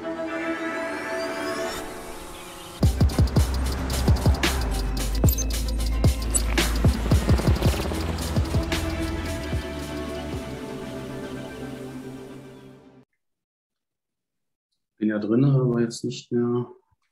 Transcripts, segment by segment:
Bin ja drin, aber jetzt nicht mehr.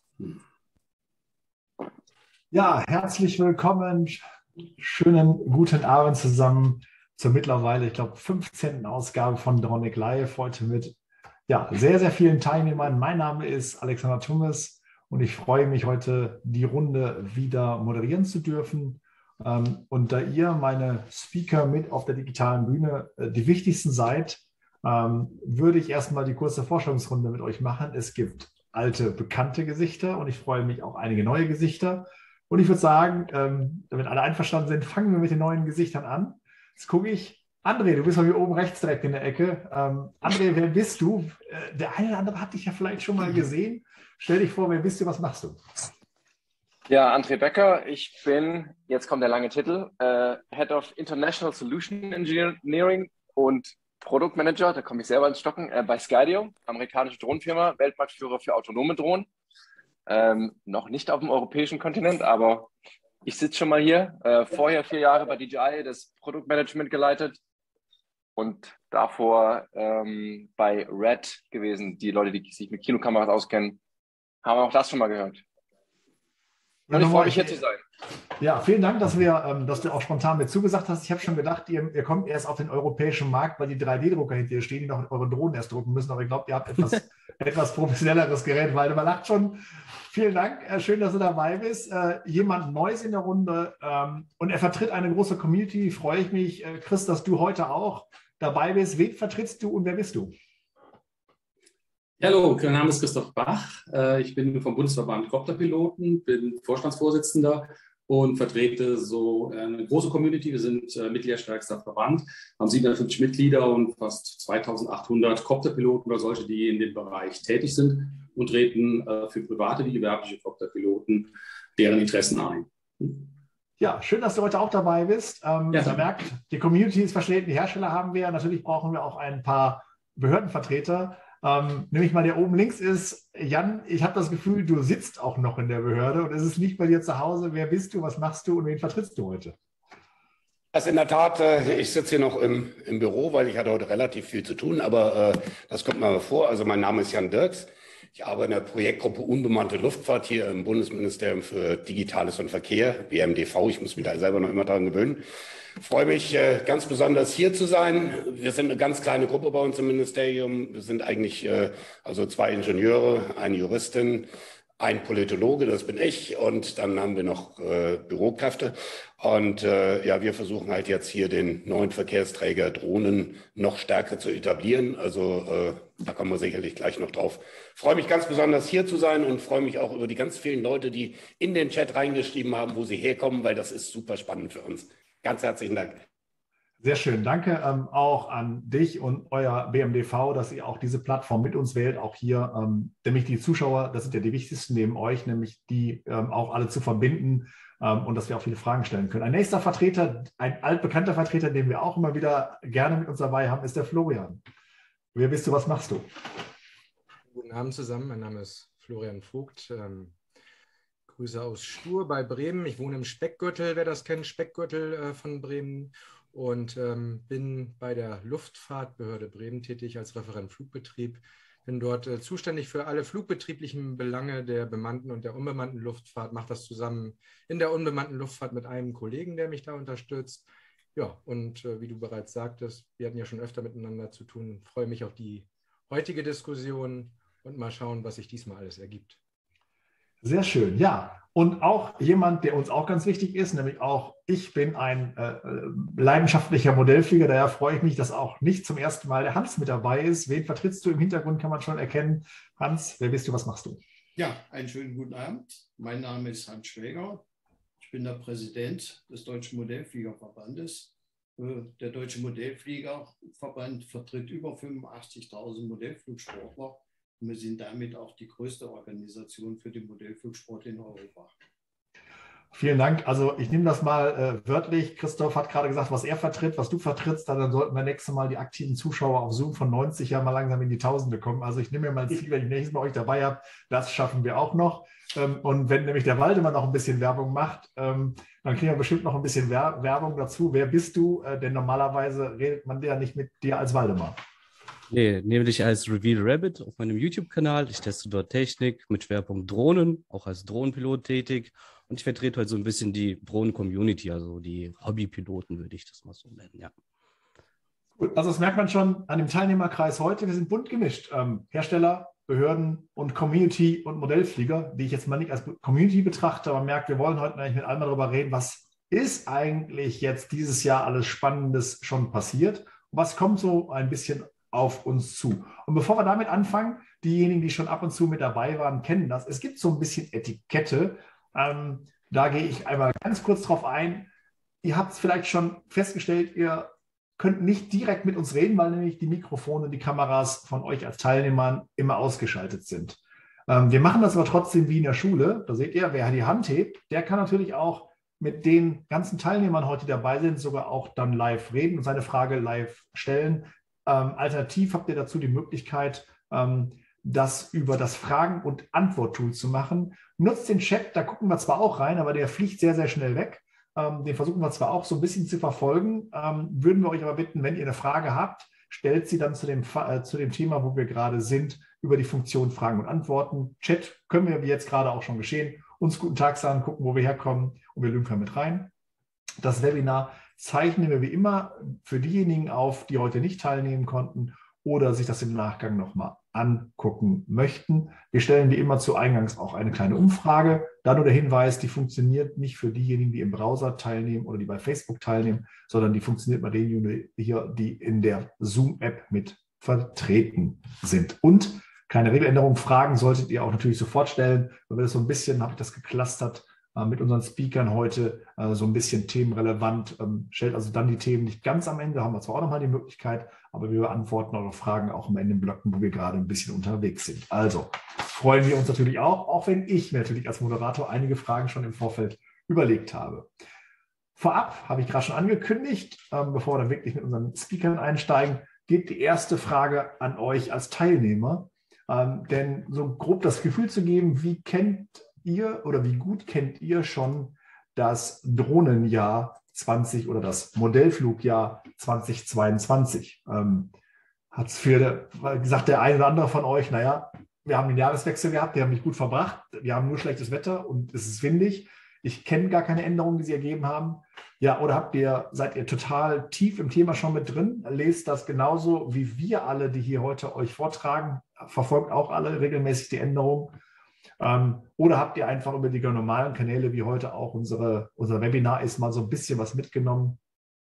Ja, herzlich willkommen. Schönen guten Abend zusammen zur mittlerweile, ich glaube, 15. Ausgabe von Dronic Live. Heute mit sehr, sehr vielen Teilnehmern. Mein Name ist Alexander Tummes und ich freue mich, heute die Runde wieder moderieren zu dürfen. Und da ihr meine Speaker mit auf der digitalen Bühne die wichtigsten seid, würde ich erstmal die kurze Vorstellungsrunde mit euch machen. Es gibt alte, bekannte Gesichter und ich freue mich auch einige neue Gesichter. Und ich würde sagen, damit alle einverstanden sind, fangen wir mit den neuen Gesichtern an. Jetzt gucke ich, André, du bist mal hier oben rechts direkt in der Ecke. André, wer bist du? Der eine oder andere hat dich ja vielleicht schon mal gesehen. Stell dich vor, wer bist du, was machst du? Ja, André Becker, ich bin, jetzt kommt der lange Titel, Head of International Solution Engineering und Produktmanager, da komme ich selber ins Stocken, bei Skydio, amerikanische Drohnenfirma, Weltmarktführer für autonome Drohnen. Noch nicht auf dem europäischen Kontinent, aber ich sitze schon mal hier. Vorher 4 Jahre bei DJI das Produktmanagement geleitet und davor bei Red gewesen. Die Leute, die sich mit Kinokameras auskennen, haben auch das schon mal gehört. Und ich freue mich, hier zu sein. Ja, vielen Dank, dass du auch spontan mit zugesagt hast. Ich habe schon gedacht, ihr kommt erst auf den europäischen Markt, weil die 3D-Drucker hinter dir stehen, die noch eure Drohnen erst drucken müssen. Aber ich glaube, ihr habt etwas professionelleres Gerät. Waldemar lacht schon. Vielen Dank. Schön, dass du dabei bist. Jemand Neues in der Runde. Und er vertritt eine große Community. Freue ich mich, Chris, dass du heute auch dabei bist. Wen vertrittst du und wer bist du? Hallo, mein Name ist Christoph Bach. Ich bin vom Bundesverband Copterpiloten, bin Vorstandsvorsitzender und vertrete so eine große Community. Wir sind mitgliederstärkster Verband, haben 750 Mitglieder und fast 2800 Copterpiloten oder solche, die in dem Bereich tätig sind und treten für private wie gewerbliche Copterpiloten deren Interessen ein. Ja, schön, dass du heute auch dabei bist. Man merkt, die Community ist vertreten, die Hersteller haben wir. Natürlich brauchen wir auch ein paar Behördenvertreter. Nämlich mal der oben links ist, Jan, ich habe das Gefühl, du sitzt auch noch in der Behörde und es ist nicht bei dir zu Hause. Wer bist du, was machst du und wen vertrittst du heute? Also in der Tat, ich sitze hier noch im Büro, weil ich hatte heute relativ viel zu tun, aber das kommt mal vor. Also mein Name ist Jan Dirks. Ich arbeite in der Projektgruppe Unbemannte Luftfahrt hier im Bundesministerium für Digitales und Verkehr, BMDV. Ich muss mich da selber noch immer dran gewöhnen. Ich freue mich ganz besonders hier zu sein. Wir sind eine ganz kleine Gruppe bei uns im Ministerium. Wir sind eigentlich also 2 Ingenieure, eine Juristin, ein Politologe, das bin ich, und dann haben wir noch Bürokräfte. Und wir versuchen halt jetzt hier den neuen Verkehrsträger Drohnen noch stärker zu etablieren. Also da kommen wir sicherlich gleich noch drauf. Ich freue mich ganz besonders hier zu sein und freue mich auch über die ganz vielen Leute, die in den Chat reingeschrieben haben, wo sie herkommen, weil das ist super spannend für uns. Ganz herzlichen Dank. Sehr schön. Danke auch an dich und euer BMDV, dass ihr auch diese Plattform mit uns wählt. Auch hier, nämlich die Zuschauer, das sind ja die wichtigsten neben euch, nämlich die auch alle zu verbinden und dass wir auch viele Fragen stellen können. Ein nächster Vertreter, ein altbekannter Vertreter, den wir auch immer wieder gerne mit uns dabei haben, ist der Florian. Wer bist du, was machst du? Guten Abend zusammen, mein Name ist Florian Vogt. Grüße aus Stur bei Bremen. Ich wohne im Speckgürtel, wer das kennt, Speckgürtel von Bremen. Und bin bei der Luftfahrtbehörde Bremen tätig als Referent Flugbetrieb. Bin dort zuständig für alle flugbetrieblichen Belange der bemannten und der unbemannten Luftfahrt. Mache das zusammen in der unbemannten Luftfahrt mit einem Kollegen, der mich da unterstützt. Ja, und wie du bereits sagtest, wir hatten ja schon öfter miteinander zu tun. Freue mich auf die heutige Diskussion und mal schauen, was sich diesmal alles ergibt. Sehr schön, ja. Und auch jemand, der uns auch ganz wichtig ist, nämlich auch ich bin ein leidenschaftlicher Modellflieger, daher freue ich mich, dass auch nicht zum ersten Mal der Hans mit dabei ist. Wen vertrittst du? Im Hintergrund kann man schon erkennen. Hans, wer bist du, was machst du? Ja, einen schönen guten Abend. Mein Name ist Hans Schwäger. Ich bin der Präsident des Deutschen Modellfliegerverbandes. Der Deutsche Modellfliegerverband vertritt über 85.000 Modellflugsportler. Und wir sind damit auch die größte Organisation für den Modellflugsport in Europa. Vielen Dank. Also ich nehme das mal wörtlich. Christoph hat gerade gesagt, was er vertritt, was du vertrittst. Dann sollten wir nächstes Mal die aktiven Zuschauer auf Zoom von 90 ja mal langsam in die Tausende kommen. Also ich nehme mir mal ein Ziel, wenn ich nächstes Mal euch dabei habe. Das schaffen wir auch noch. Und wenn nämlich der Waldemar noch ein bisschen Werbung macht, dann kriegen wir bestimmt noch ein bisschen Werbung dazu. Wer bist du? Denn normalerweise redet man ja nicht mit dir als Waldemar. Nee, nehme dich als Reveal Rabbit auf meinem YouTube-Kanal. Ich teste dort Technik mit Schwerpunkt Drohnen, auch als Drohnenpilot tätig. Und ich vertrete halt so ein bisschen die Drohnen-Community, also die Hobbypiloten, würde ich das mal so nennen, ja. Gut, also das merkt man schon an dem Teilnehmerkreis heute. Wir sind bunt gemischt. Hersteller, Behörden und Community und Modellflieger, die ich jetzt mal nicht als Community betrachte, aber merkt, wir wollen heute eigentlich mit allen darüber reden, was ist eigentlich jetzt dieses Jahr alles Spannendes schon passiert? Was kommt so ein bisschen auf uns zu? Und bevor wir damit anfangen, diejenigen, die schon ab und zu mit dabei waren, kennen das. Es gibt so ein bisschen Etikette. Da gehe ich einmal ganz kurz drauf ein. Ihr habt es vielleicht schon festgestellt, ihr könnt nicht direkt mit uns reden, weil nämlich die Mikrofone und die Kameras von euch als Teilnehmern immer ausgeschaltet sind. Wir machen das aber trotzdem wie in der Schule. Da seht ihr, wer die Hand hebt, der kann natürlich auch mit den ganzen Teilnehmern heute, die dabei sind, sogar auch dann live reden und seine Frage live stellen. Alternativ habt ihr dazu die Möglichkeit, das über das Fragen- und Antwort-Tool zu machen. Nutzt den Chat, da gucken wir zwar auch rein, aber der fliegt sehr, sehr schnell weg. Den versuchen wir zwar auch so ein bisschen zu verfolgen, würden wir euch aber bitten, wenn ihr eine Frage habt, stellt sie dann zu dem Thema, wo wir gerade sind, über die Funktion Fragen und Antworten. Chat können wir, wie jetzt gerade auch schon geschehen, uns guten Tag sagen, gucken, wo wir herkommen und wir lümpern mit rein. Das Webinar zeichnen wir wie immer für diejenigen auf, die heute nicht teilnehmen konnten oder sich das im Nachgang nochmal angucken möchten. Wir stellen wie immer zu Eingangs auch eine kleine Umfrage. Da nur der Hinweis, die funktioniert nicht für diejenigen, die im Browser teilnehmen oder die bei Facebook teilnehmen, sondern die funktioniert bei denjenigen hier, die in der Zoom-App mit vertreten sind. Und keine Regeländerung, Fragen solltet ihr auch natürlich sofort stellen, weil wir das so ein bisschen, habe ich das geclustert, mit unseren Speakern heute so ein bisschen themenrelevant. Stellt also dann die Themen nicht ganz am Ende, haben wir zwar auch nochmal die Möglichkeit, aber wir beantworten eure Fragen auch immer in den Blöcken, wo wir gerade ein bisschen unterwegs sind. Also freuen wir uns natürlich auch wenn ich mir natürlich als Moderator einige Fragen schon im Vorfeld überlegt habe. Vorab habe ich gerade schon angekündigt, bevor wir dann wirklich mit unseren Speakern einsteigen, geht die erste Frage an euch als Teilnehmer. Denn so grob das Gefühl zu geben, wie kennt ihr oder wie gut kennt ihr schon das Drohnenjahr 20 oder das Modellflugjahr 2022? Hat es gesagt, der eine oder andere von euch, naja, wir haben den Jahreswechsel gehabt, wir haben nicht gut verbracht, wir haben nur schlechtes Wetter und es ist windig. Ich kenne gar keine Änderungen, die sie ergeben haben. Ja, oder seid ihr total tief im Thema schon mit drin? Lest das genauso wie wir alle, die hier heute euch vortragen, verfolgt auch alle regelmäßig die Änderungen. Oder habt ihr einfach über die normalen Kanäle, wie heute auch unser Webinar ist, mal so ein bisschen was mitgenommen?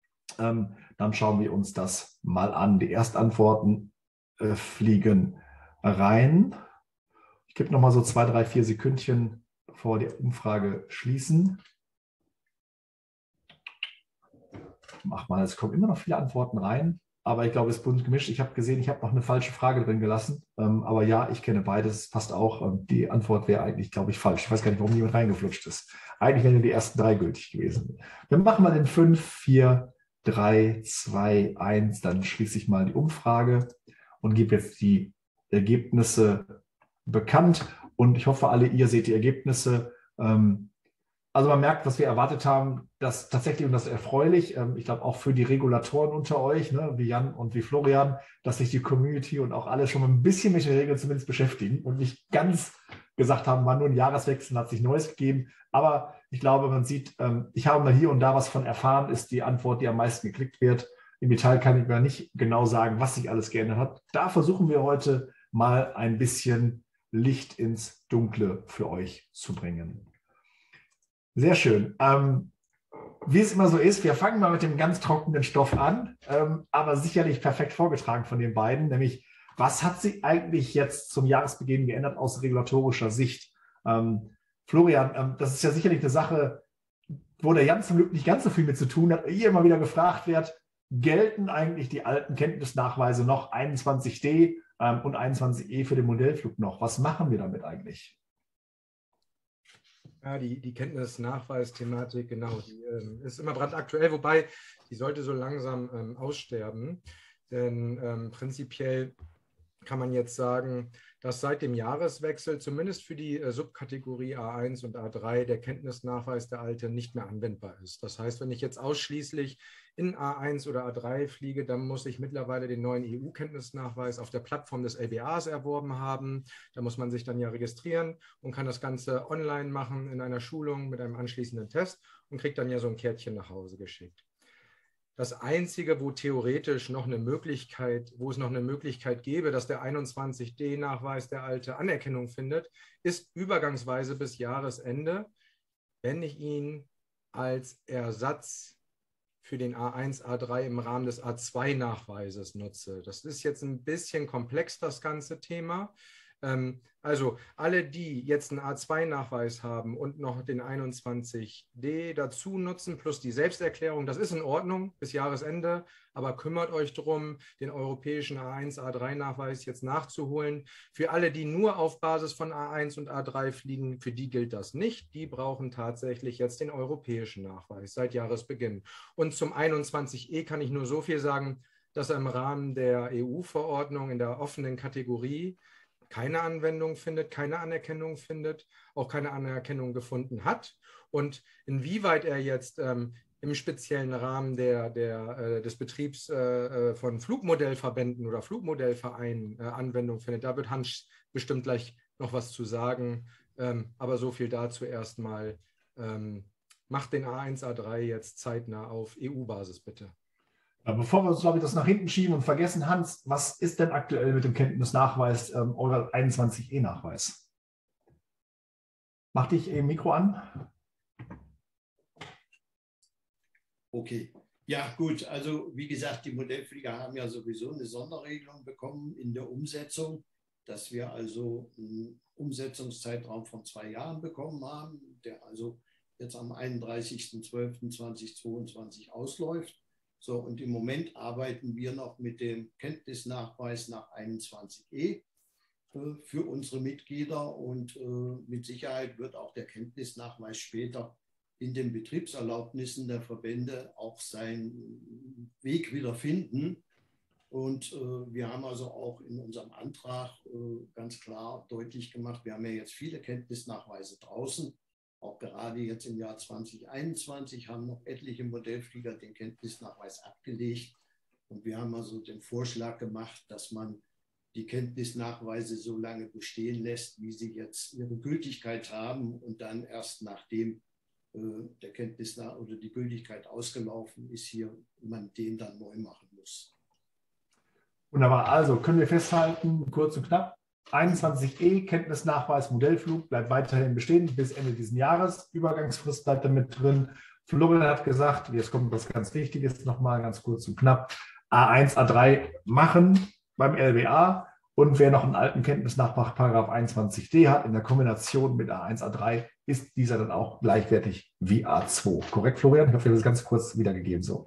Dann schauen wir uns das mal an. Die Erstantworten fliegen rein. Ich gebe noch mal so 2, 3, 4 Sekündchen, bevor wir die Umfrage schließen. Mach mal, es kommen immer noch viele Antworten rein. Aber ich glaube, es ist bunt gemischt. Ich habe gesehen, ich habe noch eine falsche Frage drin gelassen. Aber ja, ich kenne beides. Passt auch. Die Antwort wäre eigentlich, glaube ich, falsch. Ich weiß gar nicht, warum jemand reingeflutscht ist. Eigentlich wären die ersten 3 gültig gewesen. Wir machen mal den 5, 4, 3, 2, 1. Dann schließe ich mal die Umfrage und gebe jetzt die Ergebnisse bekannt. Und ich hoffe, alle ihr seht die Ergebnisse. Also man merkt, was wir erwartet haben, dass tatsächlich, und das ist erfreulich, ich glaube auch für die Regulatoren unter euch, ne, wie Jan und wie Florian, dass sich die Community und auch alle schon mal ein bisschen mit den Regeln zumindest beschäftigen und nicht ganz gesagt haben, war nur ein Jahreswechsel, hat sich Neues gegeben. Aber ich glaube, man sieht, ich habe mal hier und da was von erfahren, ist die Antwort, die am meisten geklickt wird. Im Detail kann ich mir nicht genau sagen, was sich alles geändert hat. Da versuchen wir heute mal ein bisschen Licht ins Dunkle für euch zu bringen. Sehr schön. Wie es immer so ist, wir fangen mal mit dem ganz trockenen Stoff an, aber sicherlich perfekt vorgetragen von den beiden, nämlich was hat sich eigentlich jetzt zum Jahresbeginn geändert aus regulatorischer Sicht? Florian, das ist ja sicherlich eine Sache, wo der Jan zum Glück nicht ganz so viel mit zu tun hat. Ihr immer wieder gefragt wird, gelten eigentlich die alten Kenntnisnachweise noch 21D und 21E für den Modellflug noch? Was machen wir damit eigentlich? Ja, die Kenntnisnachweis-Thematik, genau, die ist immer brandaktuell, wobei die sollte so langsam aussterben. Denn prinzipiell kann man jetzt sagen, dass seit dem Jahreswechsel zumindest für die Subkategorie A1 und A3 der Kenntnisnachweis der alte nicht mehr anwendbar ist. Das heißt, wenn ich jetzt ausschließlich in A1 oder A3 fliege, dann muss ich mittlerweile den neuen EU-Kenntnisnachweis auf der Plattform des LBAs erworben haben. Da muss man sich dann ja registrieren und kann das Ganze online machen in einer Schulung mit einem anschließenden Test und kriegt dann ja so ein Kärtchen nach Hause geschickt. Das Einzige, wo theoretisch noch eine Möglichkeit, wo es noch eine Möglichkeit gäbe, dass der 21D-Nachweis der alte Anerkennung findet, ist übergangsweise bis Jahresende, wenn ich ihn als Ersatz für den A1, A3 im Rahmen des A2-Nachweises nutze. Das ist jetzt ein bisschen komplex, das ganze Thema. Also alle, die jetzt einen A2-Nachweis haben und noch den 21D dazu nutzen, plus die Selbsterklärung, das ist in Ordnung bis Jahresende, aber kümmert euch darum, den europäischen A1, A3-Nachweis jetzt nachzuholen. Für alle, die nur auf Basis von A1 und A3 fliegen, für die gilt das nicht. Die brauchen tatsächlich jetzt den europäischen Nachweis seit Jahresbeginn. Und zum 21E kann ich nur so viel sagen, dass er im Rahmen der EU-Verordnung in der offenen Kategorie keine Anwendung findet, keine Anerkennung findet, auch keine Anerkennung gefunden hat. Und inwieweit er jetzt im speziellen Rahmen des Betriebs von Flugmodellverbänden oder Flugmodellvereinen Anwendung findet, da wird Hans bestimmt gleich noch was zu sagen. Aber so viel dazu erstmal. Macht den A1, A3 jetzt zeitnah auf EU-Basis, bitte. Bevor wir uns, glaube ich, das nach hinten schieben und vergessen, Hans, was ist denn aktuell mit dem Kenntnisnachweis, eurer 21E-Nachweis? Mach dich im Mikro an. Okay. Ja, gut. Also, wie gesagt, die Modellflieger haben ja sowieso eine Sonderregelung bekommen in der Umsetzung, dass wir also einen Umsetzungszeitraum von 2 Jahren bekommen haben, der also jetzt am 31.12.2022 ausläuft. So, und im Moment arbeiten wir noch mit dem Kenntnisnachweis nach 21E für unsere Mitglieder und mit Sicherheit wird auch der Kenntnisnachweis später in den Betriebserlaubnissen der Verbände auch seinen Weg wieder finden. Und wir haben also auch in unserem Antrag ganz klar deutlich gemacht, wir haben ja jetzt viele Kenntnisnachweise draußen. Auch gerade jetzt im Jahr 2021 haben noch etliche Modellflieger den Kenntnisnachweis abgelegt. Und wir haben also den Vorschlag gemacht, dass man die Kenntnisnachweise so lange bestehen lässt, wie sie jetzt ihre Gültigkeit haben und dann erst nachdem der oder die Gültigkeit ausgelaufen ist, hier man den dann neu machen muss. Wunderbar. Also können wir festhalten, kurz und knapp, 21E, Kenntnisnachweis, Modellflug, bleibt weiterhin bestehen bis Ende dieses Jahres. Übergangsfrist bleibt damit drin. Florian hat gesagt, jetzt kommt was ganz Wichtiges, nochmal ganz kurz und knapp, A1, A3 machen beim LBA. Und wer noch einen alten Kenntnisnachweis, Paragraph 21D hat, in der Kombination mit A1, A3, ist dieser dann auch gleichwertig wie A2. Korrekt, Florian? Ich hoffe, das ist ganz kurz wiedergegeben so.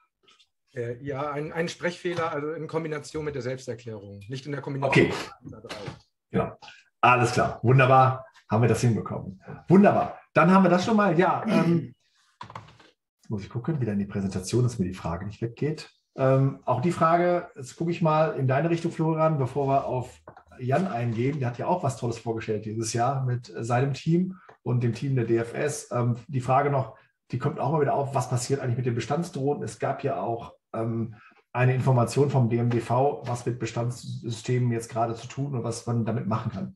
Ja, ein Sprechfehler, also in Kombination mit der Selbsterklärung, nicht in der Kombination okay. mit A3. Genau, alles klar, wunderbar, haben wir das hinbekommen. Wunderbar, dann haben wir das schon mal. Ja, jetzt muss ich gucken, wieder in die Präsentation, dass mir die Frage nicht weggeht. Auch die Frage, jetzt gucke ich mal in deine Richtung, Florian, bevor wir auf Jan eingehen. Der hat ja auch was Tolles vorgestellt dieses Jahr mit seinem Team und dem Team der DFS. Die Frage noch, die kommt auch mal wieder auf, was passiert eigentlich mit den Bestandsdrohnen? Es gab ja auch eine Information vom DMDV, was mit Bestandssystemen jetzt gerade zu tun und was man damit machen kann.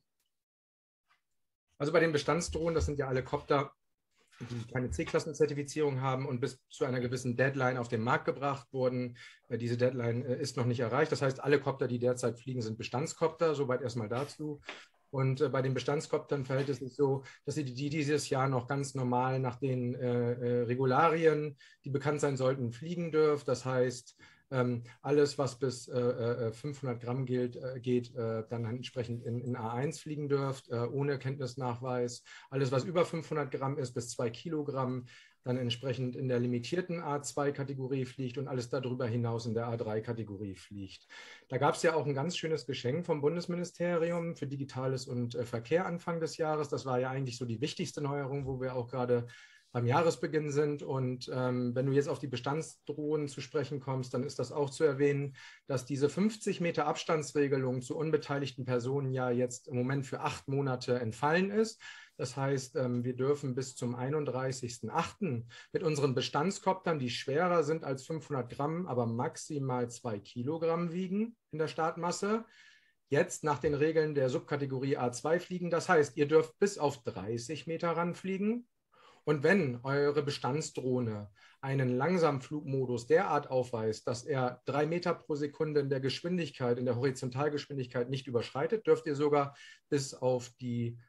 Also bei den Bestandsdrohnen, das sind ja alle Copter, die keine C-Klassen-Zertifizierung haben und bis zu einer gewissen Deadline auf den Markt gebracht wurden. Diese Deadline ist noch nicht erreicht. Das heißt, alle Copter, die derzeit fliegen, sind Bestandskopter. Soweit erstmal dazu. Und bei den Bestandskoptern verhält es sich so, dass sie die dieses Jahr noch ganz normal nach den Regularien, die bekannt sein sollten, fliegen dürfen. Das heißt, Alles, was bis 500 Gramm geht, dann entsprechend in A1 fliegen dürft, ohne Kenntnisnachweis. Alles, was über 500 Gramm ist, bis 2 Kilogramm, dann entsprechend in der limitierten A2-Kategorie fliegt und alles darüber hinaus in der A3-Kategorie fliegt. Da gab es ja auch ein ganz schönes Geschenk vom Bundesministerium für Digitales und Verkehr Anfang des Jahres. Das war ja eigentlich so die wichtigste Neuerung, wo wir auch gerade beim Jahresbeginn sind. Und wenn du jetzt auf die Bestandsdrohnen zu sprechen kommst, dann ist das auch zu erwähnen, dass diese 50 Meter Abstandsregelung zu unbeteiligten Personen ja jetzt im Moment für 8 Monate entfallen ist. Das heißt, wir dürfen bis zum 31.08. mit unseren Bestandskoptern, die schwerer sind als 500 Gramm, aber maximal 2 Kilogramm wiegen in der Startmasse, jetzt nach den Regeln der Subkategorie A2 fliegen. Das heißt, ihr dürft bis auf 30 Meter ranfliegen. Und wenn eure Bestandsdrohne einen Langsamflugmodus derart aufweist, dass er 3 Meter pro Sekunde in der Geschwindigkeit, in der Horizontalgeschwindigkeit nicht überschreitet, dürft ihr sogar bis auf die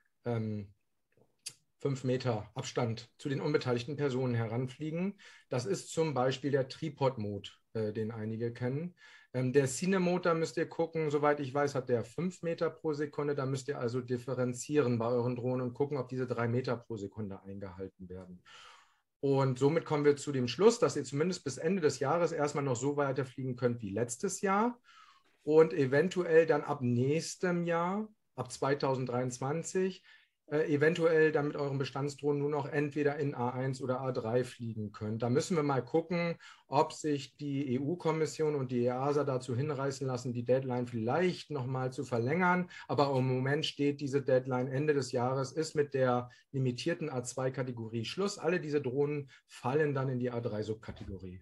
5 Meter Abstand zu den unbeteiligten Personen heranfliegen. Das ist zum Beispiel der Tripod-Mode, den einige kennen. Der Cine-Mode, da müsst ihr gucken, soweit ich weiß, hat der 5 Meter pro Sekunde. Da müsst ihr also differenzieren bei euren Drohnen und gucken, ob diese 3 Meter pro Sekunde eingehalten werden. Und somit kommen wir zu dem Schluss, dass ihr zumindest bis Ende des Jahres erstmal noch so weiter fliegen könnt wie letztes Jahr und eventuell dann ab nächstem Jahr, ab 2023, eventuell dann mit euren Bestandsdrohnen nur noch entweder in A1 oder A3 fliegen könnt. Da müssen wir mal gucken, ob sich die EU-Kommission und die EASA dazu hinreißen lassen, die Deadline vielleicht nochmal zu verlängern. Aber im Moment steht diese Deadline Ende des Jahres, ist mit der limitierten A2-Kategorie Schluss. Alle diese Drohnen fallen dann in die A3-Subkategorie.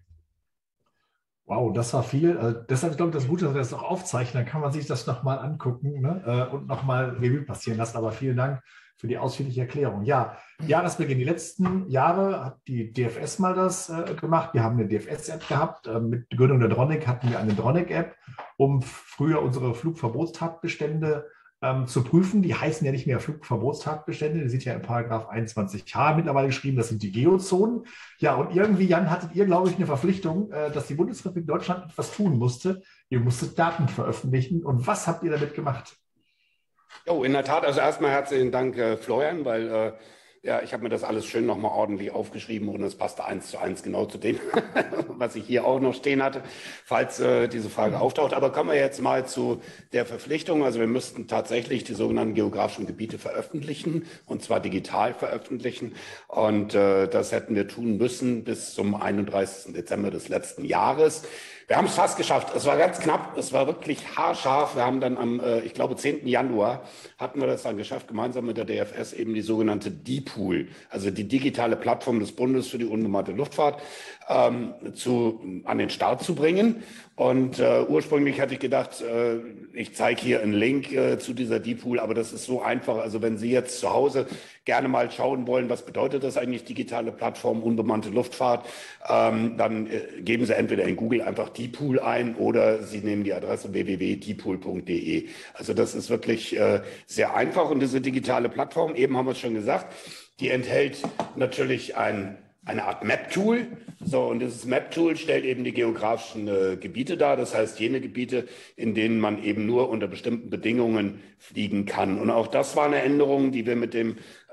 Wow, das war viel. Deshalb glaube ich, das Gute, dass wir das auch aufzeichnen. Dann kann man sich das nochmal angucken, ne? Und nochmal Revue passieren lassen. Aber vielen Dank für die ausführliche Erklärung. Ja, Jahresbeginn. Die letzten Jahre hat die DFS mal das gemacht. Wir haben eine DFS-App gehabt. Mit Gründung der Dronic hatten wir eine Dronic-App, um früher unsere Flugverbotstatbestände zu prüfen. Die heißen ja nicht mehr Flugverbotstatbestände, die sind ja in Paragraph 21h mittlerweile geschrieben, das sind die Geozonen. Ja, und irgendwie, Jan, hattet ihr, glaube ich, eine Verpflichtung, dass die Bundesrepublik Deutschland etwas tun musste. Ihr musstet Daten veröffentlichen. Und was habt ihr damit gemacht? Oh, in der Tat, also erstmal herzlichen Dank, Florian, weil ja, ich habe mir das alles schön nochmal ordentlich aufgeschrieben und es passte 1:1 genau zu dem, was ich hier auch noch stehen hatte, falls diese Frage auftaucht. Aber kommen wir jetzt mal zu der Verpflichtung. Also wir müssten tatsächlich die sogenannten geografischen Gebiete veröffentlichen, und zwar digital veröffentlichen. Und das hätten wir tun müssen bis zum 31. Dezember des letzten Jahres. Wir haben es fast geschafft. Es war ganz knapp. Es war wirklich haarscharf. Wir haben dann am, ich glaube, 10. Januar hatten wir das dann geschafft, gemeinsam mit der DFS eben die sogenannte DPOOL, also die digitale Plattform des Bundes für die unbemannte Luftfahrt, an den Start zu bringen. Und ursprünglich hatte ich gedacht, ich zeige hier einen Link zu dieser DPOOL, aber das ist so einfach. Also wenn Sie jetzt zu Hause gerne mal schauen wollen, was bedeutet das eigentlich, digitale Plattform, unbemannte Luftfahrt, dann geben Sie entweder in Google einfach DPOOL ein oder Sie nehmen die Adresse www.dpool.de. Also das ist wirklich sehr einfach. Und diese digitale Plattform, eben haben wir es schon gesagt, die enthält natürlich eine Art Map-Tool. So, und dieses Map-Tool stellt eben die geografischen Gebiete dar. Das heißt, jene Gebiete, in denen man eben nur unter bestimmten Bedingungen fliegen kann. Und auch das war eine Änderung, die wir mit dem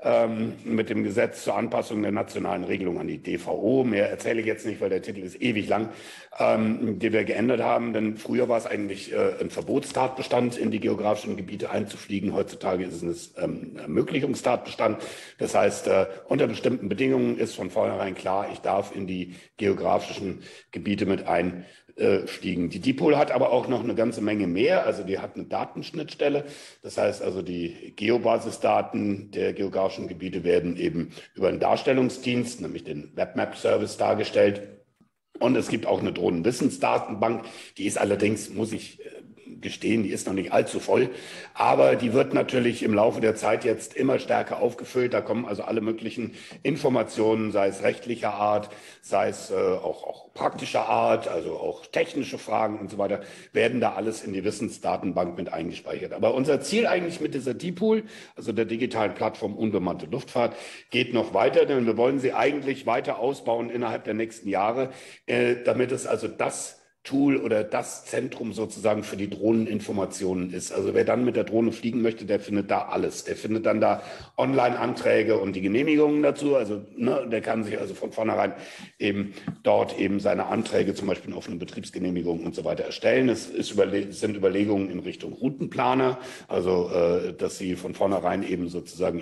Gesetz zur Anpassung der nationalen Regelung an die DVO, mehr erzähle ich jetzt nicht, weil der Titel ist ewig lang, die wir geändert haben. Denn früher war es eigentlich ein Verbotstatbestand, in die geografischen Gebiete einzufliegen. Heutzutage ist es ein Ermöglichungstatbestand. Das heißt, unter bestimmten Bedingungen ist von vornherein klar, ich darf in die geografischen Gebiete mit einfliegen. Die DPOOL hat aber auch noch eine ganze Menge mehr. Also die hat eine Datenschnittstelle. Das heißt also, die Geobasisdaten der geografischen Gebiete werden eben über einen Darstellungsdienst, nämlich den WebMap-Service, dargestellt. Und es gibt auch eine Drohnenwissensdatenbank. Die ist allerdings, muss ich gestehen, die ist noch nicht allzu voll, aber die wird natürlich im Laufe der Zeit jetzt immer stärker aufgefüllt. Da kommen also alle möglichen Informationen, sei es rechtlicher Art, sei es auch praktischer Art, also auch technische Fragen und so weiter, werden da alles in die Wissensdatenbank mit eingespeichert. Aber unser Ziel eigentlich mit dieser DPOOL, also der digitalen Plattform Unbemannte Luftfahrt, geht noch weiter, denn wir wollen sie eigentlich weiter ausbauen innerhalb der nächsten Jahre, damit es also das Tool oder das Zentrum sozusagen für die Drohneninformationen ist. Also wer dann mit der Drohne fliegen möchte, der findet da alles. Der findet dann da Online-Anträge und die Genehmigungen dazu. Also der kann sich also von vornherein eben dort eben seine Anträge, zum Beispiel auf eine Betriebsgenehmigung und so weiter erstellen. Es sind Überlegungen in Richtung Routenplaner, also dass sie von vornherein eben sozusagen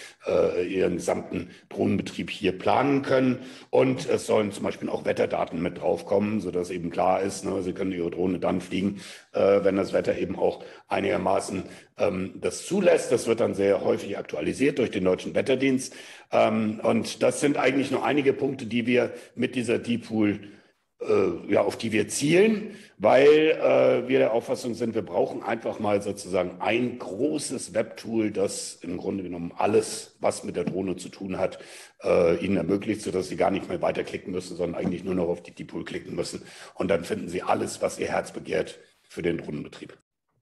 ihren gesamten Drohnenbetrieb hier planen können. Und es sollen zum Beispiel auch Wetterdaten mit draufkommen, sodass eben klar ist, Sie können Ihre Drohne dann fliegen, wenn das Wetter eben auch einigermaßen das zulässt. Das wird dann sehr häufig aktualisiert durch den Deutschen Wetterdienst. Und das sind eigentlich nur einige Punkte, die wir mit dieser D-Pool auf die wir zielen, weil wir der Auffassung sind, wir brauchen einfach mal sozusagen ein großes Webtool, das im Grunde genommen alles, was mit der Drohne zu tun hat, Ihnen ermöglicht, sodass Sie gar nicht mehr weiterklicken müssen, sondern eigentlich nur noch auf die D-Pool klicken müssen. Und dann finden Sie alles, was Ihr Herz begehrt für den Drohnenbetrieb.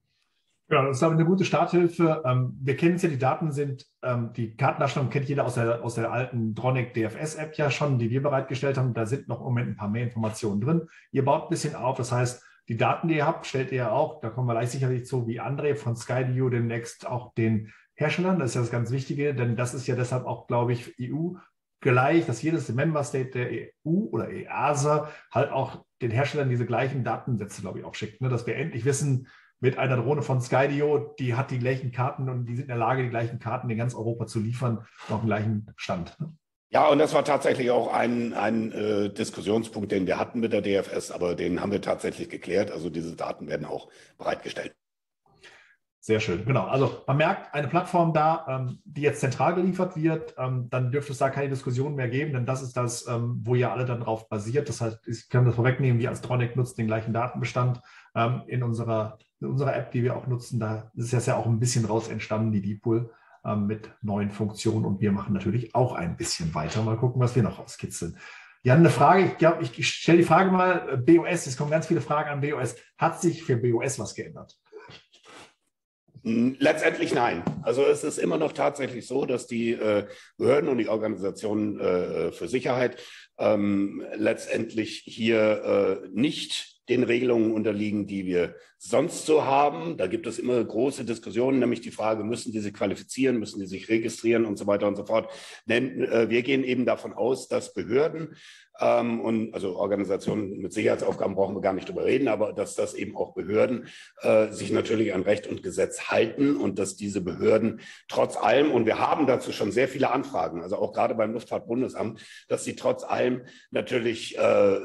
Ja, das ist aber eine gute Starthilfe. Wir kennen es ja, die Daten sind, die Kartendarstellung kennt jeder aus der alten Dronic DFS-App ja schon, die wir bereitgestellt haben. Da sind noch im Moment ein paar mehr Informationen drin. Ihr baut ein bisschen auf, das heißt, die Daten, die ihr habt, stellt ihr ja auch, da kommen wir gleich sicherlich zu, wie André von Skydio demnächst auch den Herstellern. Das ist ja das ganz Wichtige, denn das ist ja deshalb auch, glaube ich, EU gleich, dass jedes Member State der EU oder EASA halt auch den Herstellern diese gleichen Datensätze, glaube ich, auch schickt, ne? Dass wir endlich wissen, mit einer Drohne von Skydio, die hat die gleichen Karten und die sind in der Lage, die gleichen Karten in ganz Europa zu liefern, auf dem gleichen Stand. Ja, und das war tatsächlich auch ein Diskussionspunkt, den wir hatten mit der DFS, aber den haben wir tatsächlich geklärt. Also diese Daten werden auch bereitgestellt. Sehr schön, genau. Also man merkt, eine Plattform da, die jetzt zentral geliefert wird, dann dürfte es da keine Diskussion mehr geben, denn das ist das, wo ja alle dann drauf basiert. Das heißt, ich kann das vorwegnehmen, wir als Dronic nutzen den gleichen Datenbestand in unserer App, die wir auch nutzen. Da ist es ja auch ein bisschen raus entstanden, die D-Pool mit neuen Funktionen, und wir machen natürlich auch ein bisschen weiter. Mal gucken, was wir noch rauskitzeln. Jan, eine Frage, ich glaube, ich stelle die Frage mal, BOS, es kommen ganz viele Fragen an BOS. Hat sich für BOS was geändert? Letztendlich nein. Also es ist immer noch tatsächlich so, dass die Behörden und die Organisationen für Sicherheit letztendlich hier nicht den Regelungen unterliegen, die wir sonst so haben. Da gibt es immer große Diskussionen, nämlich die Frage, müssen die sich qualifizieren, müssen die sich registrieren und so weiter und so fort. Denn wir gehen eben davon aus, dass Behörden und also Organisationen mit Sicherheitsaufgaben brauchen wir gar nicht drüber reden, aber dass das eben auch Behörden sich natürlich an Recht und Gesetz halten und dass diese Behörden trotz allem, und wir haben dazu schon sehr viele Anfragen, also auch gerade beim Luftfahrtbundesamt, dass sie trotz allem natürlich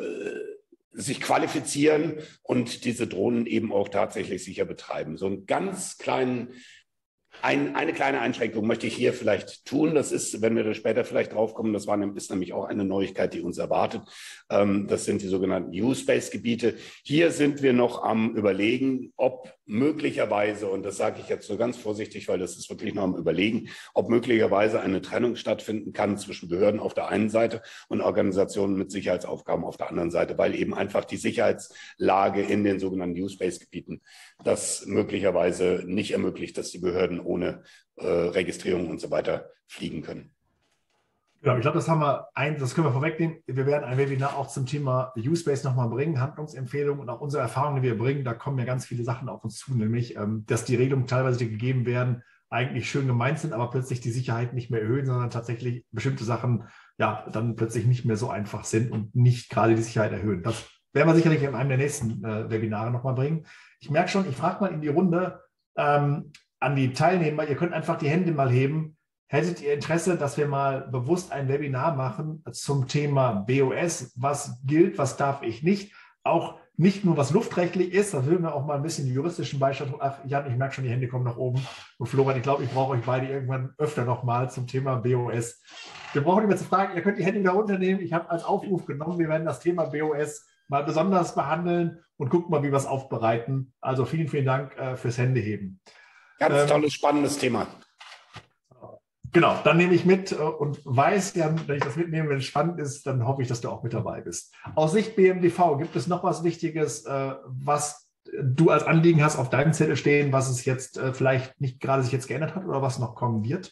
sich qualifizieren und diese Drohnen eben auch tatsächlich sicher betreiben. So einen ganz kleinen, eine kleine Einschränkung möchte ich hier vielleicht tun. Das ist, wenn wir da später vielleicht drauf kommen, ist nämlich auch eine Neuigkeit, die uns erwartet. Das sind die sogenannten U-Space-Gebiete. Hier sind wir noch am Überlegen, ob möglicherweise, und das sage ich jetzt so ganz vorsichtig, weil das ist wirklich noch am Überlegen, ob möglicherweise eine Trennung stattfinden kann zwischen Behörden auf der einen Seite und Organisationen mit Sicherheitsaufgaben auf der anderen Seite, weil eben einfach die Sicherheitslage in den sogenannten U-Space-Gebieten das möglicherweise nicht ermöglicht, dass die Behörden ohne Registrierung und so weiter fliegen können. Genau, ich glaube, das können wir vorwegnehmen. Wir werden ein Webinar auch zum Thema U-Space nochmal bringen, Handlungsempfehlungen und auch unsere Erfahrungen, die wir bringen. Da kommen ja ganz viele Sachen auf uns zu, nämlich, dass die Regelungen teilweise, die gegeben werden, eigentlich schön gemeint sind, aber plötzlich die Sicherheit nicht mehr erhöhen, sondern tatsächlich bestimmte Sachen ja dann plötzlich nicht mehr so einfach sind und nicht gerade die Sicherheit erhöhen. Das werden wir sicherlich in einem der nächsten Webinare nochmal bringen. Ich merke schon, ich frage mal in die Runde an die Teilnehmer, ihr könnt einfach die Hände mal heben. Hättet ihr Interesse, dass wir mal bewusst ein Webinar machen zum Thema BOS? Was gilt, was darf ich nicht? Auch nicht nur, was luftrechtlich ist, da würden wir auch mal ein bisschen juristischen Beistand. Ach, Jan, ich merke schon, die Hände kommen nach oben. Und Florian, ich glaube, ich brauche euch beide irgendwann öfter nochmal zum Thema BOS. Wir brauchen nicht mehr zu fragen, ihr könnt die Hände wieder runternehmen. Ich habe als Aufruf genommen, wir werden das Thema BOS mal besonders behandeln und gucken mal, wie wir es aufbereiten. Also vielen, vielen Dank fürs Händeheben. Ganz tolles, spannendes Thema. Genau, dann nehme ich mit und weiß, Jan, wenn ich das mitnehme, wenn es spannend ist, dann hoffe ich, dass du auch mit dabei bist. Aus Sicht BMDV, gibt es noch was Wichtiges, was du als Anliegen hast auf deinem Zettel stehen, was es jetzt vielleicht nicht gerade sich jetzt geändert hat oder was noch kommen wird?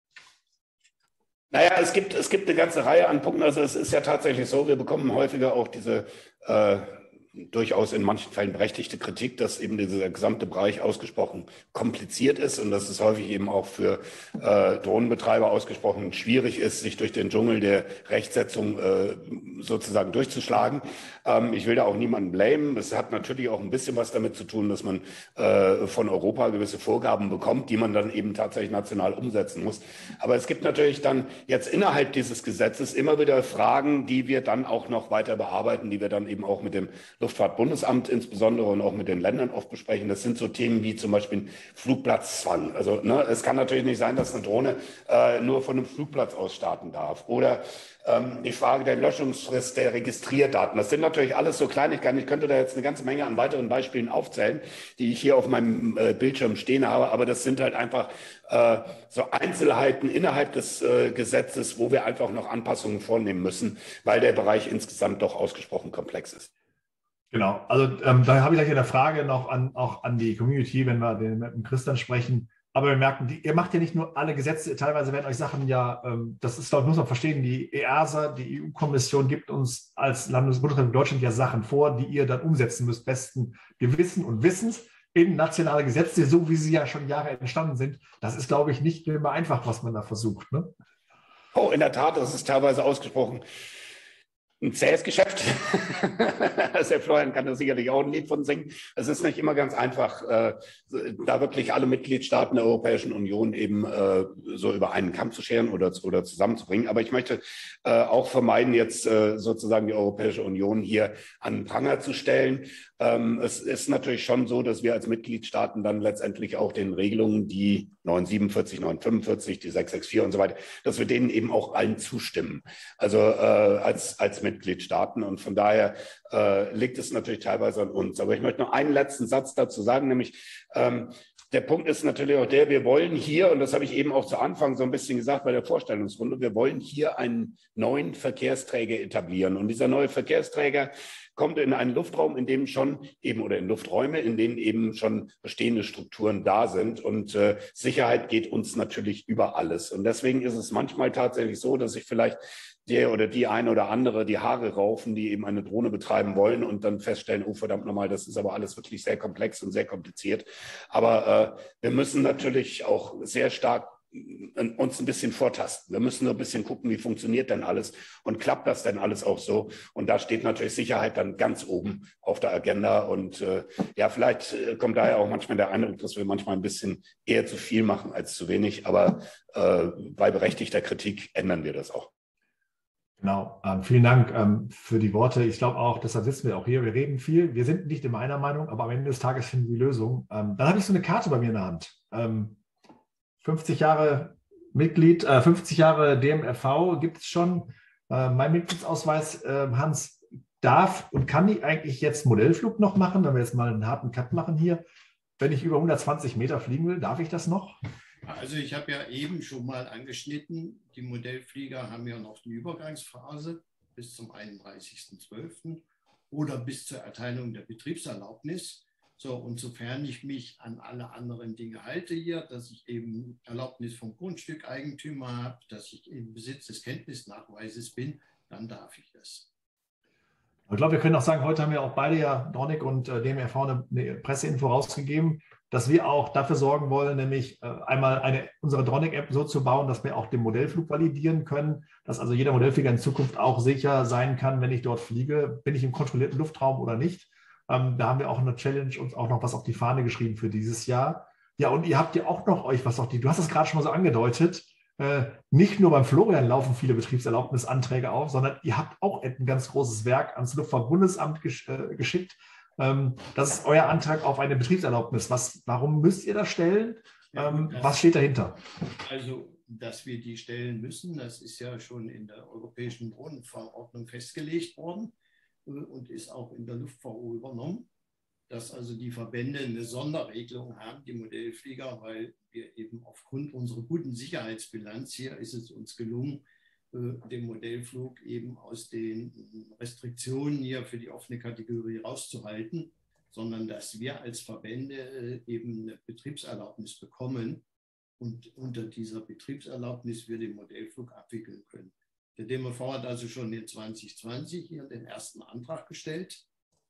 Naja, es gibt eine ganze Reihe an Punkten. Also es ist ja tatsächlich so, wir bekommen häufiger auch diese durchaus in manchen Fällen berechtigte Kritik, dass eben dieser gesamte Bereich ausgesprochen kompliziert ist und dass es häufig eben auch für Drohnenbetreiber ausgesprochen schwierig ist, sich durch den Dschungel der Rechtsetzung sozusagen durchzuschlagen. Ich will da auch niemanden blamen. Es hat natürlich auch ein bisschen was damit zu tun, dass man von Europa gewisse Vorgaben bekommt, die man dann eben tatsächlich national umsetzen muss. Aber es gibt natürlich dann jetzt innerhalb dieses Gesetzes immer wieder Fragen, die wir dann auch noch weiter bearbeiten, die wir dann eben auch mit dem Luftfahrtbundesamt insbesondere und auch mit den Ländern oft besprechen. Das sind so Themen wie zum Beispiel Flugplatzzwang. Also es kann natürlich nicht sein, dass eine Drohne nur von einem Flugplatz aus starten darf. Oder die Frage der Löschungsfrist der Registrierdaten. Das sind natürlich alles so Kleinigkeiten. Ich könnte da jetzt eine ganze Menge an weiteren Beispielen aufzählen, die ich hier auf meinem Bildschirm stehen habe. Aber das sind halt einfach so Einzelheiten innerhalb des Gesetzes, wo wir einfach noch Anpassungen vornehmen müssen, weil der Bereich insgesamt doch ausgesprochen komplex ist. Genau, also da habe ich gleich eine Frage noch auch an die Community, wenn wir mit dem Christian sprechen. Aber wir merken, ihr macht ja nicht nur alle Gesetze, teilweise werden euch Sachen ja, das ist, glaube ich, muss man verstehen, die EASA, die EU-Kommission gibt uns als Bundesrepublik Deutschland ja Sachen vor, die ihr dann umsetzen müsst, besten Gewissen und Wissens in nationale Gesetze, so wie sie ja schon Jahre entstanden sind. Das ist, glaube ich, nicht immer einfach, was man da versucht. Ne? Oh, in der Tat, das ist teilweise ausgesprochen ein zähes Geschäft. Also der Florian kann da sicherlich auch ein Lied von singen. Es ist nicht immer ganz einfach, da wirklich alle Mitgliedstaaten der Europäischen Union eben so über einen Kamm zu scheren oder zusammenzubringen. Aber ich möchte auch vermeiden, jetzt sozusagen die Europäische Union hier an den Pranger zu stellen. Es ist natürlich schon so, dass wir als Mitgliedstaaten dann letztendlich auch den Regelungen, die 947, 945, die 664 und so weiter, dass wir denen eben auch allen zustimmen. Also als Mitgliedstaaten. Und von daher liegt es natürlich teilweise an uns. Aber ich möchte noch einen letzten Satz dazu sagen, nämlich der Punkt ist natürlich auch der, wir wollen hier, und das habe ich eben auch zu Anfang so ein bisschen gesagt bei der Vorstellungsrunde, wir wollen hier einen neuen Verkehrsträger etablieren. Und dieser neue Verkehrsträger kommt in einen Luftraum, in dem schon eben oder in Lufträume, in denen eben schon bestehende Strukturen da sind. Und Sicherheit geht uns natürlich über alles. Und deswegen ist es manchmal tatsächlich so, dass ich vielleicht der oder die eine oder andere die Haare raufen, die eben eine Drohne betreiben wollen und dann feststellen, oh verdammt nochmal, das ist aber alles wirklich sehr komplex und sehr kompliziert. Aber wir müssen natürlich auch sehr stark uns ein bisschen vortasten. Wir müssen nur ein bisschen gucken, wie funktioniert denn alles und klappt das denn alles auch so? Und da steht natürlich Sicherheit dann ganz oben auf der Agenda. Und ja, vielleicht kommt daher auch manchmal der Eindruck, dass wir manchmal ein bisschen eher zu viel machen als zu wenig. Aber bei berechtigter Kritik ändern wir das auch. Genau, vielen Dank für die Worte. Ich glaube auch, deshalb sitzen wir auch hier. Wir reden viel. Wir sind nicht in meiner Meinung, aber am Ende des Tages finden wir die Lösung. Dann habe ich so eine Karte bei mir in der Hand. 50 Jahre Mitglied, 50 Jahre DMRV gibt es schon. Mein Mitgliedsausweis, Hans, darf und kann ich eigentlich jetzt Modellflug noch machen, wenn wir jetzt mal einen harten Cut machen hier? Wenn ich über 120 Meter fliegen will, darf ich das noch? Also ich habe ja eben schon mal angeschnitten, die Modellflieger haben ja noch die Übergangsphase bis zum 31.12. oder bis zur Erteilung der Betriebserlaubnis. So, und sofern ich mich an alle anderen Dinge halte hier, dass ich eben Erlaubnis vom Grundstückeigentümer habe, dass ich im Besitz des Kenntnisnachweises bin, dann darf ich das. Ich glaube, wir können auch sagen, heute haben wir auch beide ja, Dronic und DMRV, eine Presseinfo rausgegeben, dass wir auch dafür sorgen wollen, nämlich einmal unsere Dronic-App so zu bauen, dass wir auch den Modellflug validieren können, dass also jeder Modellflieger in Zukunft auch sicher sein kann, wenn ich dort fliege, bin ich im kontrollierten Luftraum oder nicht. Da haben wir auch eine Challenge und auch noch was auf die Fahne geschrieben für dieses Jahr. Ja, und ihr habt ja auch noch euch was auf die, du hast es gerade schon mal so angedeutet, nicht nur beim Florian laufen viele Betriebserlaubnisanträge auf, sondern ihr habt auch ein ganz großes Werk ans Luftfahrtbundesamt geschickt. Das ist euer Antrag auf eine Betriebserlaubnis. Warum müsst ihr das stellen? Was steht dahinter? Also, dass wir die stellen müssen, das ist ja schon in der Europäischen Drohnenverordnung festgelegt worden und ist auch in der Luft-VO übernommen, dass also die Verbände eine Sonderregelung haben, die Modellflieger, weil wir eben aufgrund unserer guten Sicherheitsbilanz hier ist es uns gelungen, den Modellflug eben aus den Restriktionen hier für die offene Kategorie rauszuhalten, sondern dass wir als Verbände eben eine Betriebserlaubnis bekommen und unter dieser Betriebserlaubnis wir den Modellflug abwickeln können. Der DMV hat also schon in 2020 hier den ersten Antrag gestellt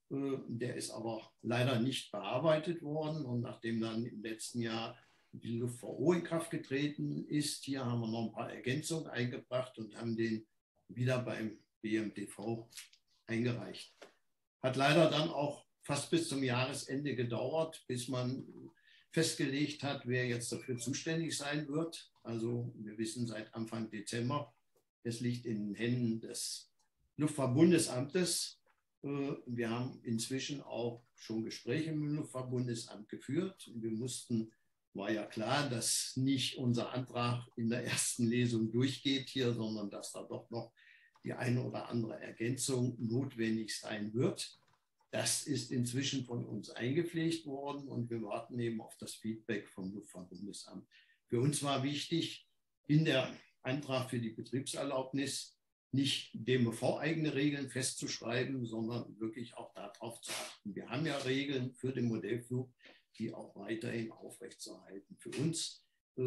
Der ist aber leider nicht bearbeitet worden. Und nachdem dann im letzten Jahr die Luft-VO in Kraft getreten ist, hier haben wir noch ein paar Ergänzungen eingebracht und haben den wieder beim BMDV eingereicht. Hat leider dann auch fast bis zum Jahresende gedauert, bis man festgelegt hat, wer jetzt dafür zuständig sein wird. Also wir wissen seit Anfang Dezember, es liegt in den Händen des Luftfahrtbundesamtes. Wir haben inzwischen auch schon Gespräche mit dem Luftfahrtbundesamt geführt. Wir war ja klar, dass nicht unser Antrag in der ersten Lesung durchgeht hier, sondern dass da doch noch die eine oder andere Ergänzung notwendig sein wird. Das ist inzwischen von uns eingepflegt worden und wir warten eben auf das Feedback vom Luftfahrtbundesamt. Für uns war wichtig, in der Antrag für die Betriebserlaubnis nicht DMV-eigene Regeln festzuschreiben, sondern wirklich auch darauf zu achten. Wir haben ja Regeln für den Modellflug, die auch weiterhin aufrechtzuerhalten. Für uns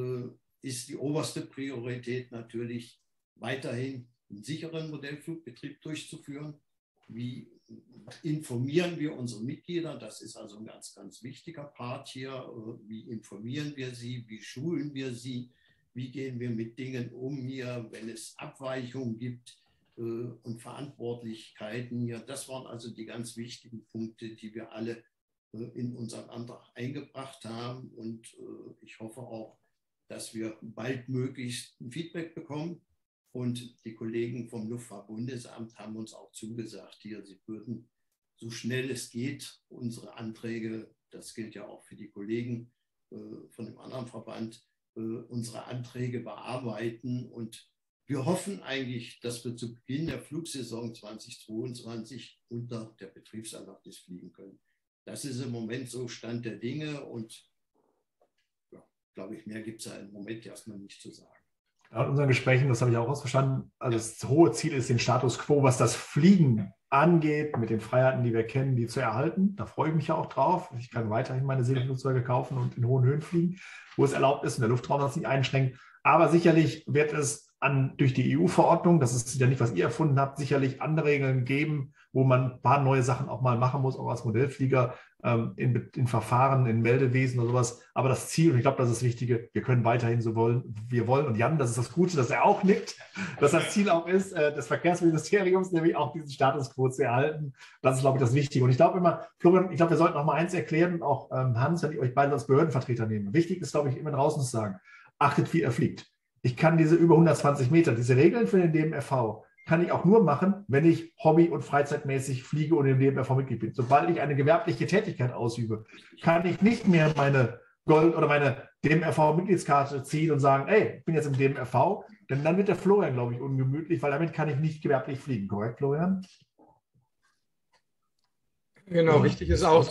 ist die oberste Priorität natürlich weiterhin einen sicheren Modellflugbetrieb durchzuführen. Wie informieren wir unsere Mitglieder? Das ist also ein ganz, ganz wichtiger Part hier. Wie informieren wir sie? Wie schulen wir sie? Wie gehen wir mit Dingen um hier, wenn es Abweichungen gibt und Verantwortlichkeiten hier? Das waren also die ganz wichtigen Punkte, die wir alle in unseren Antrag eingebracht haben. Und ich hoffe auch, dass wir baldmöglichst ein Feedback bekommen. Und die Kollegen vom Luftfahrtbundesamt haben uns auch zugesagt, hier, sie würden so schnell es geht unsere Anträge, das gilt ja auch für die Kollegen von dem anderen Verband, unsere Anträge bearbeiten. Und wir hoffen eigentlich, dass wir zu Beginn der Flugsaison 2022 unter der Betriebserlaubnis fliegen können. Das ist im Moment so Stand der Dinge und ja, glaube ich, mehr gibt es ja im Moment erstmal nicht zu sagen. In unseren Gesprächen, das habe ich auch ausverstanden, also das hohe Ziel ist, den Status quo, was das Fliegen angeht, mit den Freiheiten, die wir kennen, die zu erhalten. Da freue ich mich ja auch drauf. Ich kann weiterhin meine Segelflugzeuge kaufen und in hohen Höhen fliegen, wo es erlaubt ist und der Luftraum das nicht einschränkt. Aber sicherlich wird es durch die EU-Verordnung, das ist ja nicht, was ihr erfunden habt, sicherlich andere Regeln geben, wo man ein paar neue Sachen auch mal machen muss, auch als Modellflieger in Verfahren, in Meldewesen oder sowas. Aber das Ziel, und ich glaube, das ist das Wichtige, wir können weiterhin so wollen, wir wollen. Und Jan, das ist das Gute, dass er auch nickt, dass das Ziel auch ist, des Verkehrsministeriums, nämlich auch diesen Status quo zu erhalten. Das ist, glaube ich, das Wichtige. Und ich glaube immer, Florian, wir sollten noch mal eins erklären, und auch Hans, wenn ich euch beide als Behördenvertreter nehme. Wichtig ist, glaube ich, immer draußen zu sagen, achtet, wie ihr fliegt. Ich kann diese über 120 Meter, diese Regeln für den DMRV, kann ich auch nur machen, wenn ich hobby- und freizeitmäßig fliege und im DMRV-Mitglied bin. Sobald ich eine gewerbliche Tätigkeit ausübe, kann ich nicht mehr meine Gold- oder meine DMRV-Mitgliedskarte ziehen und sagen, ey, ich bin jetzt im DMRV, denn dann wird der Florian, glaube ich, ungemütlich, weil damit kann ich nicht gewerblich fliegen. Korrekt, Florian? Genau, wichtig ist auch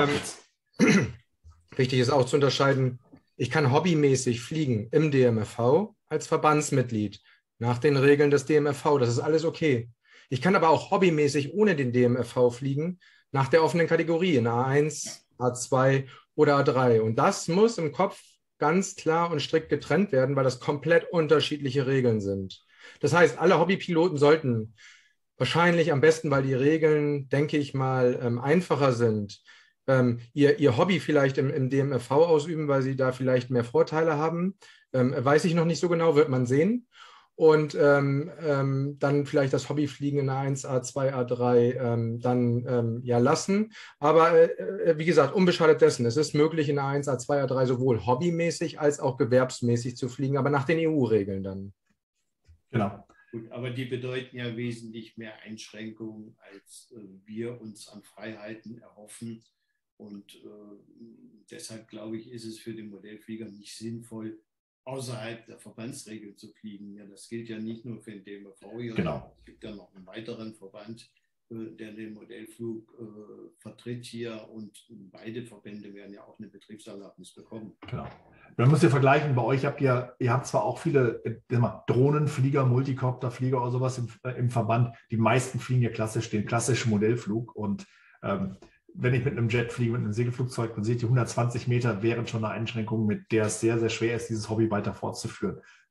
zu unterscheiden, ich kann hobbymäßig fliegen im DMRV als Verbandsmitglied nach den Regeln des DMRV. Das ist alles okay. Ich kann aber auch hobbymäßig ohne den DMRV fliegen nach der offenen Kategorie in A1, A2 oder A3. Und das muss im Kopf ganz klar und strikt getrennt werden, weil das komplett unterschiedliche Regeln sind. Das heißt, alle Hobbypiloten sollten wahrscheinlich am besten, weil die Regeln, denke ich mal, einfacher sind, ihr Hobby vielleicht im DMRV ausüben, weil sie da vielleicht mehr Vorteile haben. Weiß ich noch nicht so genau, wird man sehen. Und dann vielleicht das Hobbyfliegen in A1, A2, A3 dann lassen. Aber wie gesagt, unbeschadet dessen, es ist möglich in A1, A2, A3 sowohl hobbymäßig als auch gewerbsmäßig zu fliegen, aber nach den EU-Regeln dann. Genau. Gut, aber die bedeuten ja wesentlich mehr Einschränkungen, als wir uns an Freiheiten erhoffen. Und deshalb, glaube ich, ist es für den Modellflieger nicht sinnvoll, außerhalb der Verbandsregel zu fliegen. Ja, das gilt ja nicht nur für den DMRV hier. Genau. Es gibt ja noch einen weiteren Verband, der den Modellflug vertritt hier. Und beide Verbände werden ja auch eine Betriebserlaubnis bekommen. Genau. Man muss ja vergleichen, bei euch ihr habt zwar auch viele Drohnenflieger, Multicopterflieger oder sowas im Verband. Die meisten fliegen ja klassisch den klassischen Modellflug. Und wenn ich mit einem Jet fliege, mit einem Segelflugzeug, dann seht ihr, 120 Meter wären schon eine Einschränkung, mit der es sehr, sehr schwer ist, dieses Hobby weiter fortzuführen.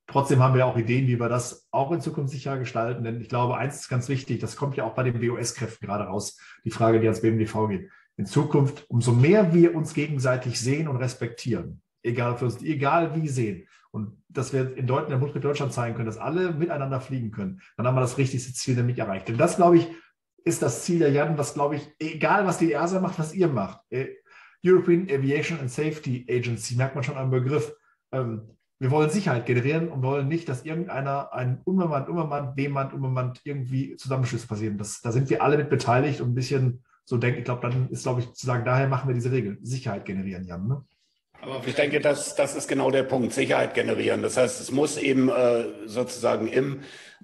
Trotzdem haben wir auch Ideen, wie wir das auch in Zukunft sicher gestalten. Denn ich glaube, eins ist ganz wichtig, das kommt ja auch bei den BOS-Kräften gerade raus, die Frage, die ans BMDV geht. In Zukunft, umso mehr wir uns gegenseitig sehen und respektieren, egal wie sehen, und dass wir in der Bundesrepublik Deutschland zeigen können, dass alle miteinander fliegen können, dann haben wir das richtigste Ziel nämlich erreicht. Denn das, glaube ich, ist das Ziel der Jan, was, glaube ich, egal was die EASA macht, was ihr macht. European Aviation and Safety Agency, merkt man schon am Begriff. Wir wollen Sicherheit generieren und wollen nicht, dass irgendeiner ein unbemannt irgendwie Zusammenschlüsse passieren. Da sind wir alle mit beteiligt und ein bisschen so denken. Ich glaube, dann ist, glaube ich, zu sagen, daher machen wir diese Regel. Sicherheit generieren, Jan. Ne? Aber ich denke, das ist genau der Punkt, Sicherheit generieren. Das heißt, es muss eben sozusagen im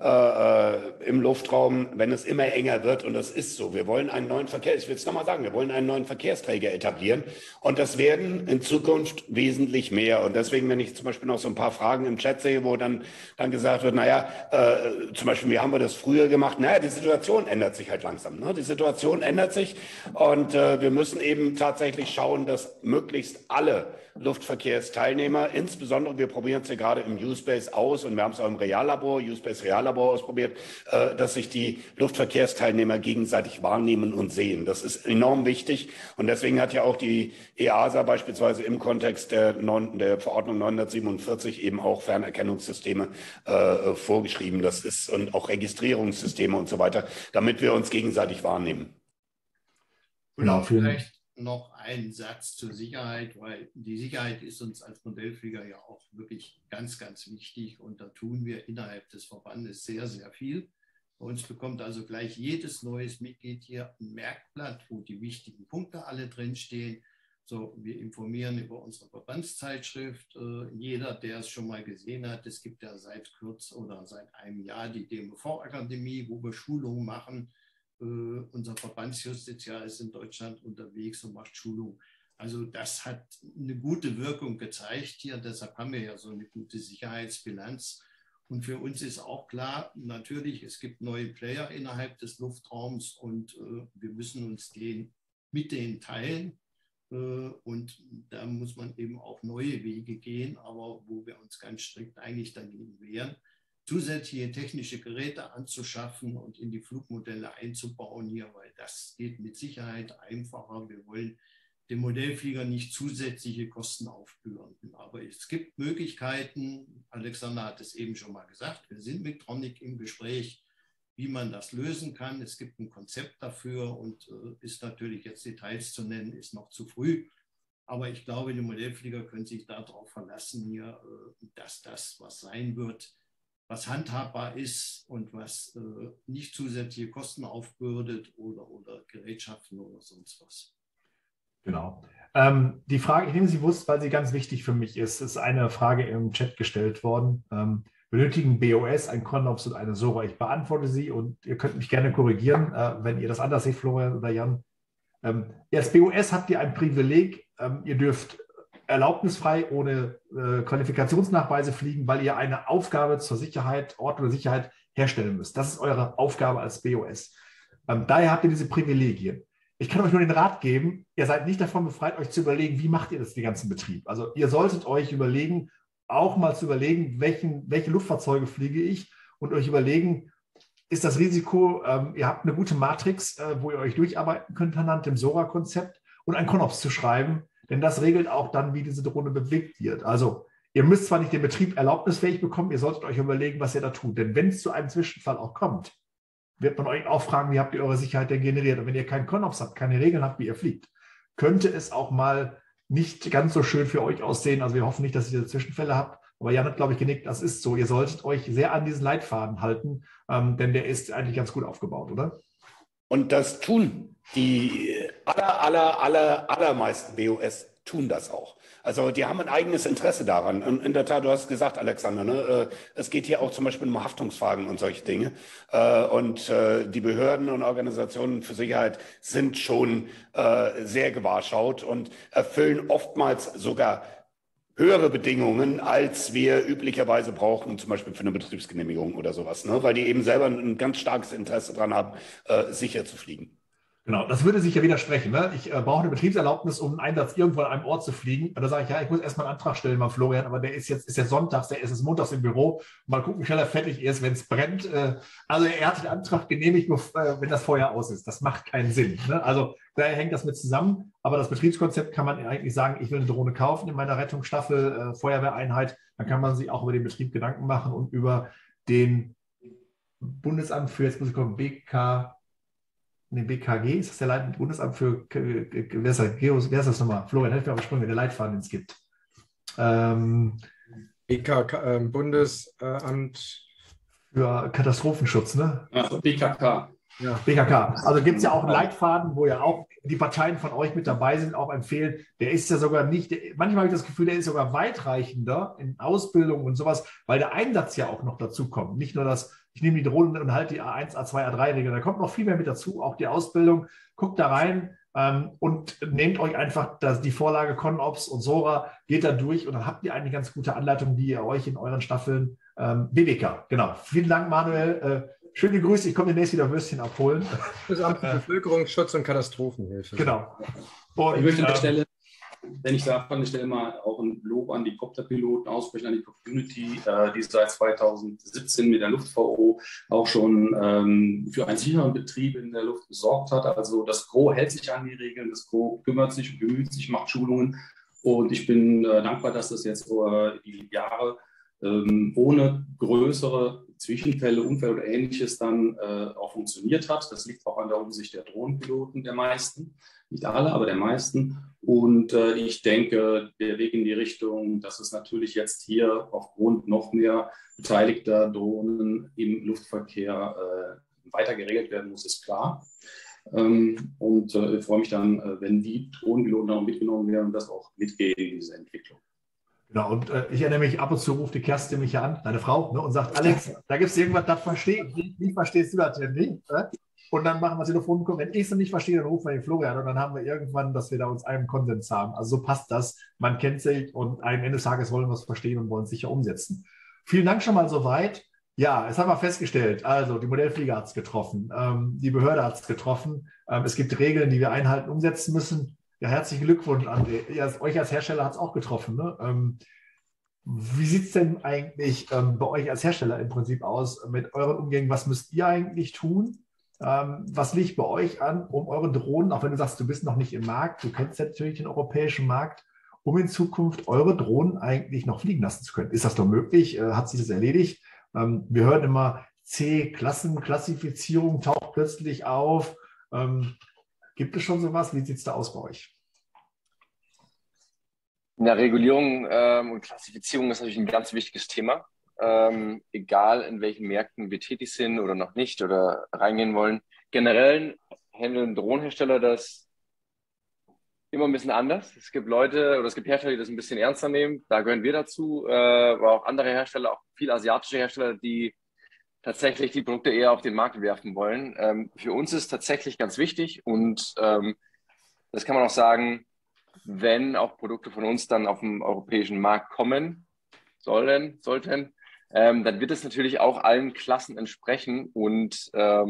Luftraum, wenn es immer enger wird, und das ist so, wir wollen einen neuen ich will es nochmal sagen, wir wollen einen neuen Verkehrsträger etablieren, und das werden in Zukunft wesentlich mehr. Und deswegen, wenn ich zum Beispiel noch so ein paar Fragen im Chat sehe, wo dann gesagt wird, zum Beispiel, wie haben wir das früher gemacht? Die Situation ändert sich halt langsam. Ne? Die Situation ändert sich, und wir müssen eben tatsächlich schauen, dass möglichst alle Luftverkehrsteilnehmer, insbesondere, wir probieren es ja gerade im U-Space aus, und wir haben es auch im U-Space Reallabor ausprobiert, dass sich die Luftverkehrsteilnehmer gegenseitig wahrnehmen und sehen. Das ist enorm wichtig, und deswegen hat ja auch die EASA beispielsweise im Kontext der Verordnung 947 eben auch Fernerkennungssysteme vorgeschrieben. Das ist, und auch Registrierungssysteme und so weiter, damit wir uns gegenseitig wahrnehmen. Genau, vielleicht noch einen Satz zur Sicherheit, weil die Sicherheit ist uns als Modellflieger ja auch wirklich ganz, ganz wichtig, und da tun wir innerhalb des Verbandes sehr, sehr viel. Bei uns bekommt also gleich jedes neues Mitglied hier ein Merkblatt, wo die wichtigen Punkte alle drinstehen. So, wir informieren über unsere Verbandszeitschrift. Jeder, der es schon mal gesehen hat, es gibt ja seit einem Jahr die DMV-Akademie, wo wir Schulungen machen. Unser Verbandsjustiziar ist in Deutschland unterwegs und macht Schulung. Also das hat eine gute Wirkung gezeigt hier. Deshalb haben wir ja so eine gute Sicherheitsbilanz. Und für uns ist auch klar, natürlich, es gibt neue Player innerhalb des Luftraums, und wir müssen uns mit denen teilen. Und da muss man eben auch neue Wege gehen, aber wo wir uns ganz strikt eigentlich dagegen wehren, zusätzliche technische Geräte anzuschaffen und in die Flugmodelle einzubauen hier, weil das geht mit Sicherheit einfacher. Wir wollen dem Modellflieger nicht zusätzliche Kosten aufbürden. Aber es gibt Möglichkeiten, Alexander hat es eben schon mal gesagt, wir sind mit Tronic im Gespräch, wie man das lösen kann. Es gibt ein Konzept dafür, und ist natürlich jetzt Details zu nennen, ist noch zu früh. Aber ich glaube, die Modellflieger können sich darauf verlassen, hier, dass das, was sein wird, was handhabbar ist und was nicht zusätzliche Kosten aufbürdet oder Gerätschaften oder sonst was. Genau. Die Frage, ich nehme sie bewusst, weil sie ganz wichtig für mich ist eine Frage im Chat gestellt worden. Benötigen BOS ein ConOps und eine SORA? Ich beantworte sie, und ihr könnt mich gerne korrigieren, wenn ihr das anders seht, Florian oder Jan. Als BOS habt ihr ein Privileg, ihr dürft erlaubnisfrei ohne Qualifikationsnachweise fliegen, weil ihr eine Aufgabe zur Sicherheit, Ordnung und Sicherheit herstellen müsst. Das ist eure Aufgabe als BOS. Daher habt ihr diese Privilegien. Ich kann euch nur den Rat geben, ihr seid nicht davon befreit, euch zu überlegen, wie macht ihr das den ganzen Betrieb. Also ihr solltet euch überlegen, auch mal zu überlegen, welche Luftfahrzeuge fliege ich, und euch überlegen, ist das Risiko, ihr habt eine gute Matrix, wo ihr euch durcharbeiten könnt anhand dem SORA-Konzept, und ein ConOps zu schreiben, denn das regelt auch dann, wie diese Drohne bewegt wird. Also ihr müsst zwar nicht den Betrieb erlaubnisfähig bekommen, ihr solltet euch überlegen, was ihr da tut. Denn wenn es zu einem Zwischenfall auch kommt, wird man euch auch fragen, wie habt ihr eure Sicherheit denn generiert? Und wenn ihr keinen ConOps habt, keine Regeln habt, wie ihr fliegt, könnte es auch mal nicht ganz so schön für euch aussehen. Also wir hoffen nicht, dass ihr diese Zwischenfälle habt. Aber Jan hat, glaube ich, genickt, das ist so. Ihr solltet euch sehr an diesen Leitfaden halten, denn der ist eigentlich ganz gut aufgebaut, oder? Und das tun die allermeisten BOS tun das auch. Also die haben ein eigenes Interesse daran. Und in der Tat, du hast gesagt, Alexander, ne, es geht hier auch zum Beispiel um Haftungsfragen und solche Dinge. Und die Behörden und Organisationen für Sicherheit sind schon sehr gewahrschaut und erfüllen oftmals sogar höhere Bedingungen, als wir üblicherweise brauchen, zum Beispiel für eine Betriebsgenehmigung oder sowas, ne? Weil die eben selber ein ganz starkes Interesse daran haben, sicher zu fliegen. Genau, das würde sich ja widersprechen. Ne? Ich brauche eine Betriebserlaubnis, um einen Einsatz irgendwo an einem Ort zu fliegen. Und da sage ich, ja, ich muss erstmal einen Antrag stellen, mal Florian, aber der ist ja sonntags, der ist montags im Büro. Mal gucken, wie schnell er fertig ist, wenn es brennt. Also er hat den Antrag genehmigt, wenn das Feuer aus ist. Das macht keinen Sinn. Ne? Also daher hängt das mit zusammen. Aber das Betriebskonzept kann man eigentlich sagen, ich will eine Drohne kaufen in meiner Rettungsstaffel, Feuerwehreinheit. Dann kann man sich auch über den Betrieb Gedanken machen und über den Bundesamt für, jetzt muss ich kommen, BKG, ist das der Bundesamt für, wer ist das nochmal? Florian, helf mir auf die Sprünge, der Leitfaden, den es gibt. BKK, Bundesamt für Katastrophenschutz, ne? Also BKK. Ja, BKK. Also gibt es ja auch einen Leitfaden, wo ja auch die Parteien von euch mit dabei sind, auch empfehlen. Der ist ja sogar nicht, manchmal habe ich das Gefühl, der ist sogar weitreichender in Ausbildung und sowas, weil der Einsatz ja auch noch dazu kommt. Nicht nur das, ich nehme die Drohnen und halte die A1, A2, A3-Regeln. Da kommt noch viel mehr mit dazu, auch die Ausbildung. Guckt da rein und nehmt euch einfach die Vorlage ConOps und Sora, geht da durch und dann habt ihr eine ganz gute Anleitung, die ihr euch in euren Staffeln, BBK, genau. Vielen Dank, Manuel. Schöne Grüße, ich komme demnächst wieder Würstchen abholen. Das Amt für Bevölkerungsschutz und Katastrophenhilfe. Genau. Und, ich möchte an der Stelle, wenn ich darf, an der Stelle mal auch ein Lob an die Copterpiloten aussprechen, an die Community, die seit 2017 mit der LuftVO auch schon für einen sicheren Betrieb in der Luft gesorgt hat. Also das Gros hält sich an die Regeln, das Gros kümmert sich, bemüht sich, macht Schulungen. Und ich bin dankbar, dass das jetzt über die Jahre ohne größere Zwischenfälle, Unfälle oder Ähnliches dann auch funktioniert hat. Das liegt auch an der Umsicht der Drohnenpiloten, der meisten. Nicht alle, aber der meisten. Und ich denke, der Weg in die Richtung, dass es natürlich jetzt hier aufgrund noch mehr beteiligter Drohnen im Luftverkehr weiter geregelt werden muss, ist klar. Und ich freue mich dann, wenn die Drohnenpiloten dann auch mitgenommen werden und das auch mitgehen in diese Entwicklung. Genau, und ich erinnere mich, ab und zu ruft die Kerstin mich ja an, deine Frau, ne, und sagt, Alex, da gibt es irgendwas, das verstehe ich. Wie verstehst du das denn nicht? Und dann machen wir Telefon, wenn ich es nicht verstehe, dann rufen wir den Florian und dann haben wir irgendwann, dass wir da uns einen Konsens haben. Also so passt das. Man kennt sich und am Ende des Tages wollen wir es verstehen und wollen es sicher umsetzen. Vielen Dank schon mal soweit. Ja, jetzt haben wir festgestellt, also die Modellflieger hat es getroffen, die Behörde hat es getroffen. Es gibt Regeln, die wir einhalten, umsetzen müssen. Ja, herzlichen Glückwunsch, André. Ja, euch als Hersteller hat es auch getroffen. Ne? Wie sieht es denn eigentlich bei euch als Hersteller im Prinzip aus mit euren Umgängen? Was müsst ihr eigentlich tun? Was liegt bei euch an, um eure Drohnen, auch wenn du sagst, du bist noch nicht im Markt, du kennst natürlich den europäischen Markt, um in Zukunft eure Drohnen eigentlich noch fliegen lassen zu können? Ist das doch möglich? Hat sich das erledigt? Wir hören immer, C-Klassen-Klassifizierung taucht plötzlich auf. Gibt es schon sowas? Wie sieht es da aus bei euch? Ja, Regulierung und Klassifizierung ist natürlich ein ganz wichtiges Thema. Egal in welchen Märkten wir tätig sind oder noch nicht oder reingehen wollen. Generell handeln Drohnenhersteller das immer ein bisschen anders. Es gibt Leute oder es gibt Hersteller, die das ein bisschen ernster nehmen. Da gehören wir dazu. Aber auch andere Hersteller, auch viele asiatische Hersteller, die tatsächlich die Produkte eher auf den Markt werfen wollen. Für uns ist tatsächlich ganz wichtig und das kann man auch sagen, wenn auch Produkte von uns dann auf dem europäischen Markt kommen sollten, dann wird es natürlich auch allen Klassen entsprechen und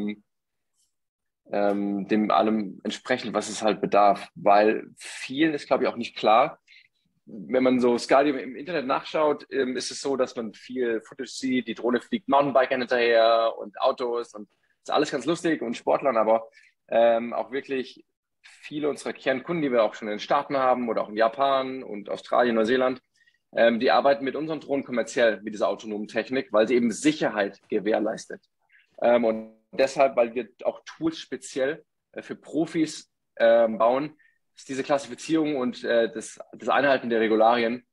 dem allem entsprechend, was es halt bedarf. Weil vielen ist, glaube ich, auch nicht klar. Wenn man so Skydio im Internet nachschaut, ist es so, dass man viel Footage sieht, die Drohne fliegt Mountainbikern hinterher und Autos und das ist alles ganz lustig und Sportlern, aber auch wirklich viele unserer Kernkunden, die wir auch schon in den Staaten haben oder auch in Japan und Australien, Neuseeland, die arbeiten mit unseren Drohnen kommerziell mit dieser autonomen Technik, weil sie eben Sicherheit gewährleistet. Und deshalb, weil wir auch Tools speziell für Profis bauen, ist diese Klassifizierung und das Einhalten der Regularien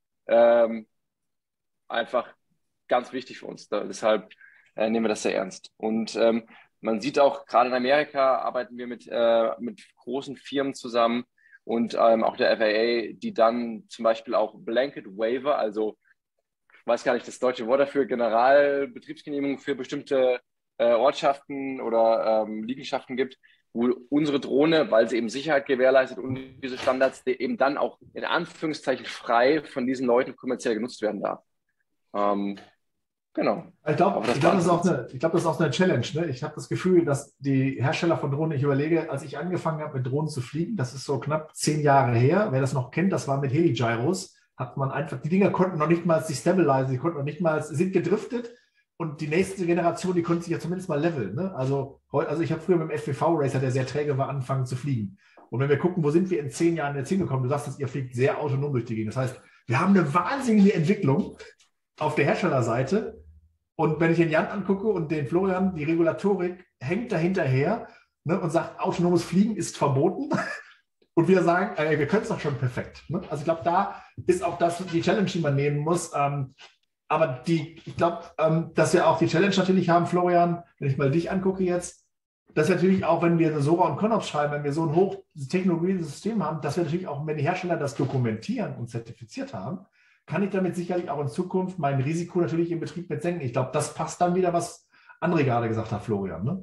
einfach ganz wichtig für uns. Deshalb nehmen wir das sehr ernst. Und man sieht auch, gerade in Amerika arbeiten wir mit großen Firmen zusammen und auch der FAA, die dann zum Beispiel auch Blanket Waiver, also ich weiß gar nicht das deutsche Wort dafür, Generalbetriebsgenehmigung für bestimmte Ortschaften oder Liegenschaften gibt, wo unsere Drohne, weil sie eben Sicherheit gewährleistet und diese Standards eben dann auch in Anführungszeichen frei von diesen Leuten kommerziell genutzt werden darf. Genau. Ich glaube, das ist auch eine Challenge. Ne? Ich habe das Gefühl, dass die Hersteller von Drohnen, ich überlege, als ich angefangen habe, mit Drohnen zu fliegen, das ist so knapp 10 Jahre her, wer das noch kennt, das war mit Heli-Gyros, hat man einfach, die Dinger konnten noch nicht mal sich stabilisieren, die konnten noch nicht mal, sind gedriftet und die nächste Generation, die konnte sich ja zumindest mal leveln. Ne? Also ich habe früher mit dem FPV-Racer, der sehr träge war, angefangen zu fliegen. Und wenn wir gucken, wo sind wir in 10 Jahren jetzt hingekommen, du sagst, dass ihr fliegt sehr autonom durch die Gegend. Das heißt, wir haben eine wahnsinnige Entwicklung auf der Herstellerseite. Und wenn ich den Jan angucke und den Florian, die Regulatorik hängt dahinterher, ne, und sagt, autonomes Fliegen ist verboten. Und wir sagen, wir können es doch schon perfekt. Ne? Also ich glaube, da ist auch das die Challenge, die man nehmen muss. Aber ich glaube, dass wir auch die Challenge natürlich haben, Florian, wenn ich mal dich angucke jetzt, dass wir natürlich auch, wenn wir eine SORA und CONOPS schreiben, wenn wir so ein hochtechnologisches System haben, dass wir natürlich auch, wenn die Hersteller das dokumentieren und zertifiziert haben, kann ich damit sicherlich auch in Zukunft mein Risiko natürlich im Betrieb mit senken. Ich glaube, das passt dann wieder, was André gerade gesagt hat, Florian. Ne?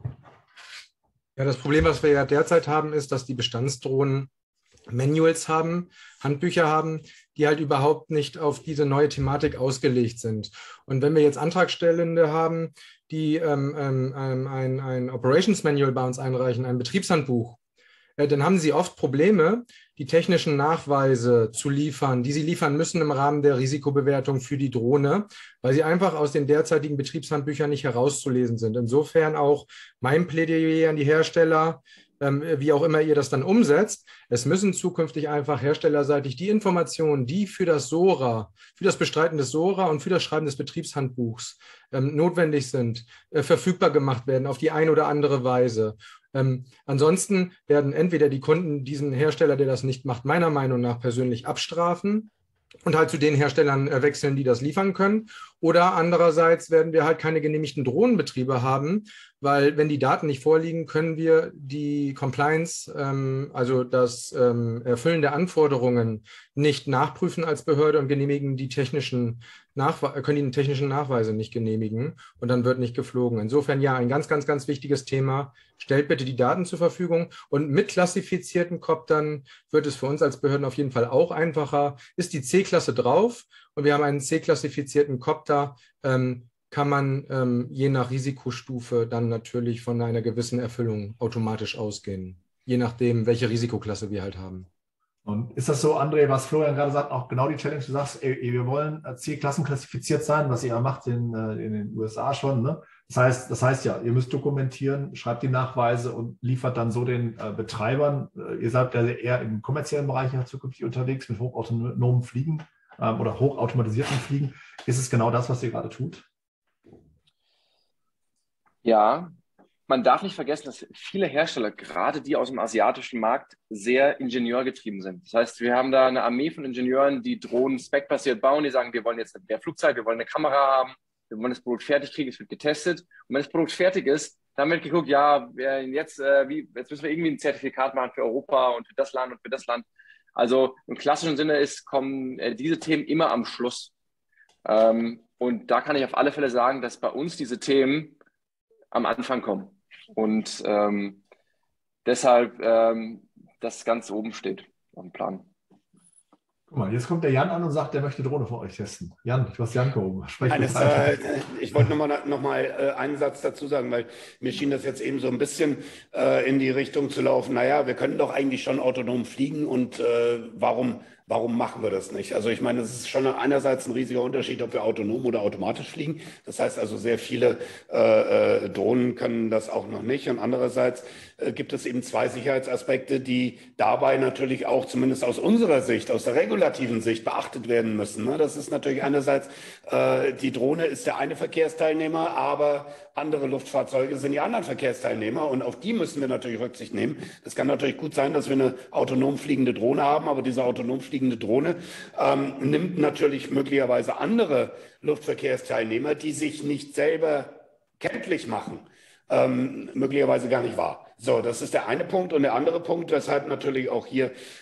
Ja, das Problem, was wir ja derzeit haben, ist, dass die Bestandsdrohnen Manuals haben, Handbücher haben, die halt überhaupt nicht auf diese neue Thematik ausgelegt sind. Und wenn wir jetzt Antragstellende haben, die ein Operations Manual bei uns einreichen, ein Betriebshandbuch, dann haben sie oft Probleme, die technischen Nachweise zu liefern, die sie liefern müssen im Rahmen der Risikobewertung für die Drohne, weil sie einfach aus den derzeitigen Betriebshandbüchern nicht herauszulesen sind. Insofern auch mein Plädoyer an die Hersteller, wie auch immer ihr das dann umsetzt. Es müssen zukünftig einfach herstellerseitig die Informationen, die für das SORA, für das Bestreiten des SORA und für das Schreiben des Betriebshandbuchs notwendig sind, verfügbar gemacht werden auf die eine oder andere Weise. Ansonsten werden entweder die Kunden diesen Hersteller, der das nicht macht, meiner Meinung nach persönlich abstrafen und halt zu den Herstellern wechseln, die das liefern können. Oder andererseits werden wir halt keine genehmigten Drohnenbetriebe haben, weil wenn die Daten nicht vorliegen, können wir die Compliance, also das Erfüllen der Anforderungen nicht nachprüfen als Behörde und können die technischen Nachweise nicht genehmigen und dann wird nicht geflogen. Insofern ja, ein ganz, ganz, ganz wichtiges Thema. Stellt bitte die Daten zur Verfügung und mit klassifizierten Koptern wird es für uns als Behörden auf jeden Fall auch einfacher. Ist die C-Klasse drauf und wir haben einen C-klassifizierten Kopter, kann man je nach Risikostufe dann natürlich von einer gewissen Erfüllung automatisch ausgehen, je nachdem, welche Risikoklasse wir halt haben. Und ist das so, André, was Florian gerade sagt, auch genau die Challenge, du sagst, wir wollen C-Klassen klassifiziert sein, was ihr ja macht in den USA schon, ne? Das heißt ja, ihr müsst dokumentieren, schreibt die Nachweise und liefert dann so den Betreibern. Ihr seid ja eher im kommerziellen Bereich ja zukünftig unterwegs mit hochautonomen Fliegen oder hochautomatisierten Fliegen. Ist es genau das, was ihr gerade tut? Ja, man darf nicht vergessen, dass viele Hersteller, gerade die aus dem asiatischen Markt, sehr ingenieurgetrieben sind. Das heißt, wir haben da eine Armee von Ingenieuren, die Drohnen spec-basiert bauen, die sagen, wir wollen jetzt mehr Flugzeit, wir wollen eine Kamera haben, wir wollen das Produkt fertig kriegen, es wird getestet. Und wenn das Produkt fertig ist, dann wird geguckt, ja, jetzt müssen wir irgendwie ein Zertifikat machen für Europa und für das Land und für das Land. Also im klassischen Sinne kommen diese Themen immer am Schluss. Und da kann ich auf alle Fälle sagen, dass bei uns diese Themen am Anfang kommen. Und deshalb das ganz oben steht auf dem Plan. Guck mal, jetzt kommt der Jan an und sagt, der möchte Drohne von euch testen. Jan, du hast Jan gehoben. Ich wollte noch mal einen Satz dazu sagen, weil mir schien das jetzt eben so ein bisschen in die Richtung zu laufen. Naja, wir können doch eigentlich schon autonom fliegen und warum machen wir das nicht? Also ich meine, es ist schon einerseits ein riesiger Unterschied, ob wir autonom oder automatisch fliegen. Das heißt also, sehr viele Drohnen können das auch noch nicht. Und andererseits gibt es eben zwei Sicherheitsaspekte, die dabei natürlich auch zumindest aus unserer Sicht, aus der regulativen Sicht beachtet werden müssen. Das ist natürlich einerseits, die Drohne ist der eine Verkehrsteilnehmer, aber andere Luftfahrzeuge sind die anderen Verkehrsteilnehmer und auf die müssen wir natürlich Rücksicht nehmen. Es kann natürlich gut sein, dass wir eine autonom fliegende Drohne haben, aber diese autonom fliegende Drohne nimmt natürlich möglicherweise andere Luftverkehrsteilnehmer, die sich nicht selber kenntlich machen, möglicherweise gar nicht wahr. So, das ist der eine Punkt. Und der andere Punkt, weshalb natürlich auch hier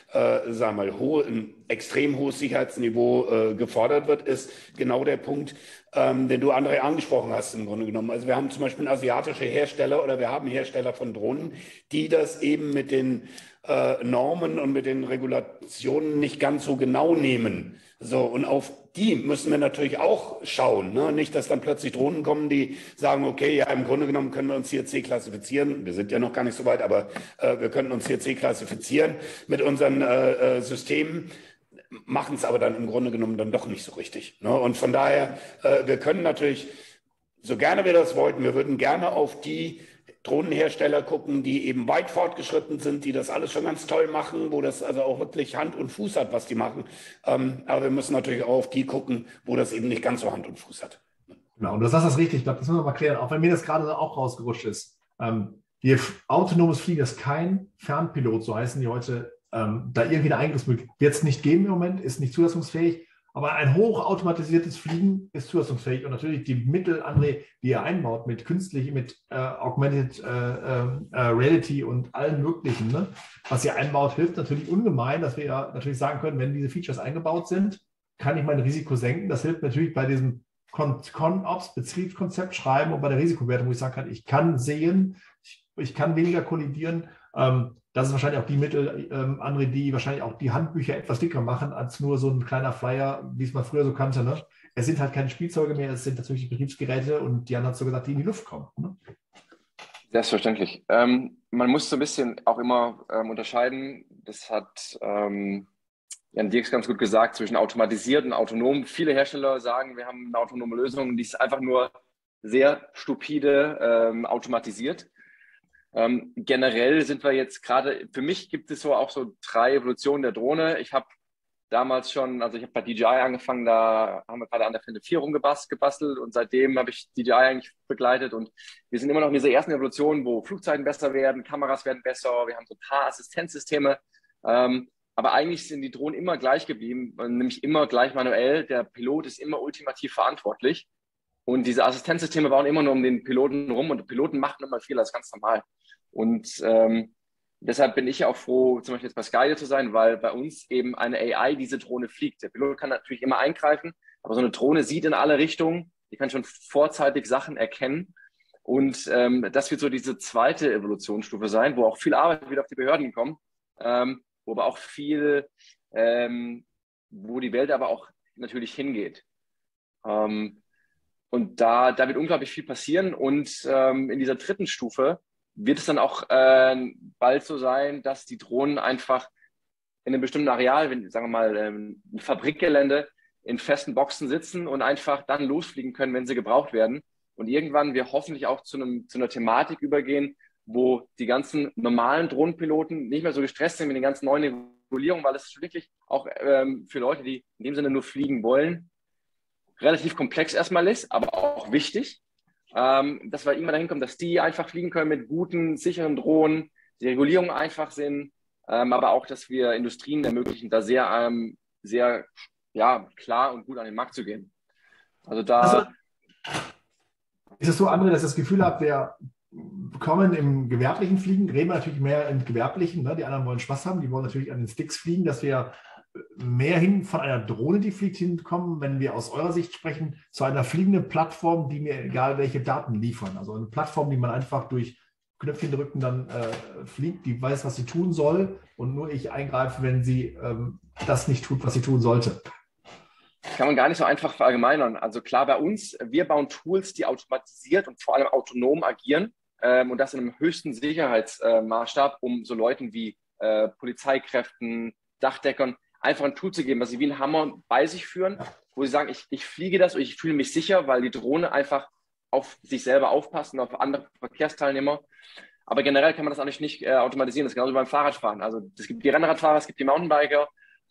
sagen wir mal, ein extrem hohes Sicherheitsniveau gefordert wird, ist genau der Punkt, den du, André, angesprochen hast im Grunde genommen. Also wir haben zum Beispiel asiatische Hersteller oder wir haben Hersteller von Drohnen, die das eben mit den Normen und mit den Regulationen nicht ganz so genau nehmen. So, und auf die müssen wir natürlich auch schauen. Ne? Nicht, dass dann plötzlich Drohnen kommen, die sagen, okay, ja, im Grunde genommen können wir uns hier C klassifizieren. Wir sind ja noch gar nicht so weit, aber wir können uns hier C klassifizieren mit unseren Systemen, machen es aber dann im Grunde genommen dann doch nicht so richtig. Ne? Und von daher, wir können natürlich, so gerne wir das wollten, wir würden gerne auf die Drohnenhersteller gucken, die eben weit fortgeschritten sind, die das alles schon ganz toll machen, wo das also auch wirklich Hand und Fuß hat, was die machen. Aber wir müssen natürlich auch auf die gucken, wo das eben nicht ganz so Hand und Fuß hat. Genau, und du sagst das richtig. Ich glaube, das müssen wir mal klären, auch wenn mir das gerade auch rausgerutscht ist. Autonomes Fliegen ist kein Fernpilot, so heißen die heute, da irgendwie eine Eingriffsmöglichkeit wird es nicht geben im Moment, ist nicht zulassungsfähig. Aber ein hochautomatisiertes Fliegen ist zulassungsfähig und natürlich die Mittel, André, die ihr einbaut mit künstlich, mit Augmented Reality und allen möglichen, ne, was ihr einbaut, hilft natürlich ungemein, dass wir ja natürlich sagen können, wenn diese Features eingebaut sind, kann ich mein Risiko senken. Das hilft natürlich bei diesem ConOps, Betriebskonzept schreiben und bei der Risikowertung, wo ich sagen kann, ich kann sehen, ich kann weniger kollidieren. Das ist wahrscheinlich auch die Mittel, André, die wahrscheinlich auch die Handbücher etwas dicker machen, als nur so ein kleiner Flyer, wie es man früher so kannte. Ne? Es sind halt keine Spielzeuge mehr, es sind natürlich die Betriebsgeräte und Jan hat so gesagt, die in die Luft kommen. Ne? Selbstverständlich. Man muss so ein bisschen auch immer unterscheiden, das hat Jan Dirks ganz gut gesagt, zwischen automatisiert und autonom. Viele Hersteller sagen, wir haben eine autonome Lösung, die ist einfach nur sehr stupide automatisiert. Generell sind wir jetzt gerade, für mich gibt es so auch so 3 Evolutionen der Drohne. Ich habe damals schon, also ich habe bei DJI angefangen, da haben wir gerade an der Phantom 4 rumgebastelt und seitdem habe ich DJI eigentlich begleitet und wir sind immer noch in dieser ersten Evolution, wo Flugzeiten besser werden, Kameras werden besser, wir haben so ein paar Assistenzsysteme, aber eigentlich sind die Drohnen immer gleich geblieben, nämlich immer gleich manuell. Der Pilot ist immer ultimativ verantwortlich. Und diese Assistenzsysteme bauen immer nur um den Piloten rum und die Piloten machen immer Fehler, das ist ganz normal. Und deshalb bin ich auch froh, zum Beispiel jetzt bei Skydio zu sein, weil bei uns eben eine AI diese Drohne fliegt. Der Pilot kann natürlich immer eingreifen, aber so eine Drohne sieht in alle Richtungen, die kann schon vorzeitig Sachen erkennen. Und das wird so diese zweite Evolutionsstufe sein, wo auch viel Arbeit wieder auf die Behörden kommt, wo aber auch viel, wo die Welt aber auch natürlich hingeht. Und da wird unglaublich viel passieren. Und in dieser dritten Stufe wird es dann auch bald so sein, dass die Drohnen einfach in einem bestimmten Areal, wenn, sagen wir mal, ein Fabrikgelände, in festen Boxen sitzen und einfach dann losfliegen können, wenn sie gebraucht werden. Und irgendwann wir hoffentlich auch zu einer Thematik übergehen, wo die ganzen normalen Drohnenpiloten nicht mehr so gestresst sind mit den ganzen neuen Regulierungen, weil es wirklich auch für Leute, die in dem Sinne nur fliegen wollen, relativ komplex erstmal ist, aber auch wichtig, dass wir irgendwann dahin kommen, dass die einfach fliegen können mit guten, sicheren Drohnen, die Regulierungen einfach sind, aber auch, dass wir Industrien ermöglichen, da sehr, sehr klar und gut an den Markt zu gehen. Also da... Ist es so, André, dass ich das Gefühl habe, wir kommen im gewerblichen Fliegen, reden wir natürlich mehr im gewerblichen, ne? Die anderen wollen Spaß haben, die wollen natürlich an den Sticks fliegen, dass wir mehr hin von einer Drohne, die fliegt, hinkommen, wenn wir aus eurer Sicht sprechen, zu einer fliegenden Plattform, die mir egal welche Daten liefern. Also eine Plattform, die man einfach durch Knöpfchen drücken dann fliegt, die weiß, was sie tun soll und nur ich eingreife, wenn sie das nicht tut, was sie tun sollte. Kann man gar nicht so einfach verallgemeinern. Also klar, bei uns, wir bauen Tools, die automatisiert und vor allem autonom agieren und das in einem höchsten Sicherheitsmaßstab, um so Leuten wie Polizeikräften, Dachdeckern einfach ein Tool zu geben, was sie wie ein Hammer bei sich führen, wo sie sagen, ich fliege das und ich fühle mich sicher, weil die Drohne einfach auf sich selber aufpasst und auf andere Verkehrsteilnehmer. Aber generell kann man das eigentlich nicht automatisieren. Das ist genauso wie beim Fahrradfahren. Also es gibt die Rennradfahrer, es gibt die Mountainbiker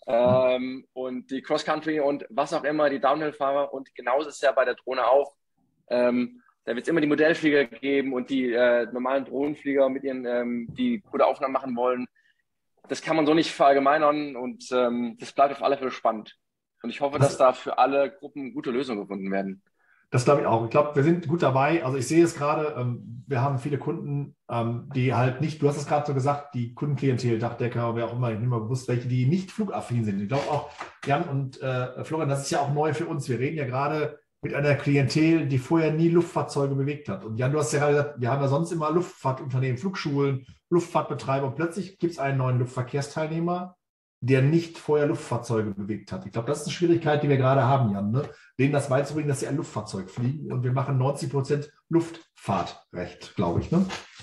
und die Cross-Country und was auch immer, die Downhill-Fahrer. Und genauso ist es ja bei der Drohne auch. Da wird es immer die Modellflieger geben und die normalen Drohnenflieger mit ihren, die gute Aufnahmen machen wollen. Das kann man so nicht verallgemeinern und das bleibt auf alle Fälle spannend. Und ich hoffe, dass da für alle Gruppen gute Lösungen gefunden werden. Das glaube ich auch. Ich glaube, wir sind gut dabei. Also ich sehe es gerade, wir haben viele Kunden, die halt nicht, du hast es gerade so gesagt, die Kundenklientel, Dachdecker, wer auch immer, ich nehme mal bewusst, welche, die nicht flugaffin sind. Ich glaube auch, Jan und Florian, das ist ja auch neu für uns. Wir reden ja gerade mit einer Klientel, die vorher nie Luftfahrzeuge bewegt hat. Und Jan, du hast ja gerade gesagt, wir haben ja sonst immer Luftfahrtunternehmen, Flugschulen, Luftfahrtbetreiber und plötzlich gibt es einen neuen Luftverkehrsteilnehmer, der nicht vorher Luftfahrzeuge bewegt hat. Ich glaube, das ist eine Schwierigkeit, die wir gerade haben, Jan, ne? Denen das beizubringen, dass sie ein Luftfahrzeug fliegen. Und wir machen 90% Luftfahrtrecht, glaube ich. Ne?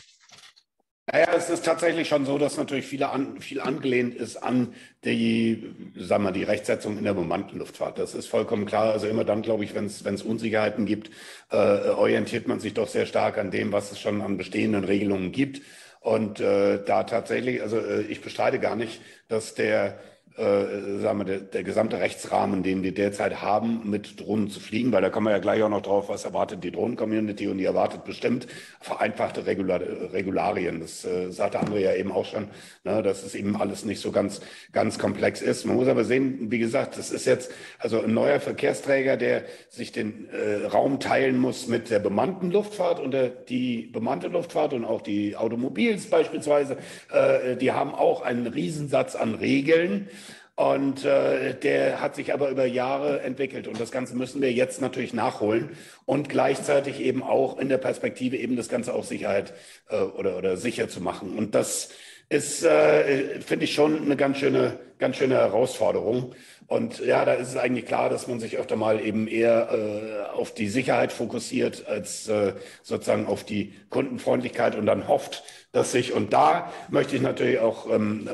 Naja, es ist tatsächlich schon so, dass natürlich viel angelehnt ist an die, sagen wir, die Rechtsetzung in der bemannten Luftfahrt. Das ist vollkommen klar. Also immer dann, glaube ich, wenn es Unsicherheiten gibt, orientiert man sich doch sehr stark an dem, was es schon an bestehenden Regelungen gibt. Und da tatsächlich, also ich bestreite gar nicht, dass sagen wir, der gesamte Rechtsrahmen, den wir derzeit haben, mit Drohnen zu fliegen, weil da kommen wir ja gleich auch noch drauf, was erwartet die Drohnen-Community, und die erwartet bestimmt vereinfachte Regularien. Das sagte André ja eben auch schon, ne, dass es eben alles nicht so ganz komplex ist. Man muss aber sehen, wie gesagt, das ist jetzt also ein neuer Verkehrsträger, der sich den Raum teilen muss mit der bemannten Luftfahrt, und die bemannte Luftfahrt und auch die Automobils beispielsweise, die haben auch einen Riesensatz an Regeln. Und der hat sich aber über Jahre entwickelt. Und das Ganze müssen wir jetzt natürlich nachholen und gleichzeitig eben auch in der Perspektive eben das Ganze auch Sicherheit oder sicher zu machen. Und das ist, finde ich, schon eine ganz schöne Herausforderung. Und ja, da ist es eigentlich klar, dass man sich öfter mal eben eher auf die Sicherheit fokussiert als sozusagen auf die Kundenfreundlichkeit und dann hofft, dass sich, und da möchte ich natürlich auch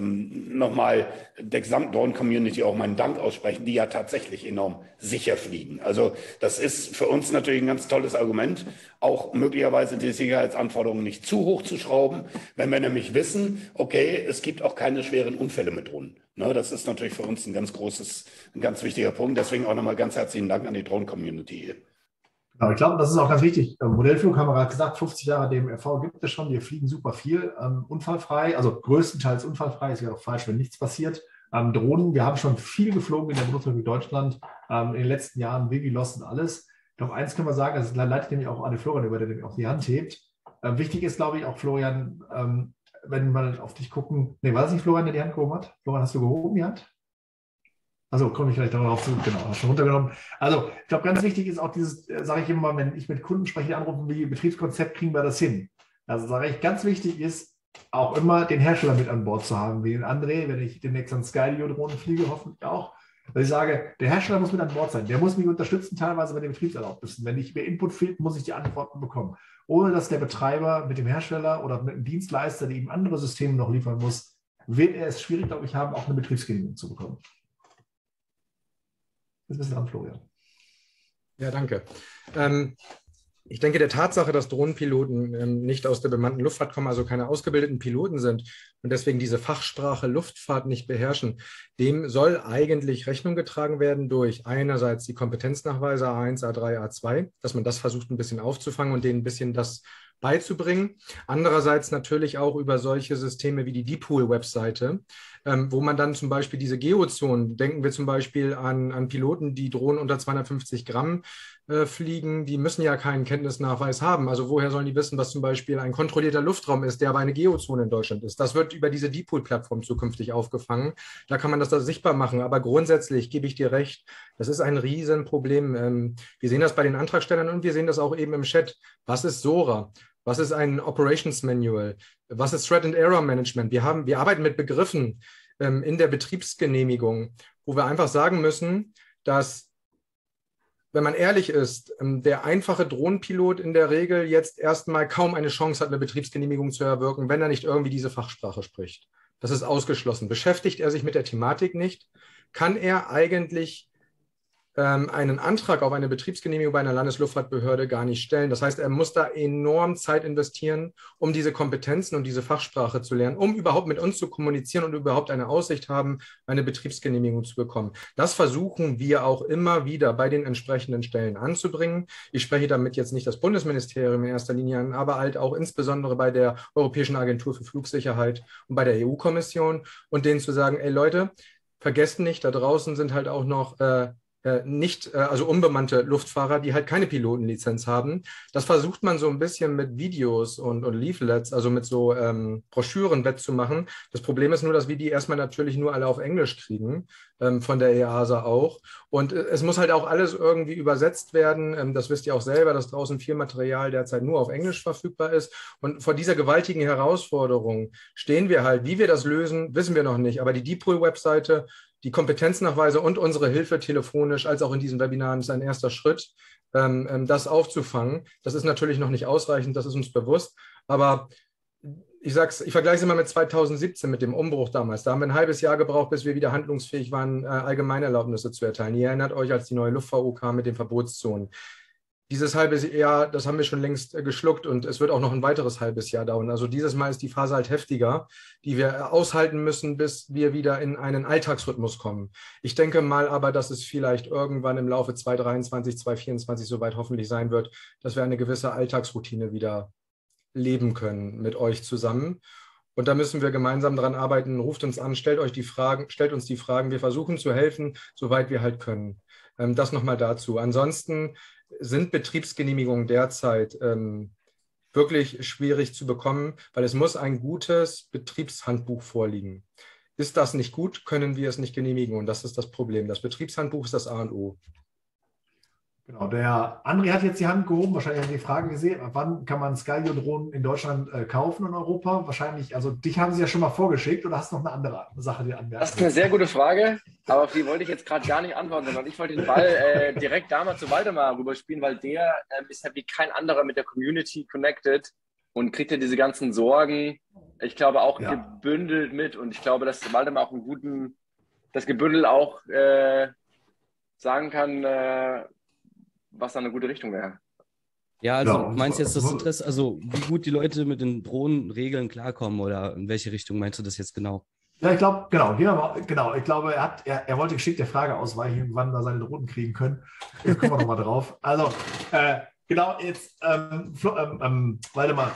nochmal der gesamten Drohnen-Community auch meinen Dank aussprechen, die ja tatsächlich enorm sicher fliegen. Also das ist für uns natürlich ein ganz tolles Argument, auch möglicherweise die Sicherheitsanforderungen nicht zu hoch zu schrauben, wenn wir nämlich wissen, okay, es gibt auch keine schweren Unfälle mit Drohnen. Ne, das ist natürlich für uns ein ganz wichtiger Punkt. Deswegen auch nochmal ganz herzlichen Dank an die Drohnen-Community. Genau, ich glaube, das ist auch ganz wichtig. Modellflug haben wir gerade gesagt, 50 Jahre DMRV gibt es schon. Wir fliegen super viel, unfallfrei, also größtenteils unfallfrei. Es wäre auch falsch, wenn nichts passiert. Drohnen, wir haben schon viel geflogen in der Bundesrepublik Deutschland. In den letzten Jahren, Vivi, Lost und alles. Ich glaube, eins können wir sagen, das leitet nämlich auch an Florian über, der nämlich auch die Hand hebt. Wichtig ist, glaube ich, auch, Florian, wenn wir auf dich gucken. Nee, war das nicht Florian, der die Hand gehoben hat? Florian, hast du gehoben die Hand? Also komme ich vielleicht darauf zurück, genau, hast schon runtergenommen. Also ich glaube, ganz wichtig ist auch dieses, sage ich immer mal, wenn ich mit Kunden spreche, die anrufen, wie Betriebskonzept, kriegen wir das hin? Also sage ich, ganz wichtig ist, auch immer den Hersteller mit an Bord zu haben, wie den André, wenn ich demnächst an Skydio-Drohnen fliege, hoffentlich auch. Weil ich sage, der Hersteller muss mit an Bord sein, der muss mich unterstützen, teilweise bei den Betriebserlaubnissen. Wenn ich mir Input fehlt, muss ich die Antworten bekommen. Ohne dass der Betreiber mit dem Hersteller oder mit dem Dienstleister, der ihm andere Systeme noch liefern muss, wird er es schwierig, glaube ich, haben, auch eine Betriebsgenehmigung zu bekommen. Das ist ein bisschen an Florian. Ja, danke. Ich denke, der Tatsache, dass Drohnenpiloten nicht aus der bemannten Luftfahrt kommen, also keine ausgebildeten Piloten sind und deswegen diese Fachsprache Luftfahrt nicht beherrschen, dem soll eigentlich Rechnung getragen werden durch einerseits die Kompetenznachweise A1, A3, A2, dass man das versucht ein bisschen aufzufangen und denen ein bisschen das beizubringen. Andererseits natürlich auch über solche Systeme wie die DPOOL-Webseite, wo man dann zum Beispiel diese Geozonen, denken wir zum Beispiel an Piloten, die Drohnen unter 250 Gramm fliegen, die müssen ja keinen Kenntnisnachweis haben. Also woher sollen die wissen, was zum Beispiel ein kontrollierter Luftraum ist, der aber eine Geozone in Deutschland ist? Das wird über diese DPOOL-Plattform zukünftig aufgefangen. Da kann man das da sichtbar machen. Aber grundsätzlich gebe ich dir recht, das ist ein Riesenproblem. Wir sehen das bei den Antragstellern und wir sehen das auch eben im Chat. Was ist SORA? Was ist ein Operations Manual? Was ist Threat and Error Management? Wir arbeiten mit Begriffen in der Betriebsgenehmigung, wo wir einfach sagen müssen, dass, wenn man ehrlich ist, der einfache Drohnenpilot in der Regel jetzt erstmal kaum eine Chance hat, eine Betriebsgenehmigung zu erwirken, wenn er nicht irgendwie diese Fachsprache spricht. Das ist ausgeschlossen. Beschäftigt er sich mit der Thematik nicht, kann er eigentlich einen Antrag auf eine Betriebsgenehmigung bei einer Landesluftfahrtbehörde gar nicht stellen. Das heißt, er muss da enorm Zeit investieren, um diese Kompetenzen und diese Fachsprache zu lernen, um überhaupt mit uns zu kommunizieren und überhaupt eine Aussicht haben, eine Betriebsgenehmigung zu bekommen. Das versuchen wir auch immer wieder bei den entsprechenden Stellen anzubringen. Ich spreche damit jetzt nicht das Bundesministerium in erster Linie an, aber halt auch insbesondere bei der Europäischen Agentur für Flugsicherheit und bei der EU-Kommission und denen zu sagen, ey Leute, vergesst nicht, da draußen sind halt auch noch also unbemannte Luftfahrer, die halt keine Pilotenlizenz haben. Das versucht man so ein bisschen mit Videos und Leaflets, also mit so Broschüren wettzumachen. Das Problem ist nur, dass wir die erstmal natürlich nur alle auf Englisch kriegen, von der EASA auch. Und es muss halt auch alles irgendwie übersetzt werden. Das wisst ihr auch selber, dass draußen viel Material derzeit nur auf Englisch verfügbar ist. Und vor dieser gewaltigen Herausforderung stehen wir halt. Wie wir das lösen, wissen wir noch nicht. Aber die DeepPool-Webseite, die Kompetenznachweise und unsere Hilfe telefonisch als auch in diesen Webinaren ist ein erster Schritt, das aufzufangen. Das ist natürlich noch nicht ausreichend, das ist uns bewusst. Aber ich vergleiche es immer mit 2017, mit dem Umbruch damals. Da haben wir ein halbes Jahr gebraucht, bis wir wieder handlungsfähig waren, Allgemeinerlaubnisse zu erteilen. Ihr erinnert euch, als die neue Luft-VO kam mit den Verbotszonen. Dieses halbe Jahr, das haben wir schon längst geschluckt und es wird auch noch ein weiteres halbes Jahr dauern. Also dieses Mal ist die Phase halt heftiger, die wir aushalten müssen, bis wir wieder in einen Alltagsrhythmus kommen. Ich denke mal aber, dass es vielleicht irgendwann im Laufe 2023, 2024 soweit hoffentlich sein wird, dass wir eine gewisse Alltagsroutine wieder leben können mit euch zusammen. Und da müssen wir gemeinsam dran arbeiten. Ruft uns an, stellt uns die Fragen. Wir versuchen zu helfen, soweit wir halt können. Das nochmal dazu. Ansonsten sind Betriebsgenehmigungen derzeit wirklich schwierig zu bekommen, weil es muss ein gutes Betriebshandbuch vorliegen. Ist das nicht gut, können wir es nicht genehmigen und das ist das Problem. Das Betriebshandbuch ist das A und O. Genau, der André hat jetzt die Hand gehoben, wahrscheinlich hat er die Frage gesehen, ab wann kann man Skydio-Drohnen in Deutschland kaufen in Europa? Wahrscheinlich, also dich haben sie ja schon mal vorgeschickt oder hast du noch eine andere Sache, die anmerken? Das ist eine sehr gute Frage, aber auf die wollte ich jetzt gerade gar nicht antworten, sondern ich wollte den Ball direkt damals zu Waldemar rüberspielen, weil der ist ja wie kein anderer mit der Community connected und kriegt ja diese ganzen Sorgen, ich glaube auch gebündelt mit und ich glaube, dass Waldemar auch das gebündelt auch sagen kann, was da eine gute Richtung wäre. Ja, also meinst du jetzt das Interesse, also wie gut die Leute mit den Drohnenregeln klarkommen oder in welche Richtung meinst du das jetzt genau? Ja, ich glaube, genau. Ich glaube, er wollte geschickt der Frage ausweichen, wann wir seine Drohnen kriegen können. Jetzt kommen wir nochmal drauf. Also, genau, jetzt, Waldemar,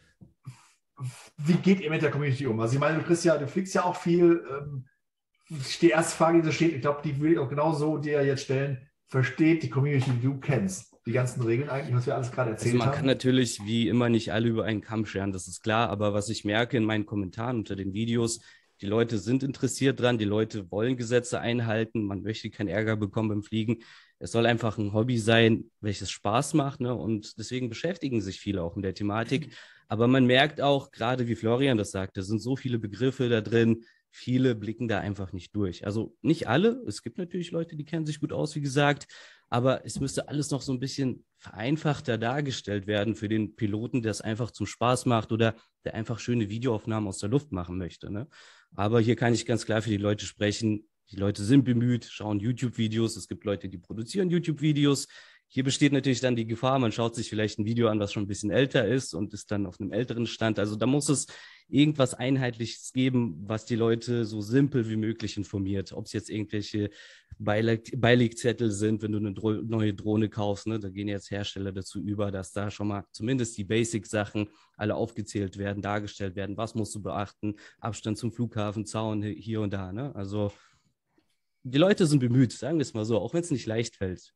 wie geht ihr mit der Community um? Also, ich meine, du fliegst ja auch viel. Die erste Frage, die da steht, ich glaube, die will ich auch genau so dir jetzt stellen. Versteht die Community, die du kennst, die ganzen Regeln eigentlich, was wir alles gerade erzählt haben? Man kann natürlich wie immer nicht alle über einen Kamm scheren, das ist klar, aber was ich merke in meinen Kommentaren unter den Videos, die Leute sind interessiert dran, die Leute wollen Gesetze einhalten, man möchte keinen Ärger bekommen beim Fliegen. Es soll einfach ein Hobby sein, welches Spaß macht, ne? Und deswegen beschäftigen sich viele auch mit der Thematik. Aber man merkt auch, gerade wie Florian das sagt, da sind so viele Begriffe da drin, viele blicken da einfach nicht durch. Also nicht alle, es gibt natürlich Leute, die kennen sich gut aus, wie gesagt, aber es müsste alles noch so ein bisschen vereinfachter dargestellt werden für den Piloten, der es einfach zum Spaß macht oder der einfach schöne Videoaufnahmen aus der Luft machen möchte, ne? Aber hier kann ich ganz klar für die Leute sprechen. Die Leute sind bemüht, schauen YouTube-Videos. Es gibt Leute, die produzieren YouTube-Videos. Hier besteht natürlich dann die Gefahr, man schaut sich vielleicht ein Video an, was schon ein bisschen älter ist und ist dann auf einem älteren Stand. Also da muss es irgendwas Einheitliches geben, was die Leute so simpel wie möglich informiert. Ob es jetzt irgendwelche Beilegzettel sind, wenn du eine neue Drohne kaufst, ne? Da gehen jetzt Hersteller dazu über, dass da schon mal zumindest die Basic-Sachen alle aufgezählt werden, dargestellt werden. Was musst du beachten? Abstand zum Flughafen, Zaun hier und da, ne? Also die Leute sind bemüht, sagen wir es mal so, auch wenn es nicht leicht fällt.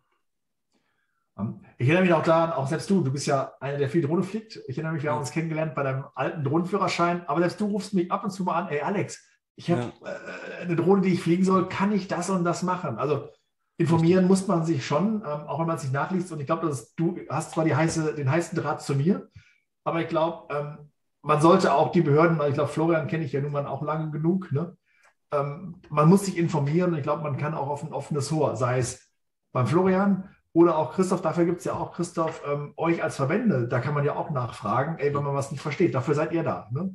Ich erinnere mich auch daran, auch selbst du bist ja einer, der viel Drohne fliegt. Ich erinnere mich, wir haben uns kennengelernt bei deinem alten Drohnenführerschein, aber selbst du rufst mich ab und zu mal an, ey Alex, ich habe eine Drohne, die ich fliegen soll, kann ich das und das machen? Also informieren muss man sich schon, auch wenn man es nicht nachliest und ich glaube, du hast zwar den heißen Draht zu mir, aber ich glaube, man sollte auch die Behörden, ich glaube, Florian kenne ich ja nun mal auch lange genug, ne? Man muss sich informieren und ich glaube, man kann auch auf ein offenes Ohr, sei es beim Florian, oder auch Christoph, dafür gibt es ja auch, Christoph, euch als Verbände, da kann man ja auch nachfragen, ey, wenn man was nicht versteht, dafür seid ihr da. Ne?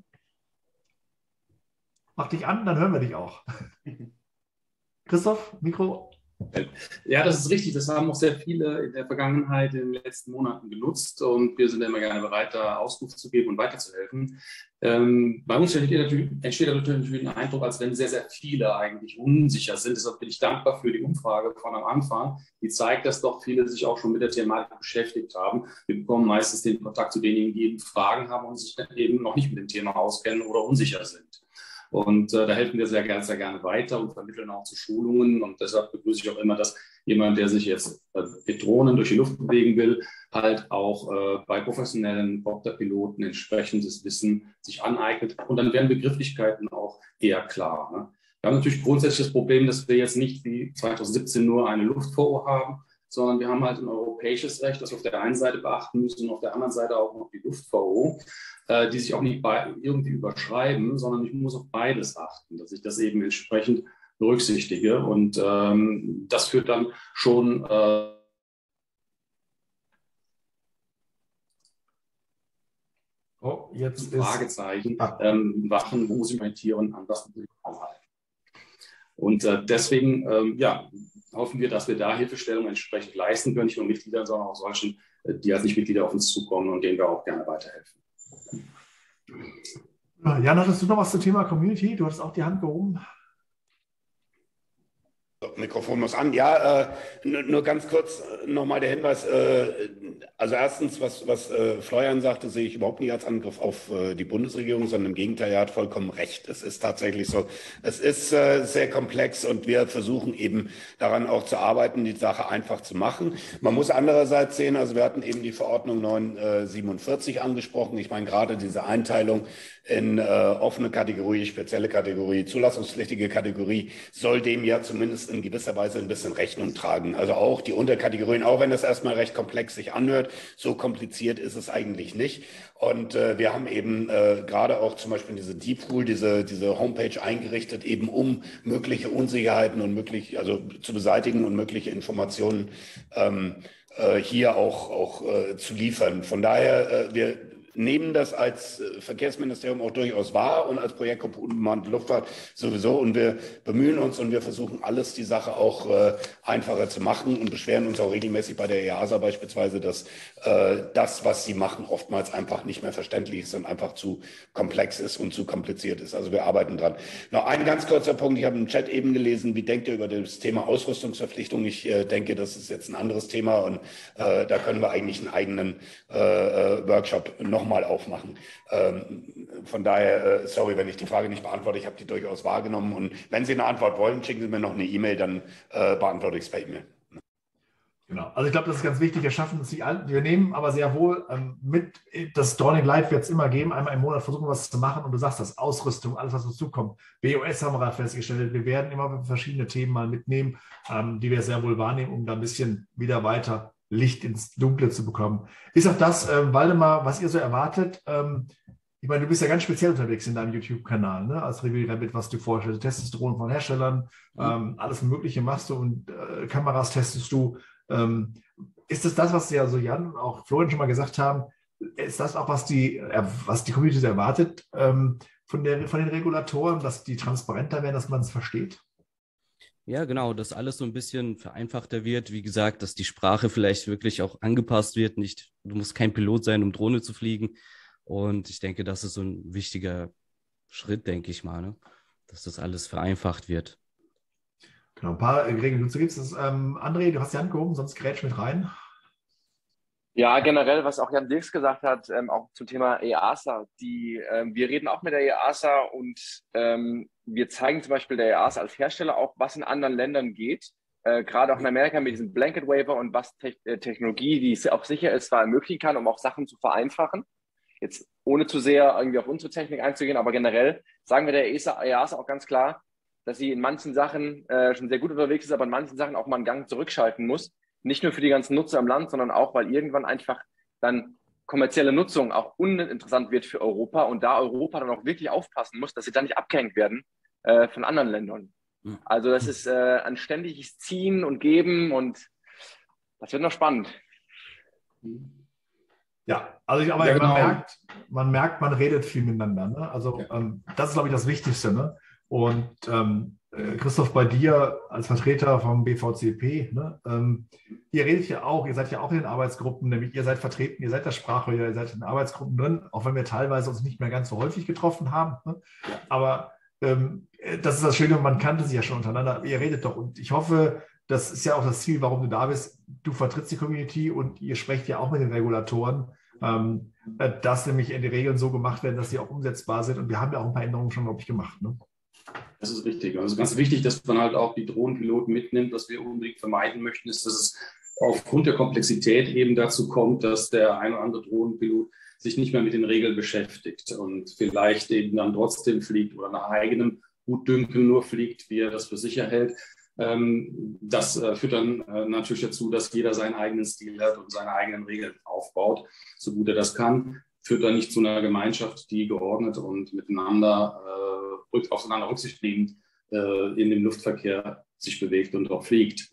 Mach dich an, dann hören wir dich auch. Christoph, Mikro. Ja, das ist richtig. Das haben auch sehr viele in der Vergangenheit, in den letzten Monaten genutzt und wir sind immer gerne bereit, da Auskunft zu geben und weiterzuhelfen. Bei uns entsteht natürlich ein Eindruck, als wenn sehr, sehr viele eigentlich unsicher sind. Deshalb bin ich dankbar für die Umfrage von am Anfang. Die zeigt, dass doch viele sich auch schon mit der Thematik beschäftigt haben. Wir bekommen meistens den Kontakt zu denjenigen, die eben Fragen haben und sich dann eben noch nicht mit dem Thema auskennen oder unsicher sind. Und da helfen wir sehr gerne weiter und vermitteln auch zu Schulungen. Und deshalb begrüße ich auch immer, dass jemand, der sich jetzt mit Drohnen durch die Luft bewegen will, halt auch bei professionellen Copterpiloten entsprechendes Wissen sich aneignet. Und dann werden Begrifflichkeiten auch eher klar. Ne? Wir haben natürlich grundsätzlich das Problem, dass wir jetzt nicht wie 2017 nur eine Luft-VO haben, sondern wir haben halt ein europäisches Recht, das wir auf der einen Seite beachten müssen und auf der anderen Seite auch noch die Luft-VO, die sich auch nicht irgendwie überschreiben, sondern ich muss auf beides achten, dass ich das eben entsprechend berücksichtige. Und das führt dann schon jetzt Fragezeichen, Wachen, wo muss ich orientieren, an was muss ich anhalten. Und deswegen hoffen wir, dass wir da Hilfestellung entsprechend leisten können, nicht nur Mitgliedern, sondern auch solchen, die als Nicht-Mitglieder auf uns zukommen und denen wir auch gerne weiterhelfen. Jan, hattest du noch was zum Thema Community? Du hattest auch die Hand gehoben. Mikrofon muss an. Ja, nur ganz kurz nochmal der Hinweis. Also erstens, was Florian sagte, sehe ich überhaupt nicht als Angriff auf die Bundesregierung, sondern im Gegenteil, er hat vollkommen recht. Es ist tatsächlich so. Es ist sehr komplex und wir versuchen eben daran auch zu arbeiten, die Sache einfach zu machen. Man muss andererseits sehen, also wir hatten eben die Verordnung 947 angesprochen. Ich meine, gerade diese Einteilung in offene Kategorie, spezielle Kategorie, zulassungspflichtige Kategorie soll dem ja zumindest in gewisser Weise ein bisschen Rechnung tragen. Also auch die Unterkategorien, auch wenn das erstmal recht komplex sich anhört, so kompliziert ist es eigentlich nicht. Und wir haben eben gerade auch zum Beispiel diese Deeppool, diese Homepage eingerichtet, eben um mögliche Unsicherheiten und also zu beseitigen und mögliche Informationen hier auch zu liefern. Von daher, wir nehmen das als Verkehrsministerium auch durchaus wahr und als Projektgruppe Unbemannte Luftfahrt sowieso. Und wir bemühen uns und wir versuchen alles, die Sache auch einfacher zu machen und beschweren uns auch regelmäßig bei der EASA beispielsweise, dass das, was sie machen, oftmals einfach nicht mehr verständlich ist und einfach zu komplex ist und zu kompliziert ist. Also wir arbeiten dran. Noch ein ganz kurzer Punkt. Ich habe im Chat eben gelesen, wie denkt ihr über das Thema Ausrüstungsverpflichtung? Ich denke, das ist jetzt ein anderes Thema und da können wir eigentlich einen eigenen Workshop nochmal aufmachen. Von daher, sorry, wenn ich die Frage nicht beantworte, ich habe die durchaus wahrgenommen und wenn Sie eine Antwort wollen, schicken Sie mir noch eine E-Mail, dann beantworte ich es per E-Mail. Genau, also ich glaube, das ist ganz wichtig. Wir schaffen es nicht alle. Wir nehmen aber sehr wohl mit, das Drawing Live wird es immer geben, einmal im Monat versuchen was zu machen und du sagst das, Ausrüstung, alles was dazu kommt. BOS haben wir gerade festgestellt, wir werden immer verschiedene Themen mal mitnehmen, die wir sehr wohl wahrnehmen, um da ein bisschen wieder weiter Licht ins Dunkle zu bekommen. Ist auch das, Waldemar, was ihr so erwartet? Ich meine, du bist ja ganz speziell unterwegs in deinem YouTube-Kanal, ne? Als Reveal Rabbit, was du vorstellst. Du testest Drohnen von Herstellern, alles Mögliche machst du und Kameras testest du. Ist das, was ja so Jan und auch Florian schon mal gesagt haben, ist das auch, was die Community erwartet von den Regulatoren, dass die transparenter werden, dass man es versteht? Ja, genau, dass alles so ein bisschen vereinfachter wird. Wie gesagt, dass die Sprache vielleicht wirklich auch angepasst wird. Nicht, du musst kein Pilot sein, um Drohne zu fliegen. Und ich denke, das ist so ein wichtiger Schritt, denke ich mal, ne? Dass das alles vereinfacht wird. Genau, ein paar Regeln dazu gibt es. André, du hast die Hand gehoben, sonst grätsch mit rein. Ja, generell, was auch Jan Dirks gesagt hat, auch zum Thema EASA. Wir reden auch mit der EASA und wir zeigen zum Beispiel der EASA als Hersteller auch, was in anderen Ländern geht. Gerade auch in Amerika mit diesem Blanket Waiver und was Technologie, die auch sicher ist, zwar ermöglichen kann, um auch Sachen zu vereinfachen. Jetzt ohne zu sehr irgendwie auf unsere Technik einzugehen, aber generell sagen wir der EASA auch ganz klar, dass sie in manchen Sachen schon sehr gut unterwegs ist, aber in manchen Sachen auch mal einen Gang zurückschalten muss. Nicht nur für die ganzen Nutzer im Land, sondern auch, weil irgendwann einfach dann kommerzielle Nutzung auch uninteressant wird für Europa und da Europa dann auch wirklich aufpassen muss, dass sie dann nicht abgehängt werden von anderen Ländern. Also das ist ein ständiges Ziehen und Geben und das wird noch spannend. Ja, also Ja, genau. man merkt, man redet viel miteinander. Ne? Also das ist, glaube ich, das Wichtigste. Ne? Und Christoph, bei dir als Vertreter vom BVCP, ne? Ihr redet ja auch, ihr seid ja auch in den Arbeitsgruppen, nämlich ihr seid vertreten, ihr seid der Sprachrohr, ihr seid in den Arbeitsgruppen drin, auch wenn wir teilweise uns nicht mehr ganz so häufig getroffen haben. Ne? Aber das ist das Schöne, man kannte sie ja schon untereinander. Ihr redet doch und ich hoffe, das ist ja auch das Ziel, warum du da bist. Du vertrittst die Community und ihr sprecht ja auch mit den Regulatoren, dass nämlich die Regeln so gemacht werden, dass sie auch umsetzbar sind. Und wir haben ja auch ein paar Änderungen schon, glaube ich, gemacht. Ne? Das ist richtig. Also ganz wichtig, dass man halt auch die Drohnenpiloten mitnimmt. Was wir unbedingt vermeiden möchten, ist, dass es aufgrund der Komplexität eben dazu kommt, dass der ein oder andere Drohnenpilot sich nicht mehr mit den Regeln beschäftigt und vielleicht eben dann trotzdem fliegt oder nach eigenem Gutdünken nur fliegt, wie er das für sicher hält. Das führt dann natürlich dazu, dass jeder seinen eigenen Stil hat und seine eigenen Regeln aufbaut, so gut er das kann. Führt dann nicht zu einer Gemeinschaft, die geordnet und miteinander aufeinander Rücksicht nehmend in dem Luftverkehr sich bewegt und auch fliegt.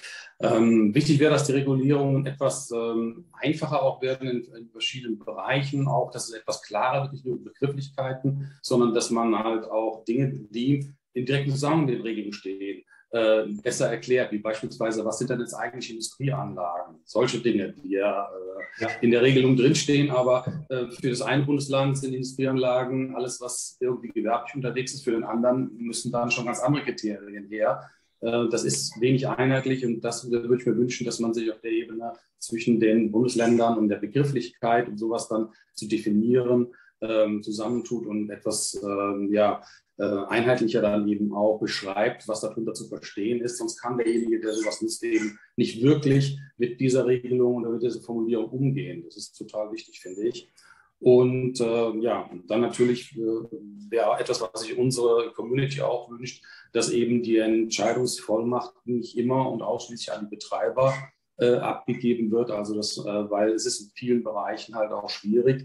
Wichtig wäre, dass die Regulierungen etwas einfacher auch werden in verschiedenen Bereichen, auch dass es etwas klarer wird, nicht nur Begrifflichkeiten, sondern dass man halt auch Dinge, die in direktem Zusammenhang mit den Regeln stehen, besser erklärt, wie beispielsweise, was sind denn jetzt eigentlich Industrieanlagen? Solche Dinge, die ja in der Regelung drinstehen, aber für das eine Bundesland sind Industrieanlagen alles, was irgendwie gewerblich unterwegs ist, für den anderen müssen dann schon ganz andere Kriterien her. Das ist wenig einheitlich und das würde ich mir wünschen, dass man sich auf der Ebene zwischen den Bundesländern und der Begrifflichkeit und sowas dann zu definieren, zusammentut und etwas einheitlicher dann eben auch beschreibt, was darunter zu verstehen ist. Sonst kann derjenige, der sowas nutzt, eben nicht wirklich mit dieser Regelung oder mit dieser Formulierung umgehen. Das ist total wichtig, finde ich. Und dann natürlich wäre etwas, was sich unsere Community auch wünscht, dass eben die Entscheidungsvollmacht nicht immer und ausschließlich an die Betreiber abgegeben wird. Also weil es ist in vielen Bereichen halt auch schwierig,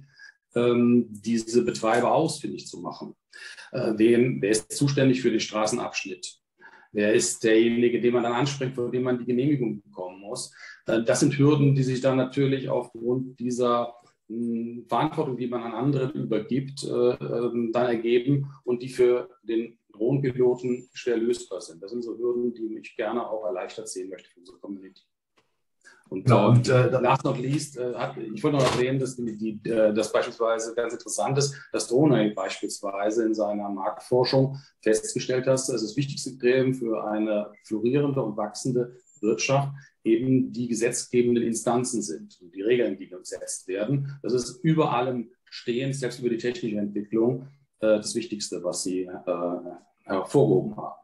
diese Betreiber ausfindig zu machen. Wer ist zuständig für den Straßenabschnitt? Wer ist derjenige, den man dann anspricht, von dem man die Genehmigung bekommen muss? Das sind Hürden, die sich dann natürlich aufgrund dieser Verantwortung, die man an andere übergibt, dann ergeben und die für den Drohnenpiloten schwer lösbar sind. Das sind so Hürden, die ich gerne auch erleichtert sehen möchte für unsere Community. Und last not least, ich wollte noch erwähnen, dass das beispielsweise ganz interessant ist, dass Drohne beispielsweise in seiner Marktforschung festgestellt hat, dass das wichtigste Kriterium für eine florierende und wachsende Wirtschaft eben die gesetzgebenden Instanzen sind und die Regeln, die gesetzt werden. Das ist über allem stehend, selbst über die technische Entwicklung, das Wichtigste, was Sie hervorgehoben haben.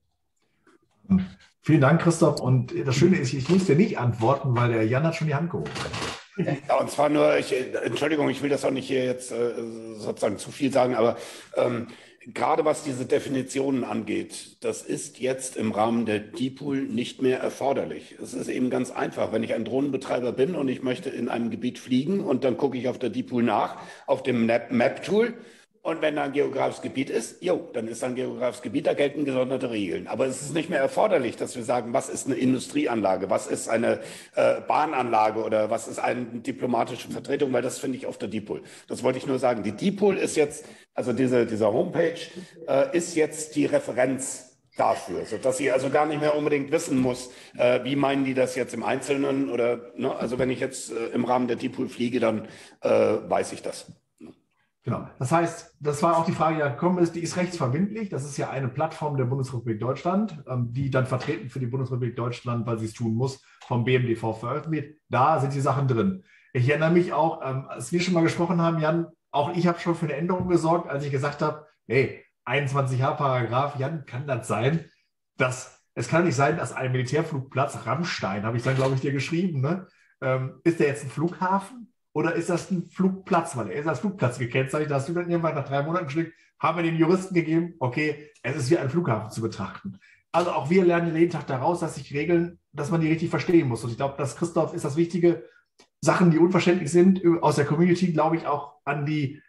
Vielen Dank, Christoph. Und das Schöne ist, ich muss dir nicht antworten, weil der Jan hat schon die Hand gehoben. Ja, und zwar nur, Entschuldigung, ich will das auch nicht hier jetzt sozusagen zu viel sagen, aber gerade was diese Definitionen angeht, das ist jetzt im Rahmen der DPOOL nicht mehr erforderlich. Es ist eben ganz einfach. Wenn ich ein Drohnenbetreiber bin und ich möchte in einem Gebiet fliegen und dann gucke ich auf der DPOOL nach, auf dem Map-Tool, und wenn da ein geografisches Gebiet ist, dann ist da ein geografisches Gebiet, da gelten gesonderte Regeln. Aber es ist nicht mehr erforderlich, dass wir sagen, was ist eine Industrieanlage, was ist eine Bahnanlage oder was ist eine diplomatische Vertretung, weil das finde ich auf der DPOOL. Das wollte ich nur sagen. Die DPOOL ist jetzt, also dieser Homepage, ist jetzt die Referenz dafür, sodass ich also gar nicht mehr unbedingt wissen muss, wie meinen die das jetzt im Einzelnen oder, ne? Also wenn ich jetzt im Rahmen der DPOOL fliege, dann weiß ich das. Genau. Das heißt, das war auch die Frage, die ja gekommen ist, die ist rechtsverbindlich. Das ist ja eine Plattform der Bundesrepublik Deutschland, die dann vertreten für die Bundesrepublik Deutschland, weil sie es tun muss, vom BMDV veröffentlicht. Da sind die Sachen drin. Ich erinnere mich auch, als wir schon mal gesprochen haben, Jan, auch ich habe schon für eine Änderung gesorgt, als ich gesagt habe, hey, 21h Paragraph, Jan, kann das sein, dass es kann nicht sein, dass ein Militärflugplatz, Rammstein, habe ich dann, glaube ich, dir geschrieben, ne? Ist der jetzt ein Flughafen? Oder ist das ein Flugplatz? Weil er ist als Flugplatz gekennzeichnet. Da hast du dann irgendwann nach 3 Monaten geschickt, haben wir den Juristen gegeben, okay, es ist wie ein Flughafen zu betrachten. Also auch wir lernen jeden Tag daraus, dass sich Regeln, dass man die richtig verstehen muss. Und ich glaube, dass Christoph ist das Wichtige, Sachen, die unverständlich sind, aus der Community, glaube ich, auch an die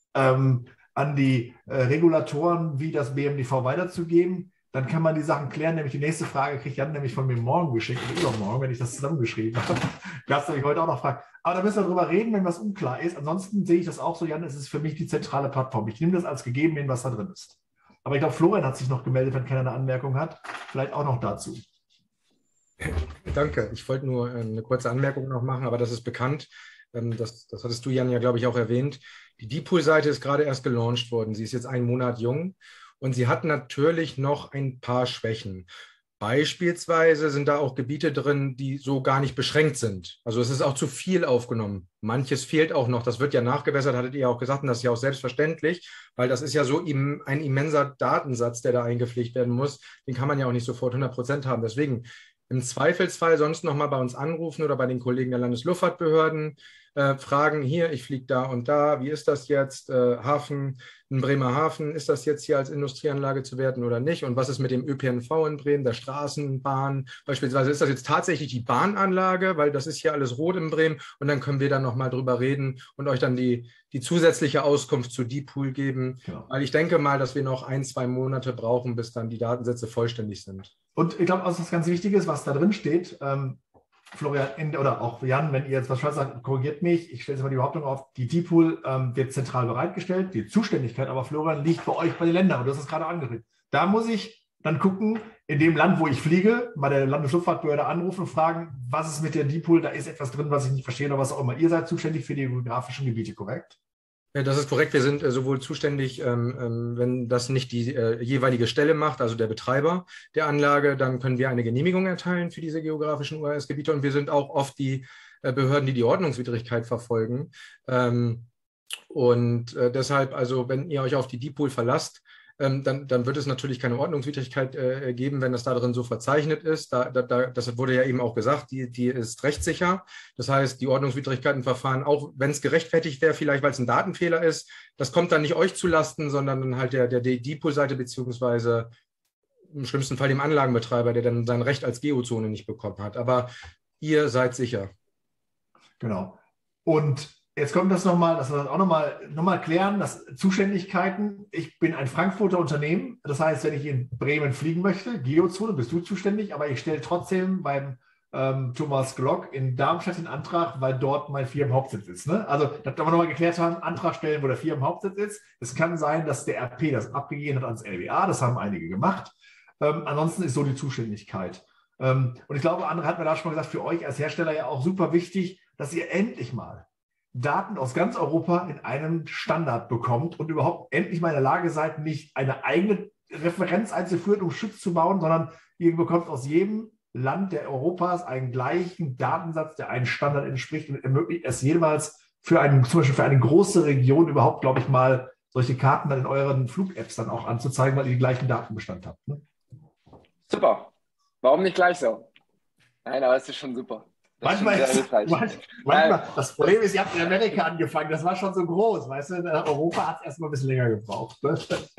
Regulatoren wie das BMDV weiterzugeben. Dann kann man die Sachen klären. Nämlich die nächste Frage kriegt Jan nämlich von mir morgen geschickt oder übermorgen, wenn ich das zusammengeschrieben habe. Darfst du mich heute auch noch fragen. Aber da müssen wir drüber reden, wenn was unklar ist. Ansonsten sehe ich das auch so, Jan, es ist für mich die zentrale Plattform. Ich nehme das als gegeben hin, was da drin ist. Aber ich glaube, Florian hat sich noch gemeldet, wenn keiner eine Anmerkung hat. Vielleicht auch noch dazu. Danke. Ich wollte nur eine kurze Anmerkung noch machen, aber das ist bekannt. Das hattest du, Jan, ja, glaube ich, auch erwähnt. Die DPOOL-Seite ist gerade erst gelauncht worden. Sie ist jetzt 1 Monat jung und sie hat natürlich noch ein paar Schwächen. Beispielsweise sind da auch Gebiete drin, die so gar nicht beschränkt sind. Also es ist auch zu viel aufgenommen. Manches fehlt auch noch. Das wird ja nachgebessert, hattet ihr ja auch gesagt, und das ist ja auch selbstverständlich, weil das ist ja so ein immenser Datensatz, der da eingepflegt werden muss. Den kann man ja auch nicht sofort 100% haben. Deswegen im Zweifelsfall sonst nochmal bei uns anrufen oder bei den Kollegen der Landesluftfahrtbehörden fragen, hier, ich fliege da und da, wie ist das jetzt? Hafen, in Bremerhaven, ist das jetzt hier als Industrieanlage zu werten oder nicht? Und was ist mit dem ÖPNV in Bremen, der Straßenbahn beispielsweise? Ist das jetzt tatsächlich die Bahnanlage? Weil das ist hier alles rot in Bremen und dann können wir dann nochmal drüber reden und euch dann die zusätzliche Auskunft zu DPool geben. Genau. Weil ich denke mal, dass wir noch 1-2 Monate brauchen, bis dann die Datensätze vollständig sind. Und ich glaube, was ganz wichtig ist, was da drin steht, Florian oder auch Jan, wenn ihr jetzt was falsch sagt, korrigiert mich. Ich stelle jetzt mal die Behauptung auf, die DPool wird zentral bereitgestellt, die Zuständigkeit, aber Florian liegt bei euch bei den Ländern und du hast es gerade angekündigt. Da muss ich dann gucken, in dem Land, wo ich fliege, bei der Landesluftfahrtbehörde anrufen und fragen, was ist mit der DPool, da ist etwas drin, was ich nicht verstehe oder was auch immer. Ihr seid zuständig für die geografischen Gebiete, korrekt? Ja, das ist korrekt. Wir sind sowohl zuständig, wenn das nicht die jeweilige Stelle macht, also der Betreiber der Anlage, dann können wir eine Genehmigung erteilen für diese geografischen UAS-Gebiete und wir sind auch oft die Behörden, die die Ordnungswidrigkeit verfolgen. Deshalb, also wenn ihr euch auf die DPool verlasst, dann wird es natürlich keine Ordnungswidrigkeit geben, wenn das da drin so verzeichnet ist. Das wurde ja eben auch gesagt, die ist rechtssicher. Das heißt, die Ordnungswidrigkeitenverfahren, auch wenn es gerechtfertigt wäre, vielleicht weil es ein Datenfehler ist, das kommt dann nicht euch zu Lasten, sondern dann halt der DPool-Seite beziehungsweise im schlimmsten Fall dem Anlagenbetreiber, der dann sein Recht als Geozone nicht bekommen hat. Aber ihr seid sicher. Genau. Und jetzt kommt das nochmal, dass wir das auch nochmal klären, das Zuständigkeiten. Ich bin ein Frankfurter Unternehmen, das heißt, wenn ich in Bremen fliegen möchte, Geozone, bist du zuständig, aber ich stelle trotzdem beim Thomas Glock in Darmstadt den Antrag, weil dort mein Firmenhauptsitz ist. Ne? Also, das wir nochmal geklärt haben, Antrag stellen, wo der Firmenhauptsitz ist. Es kann sein, dass der RP das abgegeben hat ans LWA, das haben einige gemacht. Ansonsten ist so die Zuständigkeit. Und ich glaube, andere hat mir da schon mal gesagt, für euch als Hersteller ja auch super wichtig, dass ihr endlich mal Daten aus ganz Europa in einen Standard bekommt und überhaupt endlich mal in der Lage seid, nicht eine eigene Referenz einzuführen, um Schutz zu bauen, sondern ihr bekommt aus jedem Land der Europas einen gleichen Datensatz, der einen Standard entspricht und ermöglicht es jemals zum Beispiel für eine große Region überhaupt, glaube ich mal, solche Karten dann in euren Flug-Apps dann auch anzuzeigen, weil ihr die gleichen Datenbestand habt. Ne? Super. Warum nicht gleich so? Nein, aber es ist schon super. Manchmal, das Problem ist, ihr habt in Amerika angefangen, das war schon so groß, weißt du, in Europa hat es erstmal ein bisschen länger gebraucht. Ne?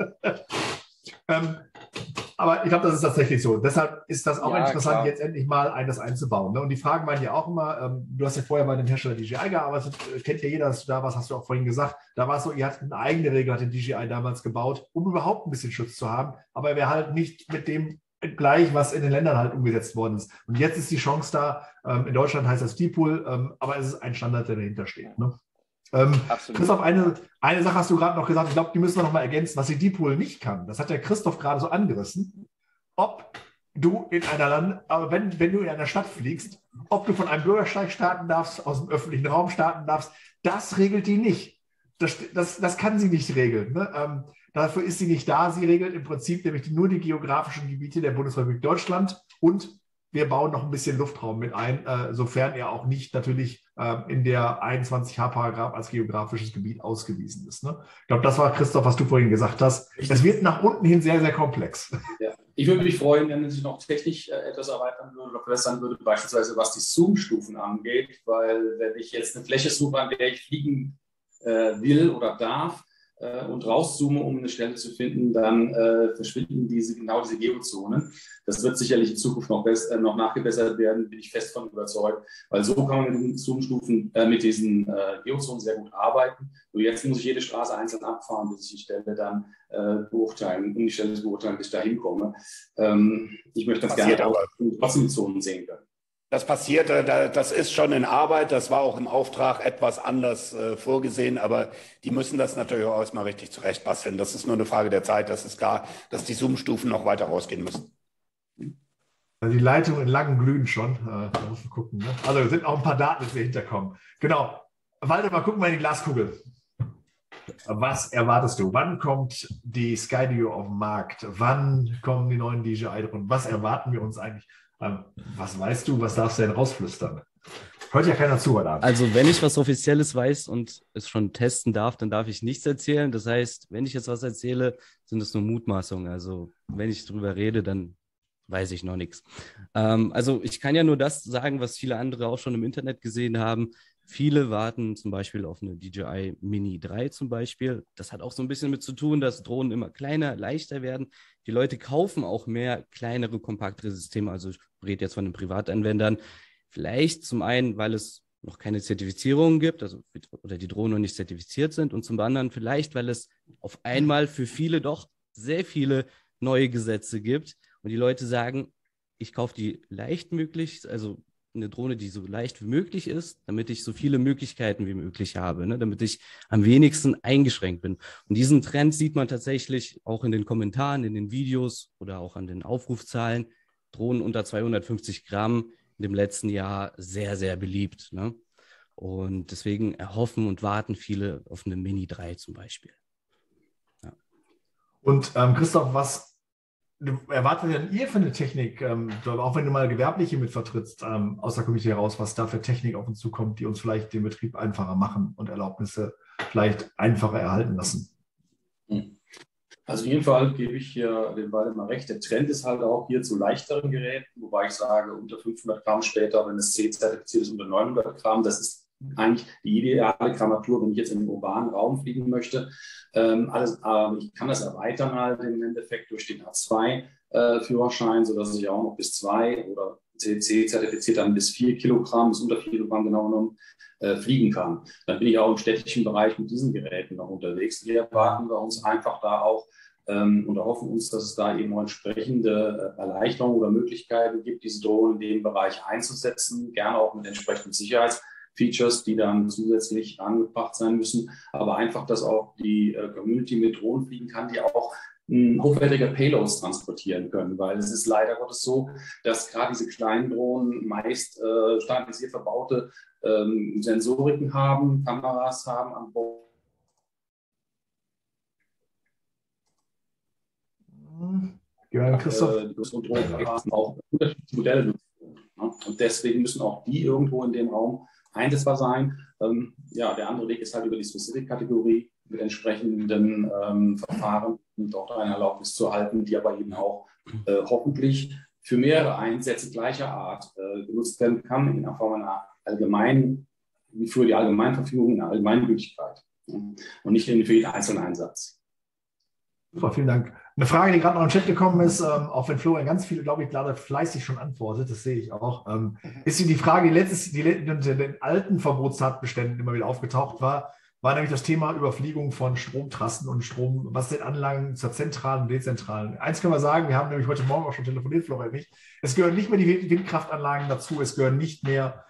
Aber ich glaube, das ist tatsächlich so. Deshalb ist das auch interessant, klar, jetzt endlich mal das einzubauen. Ne? Und die Fragen waren ja auch immer, du hast ja vorher bei dem Hersteller DJI gearbeitet, kennt ja jeder, dass du da warst, hast du auch vorhin gesagt, da war es so, ihr hattet eine eigene Regel, hat den DJI damals gebaut, um überhaupt ein bisschen Schutz zu haben, aber er wäre halt nicht mit dem gleich, was in den Ländern halt umgesetzt worden ist. Und jetzt ist die Chance da, in Deutschland heißt das DPool, aber es ist ein Standard, der dahinter steht. Ne? Christoph, eine Sache hast du gerade noch gesagt, ich glaube, die müssen wir noch mal ergänzen, was die DPool nicht kann. Das hat der Christoph gerade so angerissen. Ob du in wenn du in einer Stadt fliegst, ob du von einem Bürgersteig starten darfst, aus dem öffentlichen Raum starten darfst, das regelt die nicht. Das kann sie nicht regeln. Ne? Dafür ist sie nicht da. Sie regelt im Prinzip nämlich nur die geografischen Gebiete der Bundesrepublik Deutschland und wir bauen noch ein bisschen Luftraum mit ein, sofern er auch nicht natürlich in der 21h-Paragraph als geografisches Gebiet ausgewiesen ist. Ne? Ich glaube, das war, Christoph, was du vorhin gesagt hast. Es wird nach unten hin sehr, sehr komplex. Ja. Ich würde mich freuen, wenn sich noch technisch etwas erweitern würde oder verbessern würde, beispielsweise was die Zoom-Stufen angeht, weil wenn ich jetzt eine Fläche suche, an der ich fliegen will oder darf, und rauszoome, um eine Stelle zu finden, dann verschwinden diese Geozonen. Das wird sicherlich in Zukunft noch nachgebessert werden, bin ich fest von überzeugt, weil so kann man mit den Zoom-Stufen mit diesen Geozonen sehr gut arbeiten. Nur jetzt muss ich jede Straße einzeln abfahren, bis ich die Stelle dann beurteilen, um die Stelle zu beurteilen, bis ich da hinkomme. Ich möchte das gerne auch trotzdem die Zonen sehen können. Das passierte, das ist schon in Arbeit, das war auch im Auftrag etwas anders vorgesehen, aber die müssen das natürlich auch erstmal richtig zurechtbasteln. Das ist nur eine Frage der Zeit, das ist klar, dass die Zoom-Stufen noch weiter rausgehen müssen. Also die Leitungen in Langen glühen schon, da muss man gucken. Ne? Also sind auch ein paar Daten, die dahinter kommen. Genau. Walter, mal gucken wir in die Glaskugel. Was erwartest du? Wann kommt die Skydio auf den Markt? Wann kommen die neuen DJI-Drohnen? Was erwarten wir uns eigentlich? Was weißt du? Was darfst du denn rausflüstern? Hört ja keiner zu heute Abend. Also wenn ich was Offizielles weiß und es schon testen darf, dann darf ich nichts erzählen. Das heißt, wenn ich jetzt was erzähle, sind es nur Mutmaßungen. Also wenn ich drüber rede, dann weiß ich noch nichts. Also ich kann ja nur das sagen, was viele andere auch schon im Internet gesehen haben. Viele warten zum Beispiel auf eine DJI Mini 3 zum Beispiel. Das hat auch so ein bisschen mit zu tun, dass Drohnen immer kleiner, leichter werden. Die Leute kaufen auch mehr kleinere, kompaktere Systeme. Also ich rede jetzt von den Privatanwendern. Vielleicht zum einen, weil es noch keine Zertifizierungen gibt, also oder die Drohnen noch nicht zertifiziert sind, und zum anderen vielleicht, weil es auf einmal für viele doch sehr viele neue Gesetze gibt und die Leute sagen, ich kaufe die leicht möglich, also eine Drohne, die so leicht wie möglich ist, damit ich so viele Möglichkeiten wie möglich habe, ne? Damit ich am wenigsten eingeschränkt bin. Und diesen Trend sieht man tatsächlich auch in den Kommentaren, in den Videos oder auch an den Aufrufzahlen. Drohnen unter 250 Gramm in dem letzten Jahr sehr, sehr beliebt, ne? Und deswegen erhoffen und warten viele auf eine Mini 3 zum Beispiel. Ja. Und Christoph, was erwartet denn ihr für eine Technik, auch wenn du mal Gewerbliche mit vertrittst, aus der Community heraus, was da für Technik auf uns zukommt, die uns vielleicht den Betrieb einfacher machen und Erlaubnisse vielleicht einfacher erhalten lassen? Also in jedem Fall gebe ich hier dem Waldemar recht. Der Trend ist halt auch hier zu leichteren Geräten, wobei ich sage, unter 500 Gramm später, wenn es C-zertifiziert ist, unter 900 Gramm, das ist eigentlich die ideale Grammatur, wenn ich jetzt in den urbanen Raum fliegen möchte. Ich kann das erweitern halt im Endeffekt durch den A2-Führerschein, sodass ich auch noch bis 2 oder C-zertifiziert dann bis 4 Kilogramm, bis unter 4 Kilogramm genau genommen, fliegen kann. Dann bin ich auch im städtischen Bereich mit diesen Geräten noch unterwegs. Hier erwarten wir uns einfach da auch und erhoffen uns, dass es da eben auch entsprechende Erleichterungen oder Möglichkeiten gibt, diese Drohnen in dem Bereich einzusetzen, gerne auch mit entsprechenden Sicherheitsfeatures, die dann zusätzlich angebracht sein müssen, aber einfach, dass auch die Community mit Drohnen fliegen kann, die auch hochwertige Payloads transportieren können, weil es ist leider Gottes so, dass gerade diese kleinen Drohnen meist standardisiert verbaute Sensoriken haben, Kameras haben an Bord. Christoph. Auch unterschiedliche Modelle nutzen. Und deswegen müssen auch die irgendwo in dem Raum einsetzbar sein. Der andere Weg ist halt über die Specific-Kategorie mit entsprechenden Verfahren und dort eine Erlaubnis zu erhalten, die aber eben auch hoffentlich für mehrere Einsätze gleicher Art genutzt werden kann, in der Form einer allgemeinen, wie für die Allgemeinverfügung, in der Allgemeingültigkeit und nicht für jeden einzelnen Einsatz. Super, vielen Dank. Eine Frage, die gerade noch im Chat gekommen ist, auch wenn Florian ganz viele, glaube ich, gerade fleißig schon antwortet, das sehe ich auch, ist die Frage, die in den alten Verbotstatbeständen immer wieder aufgetaucht war nämlich das Thema Überfliegung von Stromtrassen und Strom, was sind Anlagen zur zentralen und dezentralen. Eins können wir sagen, wir haben nämlich heute Morgen auch schon telefoniert, Florian nicht. Es gehören nicht mehr die Windkraftanlagen dazu, es gehören nicht mehr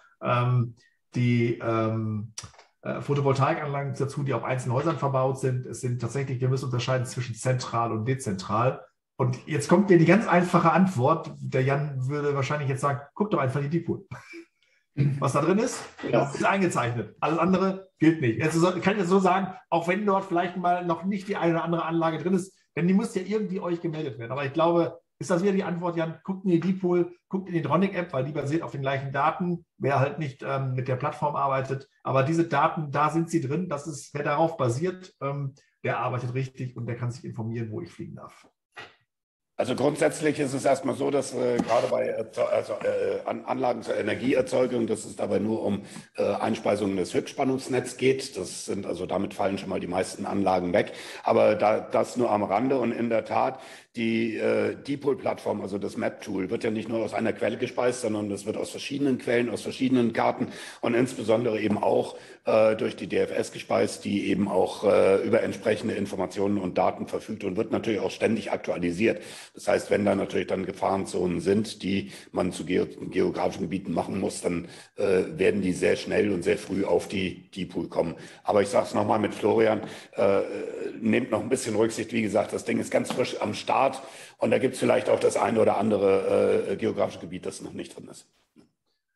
die Photovoltaikanlagen dazu, die auf einzelnen Häusern verbaut sind. Es sind tatsächlich, wir müssen unterscheiden zwischen zentral und dezentral. Und jetzt kommt dir die ganz einfache Antwort. Der Jan würde wahrscheinlich jetzt sagen, guck doch einfach in die Deeppool. Was da drin ist, ist eingezeichnet. Alles andere gilt nicht. Jetzt kann ich jetzt so sagen, auch wenn dort vielleicht mal noch nicht die eine oder andere Anlage drin ist, denn die muss ja irgendwie euch gemeldet werden. Aber ich glaube, ist das wieder die Antwort, Jan? Guckt in die Deeppool, guckt in die Dronic-App, weil die basiert auf den gleichen Daten. Wer halt nicht mit der Plattform arbeitet. Aber diese Daten, da sind sie drin. Das ist, wer darauf basiert, der arbeitet richtig und der kann sich informieren, wo ich fliegen darf. Also grundsätzlich ist es erstmal so, dass gerade bei Anlagen zur Energieerzeugung, dass es dabei nur um Einspeisungen des Höchstspannungsnetzes geht. Das sind also, damit fallen schon mal die meisten Anlagen weg. Aber das nur am Rande und in der Tat, die Deeppool-Plattform, also das Map-Tool, wird ja nicht nur aus einer Quelle gespeist, sondern das wird aus verschiedenen Quellen, aus verschiedenen Karten und insbesondere eben auch durch die DFS gespeist, die eben auch über entsprechende Informationen und Daten verfügt und wird natürlich auch ständig aktualisiert. Das heißt, wenn da natürlich dann Gefahrenzonen sind, die man zu geografischen Gebieten machen muss, dann werden die sehr schnell und sehr früh auf die Deeppool kommen. Aber ich sage es nochmal mit Florian, nehmt noch ein bisschen Rücksicht. Wie gesagt, das Ding ist ganz frisch am Start und da gibt es vielleicht auch das eine oder andere geografische Gebiet, das noch nicht drin ist.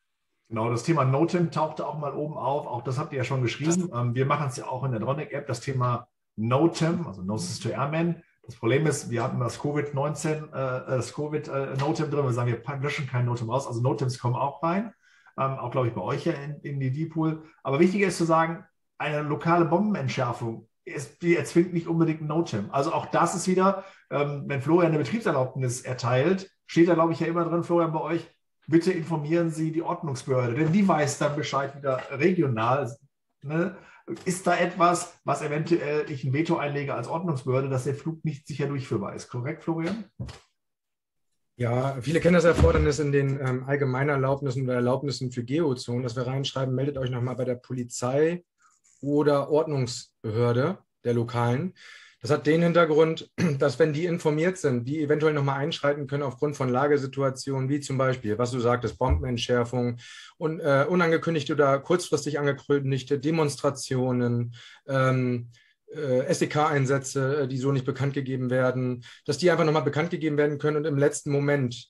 Genau, das Thema NOTAM tauchte auch mal oben auf. Auch das habt ihr ja schon geschrieben. Wir machen es ja auch in der Dronic-App, das Thema NOTAM, also Noses to Airmen. Das Problem ist, wir hatten das Covid-NOTAM drin. Wir sagen, wir löschen kein NOTAM raus. Also NOTAMs kommen auch rein. Auch, glaube ich, bei euch ja in die D-Pool. Aber wichtiger ist zu sagen, eine lokale Bombenentschärfung die erzwingt nicht unbedingt ein NOTAM. Also auch das ist wieder, wenn Florian eine Betriebserlaubnis erteilt, steht da, glaube ich, ja immer drin, Florian, bei euch, bitte informieren Sie die Ordnungsbehörde, denn die weiß dann Bescheid wieder regional. Ne? Ist da etwas, was eventuell ich ein Veto einlege als Ordnungsbehörde, dass der Flug nicht sicher durchführbar ist? Korrekt, Florian? Ja, viele kennen das Erfordernis in den Allgemeinerlaubnissen oder Erlaubnissen für Geozonen, dass wir reinschreiben, meldet euch nochmal bei der Polizei oder Ordnungsbehörde der Lokalen. Das hat den Hintergrund, dass wenn die informiert sind, die eventuell nochmal einschreiten können aufgrund von Lagesituationen, wie zum Beispiel, was du sagtest, Bombenentschärfung und unangekündigte oder kurzfristig angekündigte Demonstrationen, SEK-Einsätze, die so nicht bekannt gegeben werden, dass die einfach nochmal bekannt gegeben werden können und im letzten Moment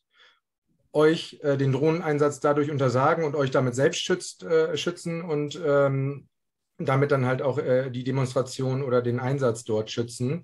euch den Drohneneinsatz dadurch untersagen und euch damit selbst schützen und damit dann halt auch die Demonstration oder den Einsatz dort schützen.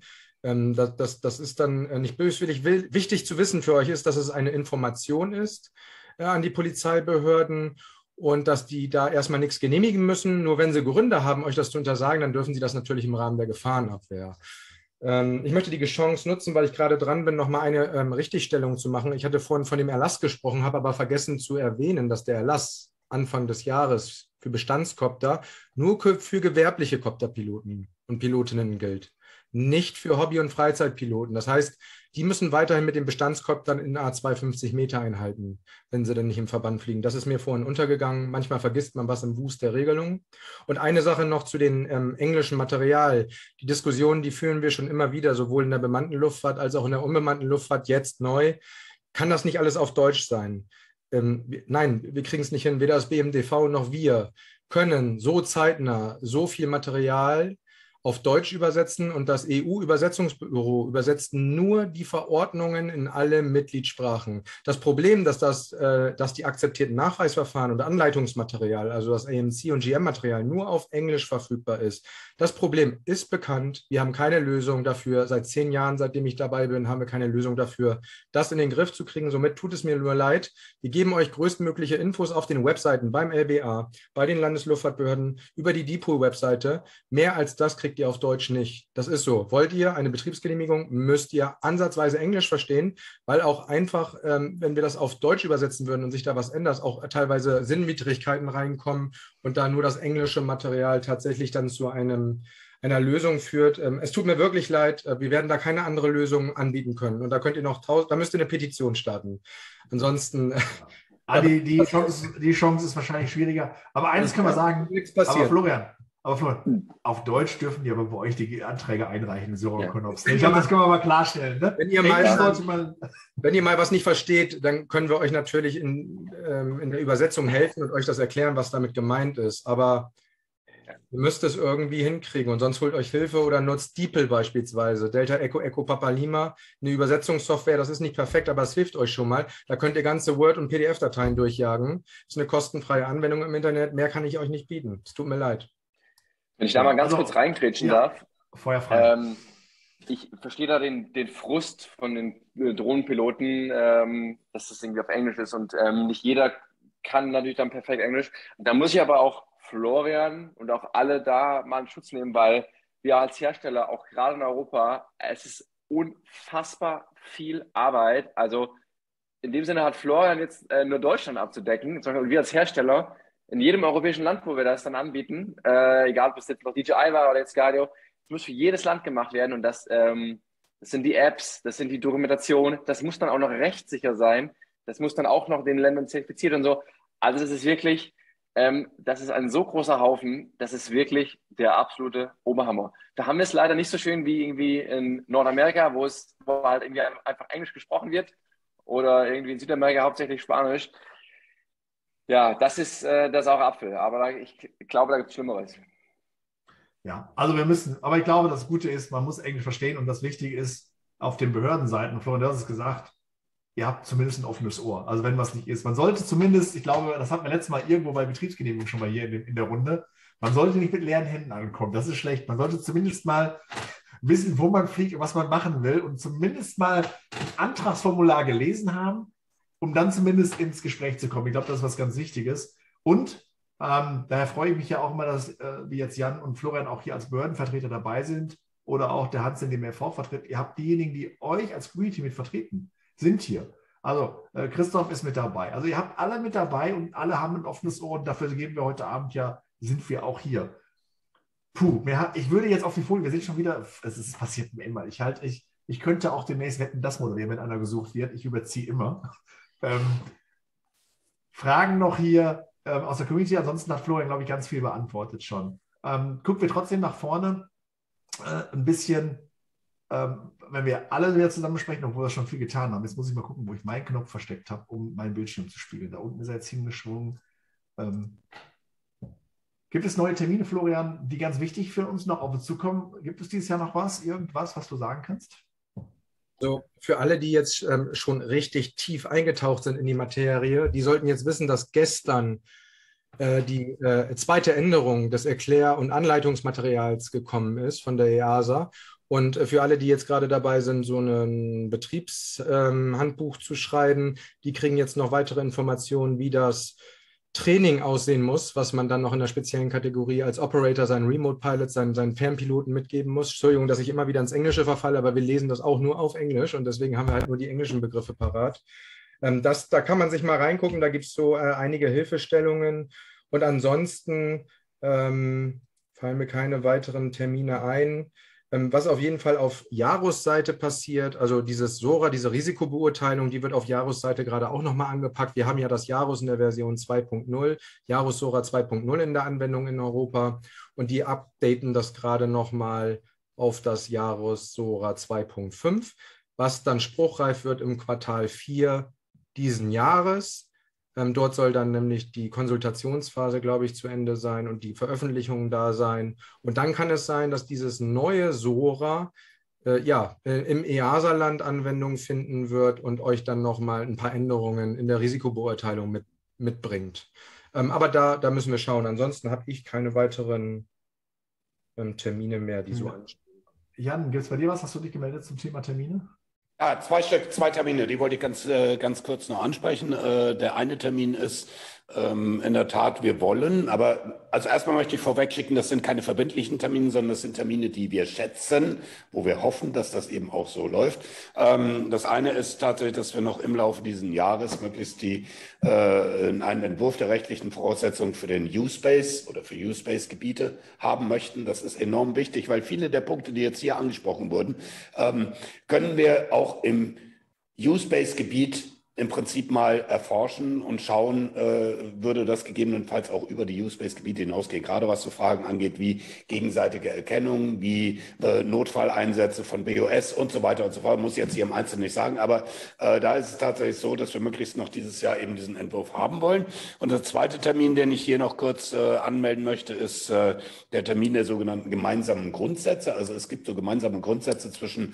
Das ist dann nicht böswillig. Wichtig zu wissen für euch ist, dass es eine Information ist an die Polizeibehörden und dass die da erstmal nichts genehmigen müssen. Nur wenn sie Gründe haben, euch das zu untersagen, dann dürfen sie das natürlich im Rahmen der Gefahrenabwehr. Ich möchte die Chance nutzen, weil ich gerade dran bin, nochmal eine Richtigstellung zu machen. Ich hatte vorhin von dem Erlass gesprochen, habe aber vergessen zu erwähnen, dass der Erlass Anfang des Jahres für Bestandskopter nur für gewerbliche Kopterpiloten und Pilotinnen gilt, nicht für Hobby- und Freizeitpiloten. Das heißt, die müssen weiterhin mit den Bestandskoptern in A250 Meter einhalten, wenn sie dann nicht im Verband fliegen. Das ist mir vorhin untergegangen. Manchmal vergisst man was im Wust der Regelung. Und eine Sache noch zu den englischen Material. Die Diskussionen, die führen wir schon immer wieder, sowohl in der bemannten Luftfahrt als auch in der unbemannten Luftfahrt, jetzt neu. Kann das nicht alles auf Deutsch sein? Nein, wir kriegen es nicht hin, weder das BMDV noch wir können so zeitnah so viel Material auf Deutsch übersetzen und das EU-Übersetzungsbüro übersetzt nur die Verordnungen in alle Mitgliedssprachen. Das Problem, dass die akzeptierten Nachweisverfahren und Anleitungsmaterial, also das AMC und GM-Material, nur auf Englisch verfügbar ist, das Problem ist bekannt. Wir haben keine Lösung dafür. Seit 10 Jahren, seitdem ich dabei bin, haben wir keine Lösung dafür, das in den Griff zu kriegen. Somit tut es mir nur leid. Wir geben euch größtmögliche Infos auf den Webseiten beim LBA, bei den Landesluftfahrtbehörden, über die DPOL-Webseite. Mehr als das kriegt ihr auf Deutsch nicht. Das ist so. Wollt ihr eine Betriebsgenehmigung, müsst ihr ansatzweise Englisch verstehen, weil auch einfach, wenn wir das auf Deutsch übersetzen würden und sich da was ändert, auch teilweise Sinnwidrigkeiten reinkommen und da nur das englische Material tatsächlich dann zu einer Lösung führt. Es tut mir wirklich leid, wir werden da keine andere Lösung anbieten können. Und da könnt ihr da müsst ihr eine Petition starten. Ansonsten. Die Chance ist wahrscheinlich schwieriger. Aber eines können wir sagen, nichts passiert. Aber Florian, auf Deutsch dürfen die aber bei euch die Anträge einreichen, so Konops. Ich glaube, das können wir mal klarstellen. Ne? Wenn ihr mal was nicht versteht, dann können wir euch natürlich in der Übersetzung helfen und euch das erklären, was damit gemeint ist. Aber ihr müsst es irgendwie hinkriegen und sonst holt euch Hilfe oder nutzt DeepL beispielsweise. Delta Echo Echo Papa Lima, eine Übersetzungssoftware, das ist nicht perfekt, aber es hilft euch schon mal. Da könnt ihr ganze Word- und PDF-Dateien durchjagen. Das ist eine kostenfreie Anwendung im Internet. Mehr kann ich euch nicht bieten. Es tut mir leid. Wenn ich da mal ganz kurz reingrätschen darf. Feuerfrei. Ich verstehe da den Frust von den Drohnenpiloten, dass das irgendwie auf Englisch ist und nicht jeder kann natürlich dann perfekt Englisch. Da muss ich aber auch Florian und auch alle da mal in Schutz nehmen, weil wir als Hersteller, auch gerade in Europa, es ist unfassbar viel Arbeit. Also in dem Sinne hat Florian jetzt nur Deutschland abzudecken. Und wir als Hersteller in jedem europäischen Land, wo wir das dann anbieten, egal ob es jetzt noch DJI war oder jetzt Skydio, das muss für jedes Land gemacht werden und das sind die Apps, das sind die Dokumentation, das muss dann auch noch rechtssicher sein, das muss dann auch noch den Ländern zertifiziert und so. Also das ist wirklich, das ist ein so großer Haufen, das ist wirklich der absolute Oberhammer. Da haben wir es leider nicht so schön wie irgendwie in Nordamerika, wo halt irgendwie einfach Englisch gesprochen wird oder irgendwie in Südamerika hauptsächlich Spanisch. Ja, das ist auch Apfel, aber ich glaube, da gibt es Schlimmeres. Ja, also aber ich glaube, das Gute ist, man muss Englisch verstehen und das Wichtige ist, auf den Behördenseiten, Florian, du hast es gesagt, ihr habt zumindest ein offenes Ohr. Also wenn was nicht ist. Man sollte zumindest, ich glaube, das hatten wir letztes Mal irgendwo bei Betriebsgenehmigung schon mal hier in der Runde, man sollte nicht mit leeren Händen ankommen. Das ist schlecht. Man sollte zumindest mal wissen, wo man fliegt und was man machen will und zumindest mal ein Antragsformular gelesen haben, um dann zumindest ins Gespräch zu kommen. Ich glaube, das ist was ganz Wichtiges. Und daher freue ich mich ja auch immer, dass wie jetzt Jan und Florian auch hier als Behördenvertreter dabei sind oder auch der Hans in dem RV vertritt. Ihr habt diejenigen, die euch als Community mit vertreten, sind hier. Also Christoph ist mit dabei. Also ihr habt alle mit dabei und alle haben ein offenes Ohr und dafür geben wir heute Abend ja, sind wir auch hier. Puh, ich würde jetzt auf die Folie, wir sind schon wieder, es passiert mir immer. Ich könnte auch demnächst Wetten, das moderieren, wenn einer gesucht wird. Ich überziehe immer. Fragen noch hier aus der Community, ansonsten hat Florian, glaube ich, ganz viel beantwortet schon. Gucken wir trotzdem nach vorne ein bisschen, wenn wir alle wieder zusammen sprechen, obwohl wir schon viel getan haben. Jetzt muss ich mal gucken, wo ich meinen Knopf versteckt habe, um meinen Bildschirm zu spiegeln. Da unten ist er jetzt hingeschwungen. Gibt es neue Termine, Florian, die ganz wichtig für uns noch auf uns zukommen? Gibt es dieses Jahr noch irgendwas, was du sagen kannst? So, für alle, die jetzt schon richtig tief eingetaucht sind in die Materie, die sollten jetzt wissen, dass gestern die zweite Änderung des Erklär- und Anleitungsmaterials gekommen ist von der EASA. Und für alle, die jetzt gerade dabei sind, so ein Betriebshandbuch zu schreiben, die kriegen jetzt noch weitere Informationen, wie das Training aussehen muss, was man dann noch in der speziellen Kategorie als Operator seinen Remote Pilot, seinen Fernpiloten mitgeben muss. Entschuldigung, dass ich immer wieder ins Englische verfalle, aber wir lesen das auch nur auf Englisch und deswegen haben wir halt nur die englischen Begriffe parat. Da kann man sich mal reingucken, da gibt es so einige Hilfestellungen und ansonsten fallen mir keine weiteren Termine ein. Was auf jeden Fall auf Jarus-Seite passiert, also dieses SORA, diese Risikobeurteilung, die wird auf Jarus-Seite gerade auch nochmal angepackt. Wir haben ja das Jarus in der Version 2.0, Jarus SORA 2.0 in der Anwendung in Europa und die updaten das gerade nochmal auf das Jarus SORA 2.5, was dann spruchreif wird im Quartal 4 diesen Jahres. Dort soll dann nämlich die Konsultationsphase, glaube ich, zu Ende sein und die Veröffentlichung da sein. Und dann kann es sein, dass dieses neue SORA im EASA-Land Anwendung finden wird und euch dann nochmal ein paar Änderungen in der Risikobeurteilung mitbringt. Aber da müssen wir schauen. Ansonsten habe ich keine weiteren Termine mehr, die so anstehen. Jan, gibt es bei dir was? Hast du dich gemeldet zum Thema Termine? Ja, zwei Termine, die wollte ich ganz kurz noch ansprechen. Der eine Termin ist in der Tat, wir wollen, aber also erstmal möchte ich vorwegschicken, das sind keine verbindlichen Termine, sondern das sind Termine, die wir schätzen, wo wir hoffen, dass das eben auch so läuft. Das eine ist tatsächlich, dass wir noch im Laufe dieses Jahres möglichst einen Entwurf der rechtlichen Voraussetzungen für den U-Space oder für U-Space-Gebiete haben möchten. Das ist enorm wichtig, weil viele der Punkte, die jetzt hier angesprochen wurden, können wir auch im U-Space-Gebiet im Prinzip mal erforschen und schauen, würde das gegebenenfalls auch über die U-Space-Gebiete hinausgehen, gerade was so Fragen angeht wie gegenseitige Erkennung, wie Notfalleinsätze von BOS und so weiter und so fort. Muss ich jetzt hier im Einzelnen nicht sagen, aber da ist es tatsächlich so, dass wir möglichst noch dieses Jahr eben diesen Entwurf haben wollen. Und der zweite Termin, den ich hier noch kurz anmelden möchte, ist der Termin der sogenannten gemeinsamen Grundsätze. Also es gibt so gemeinsame Grundsätze zwischen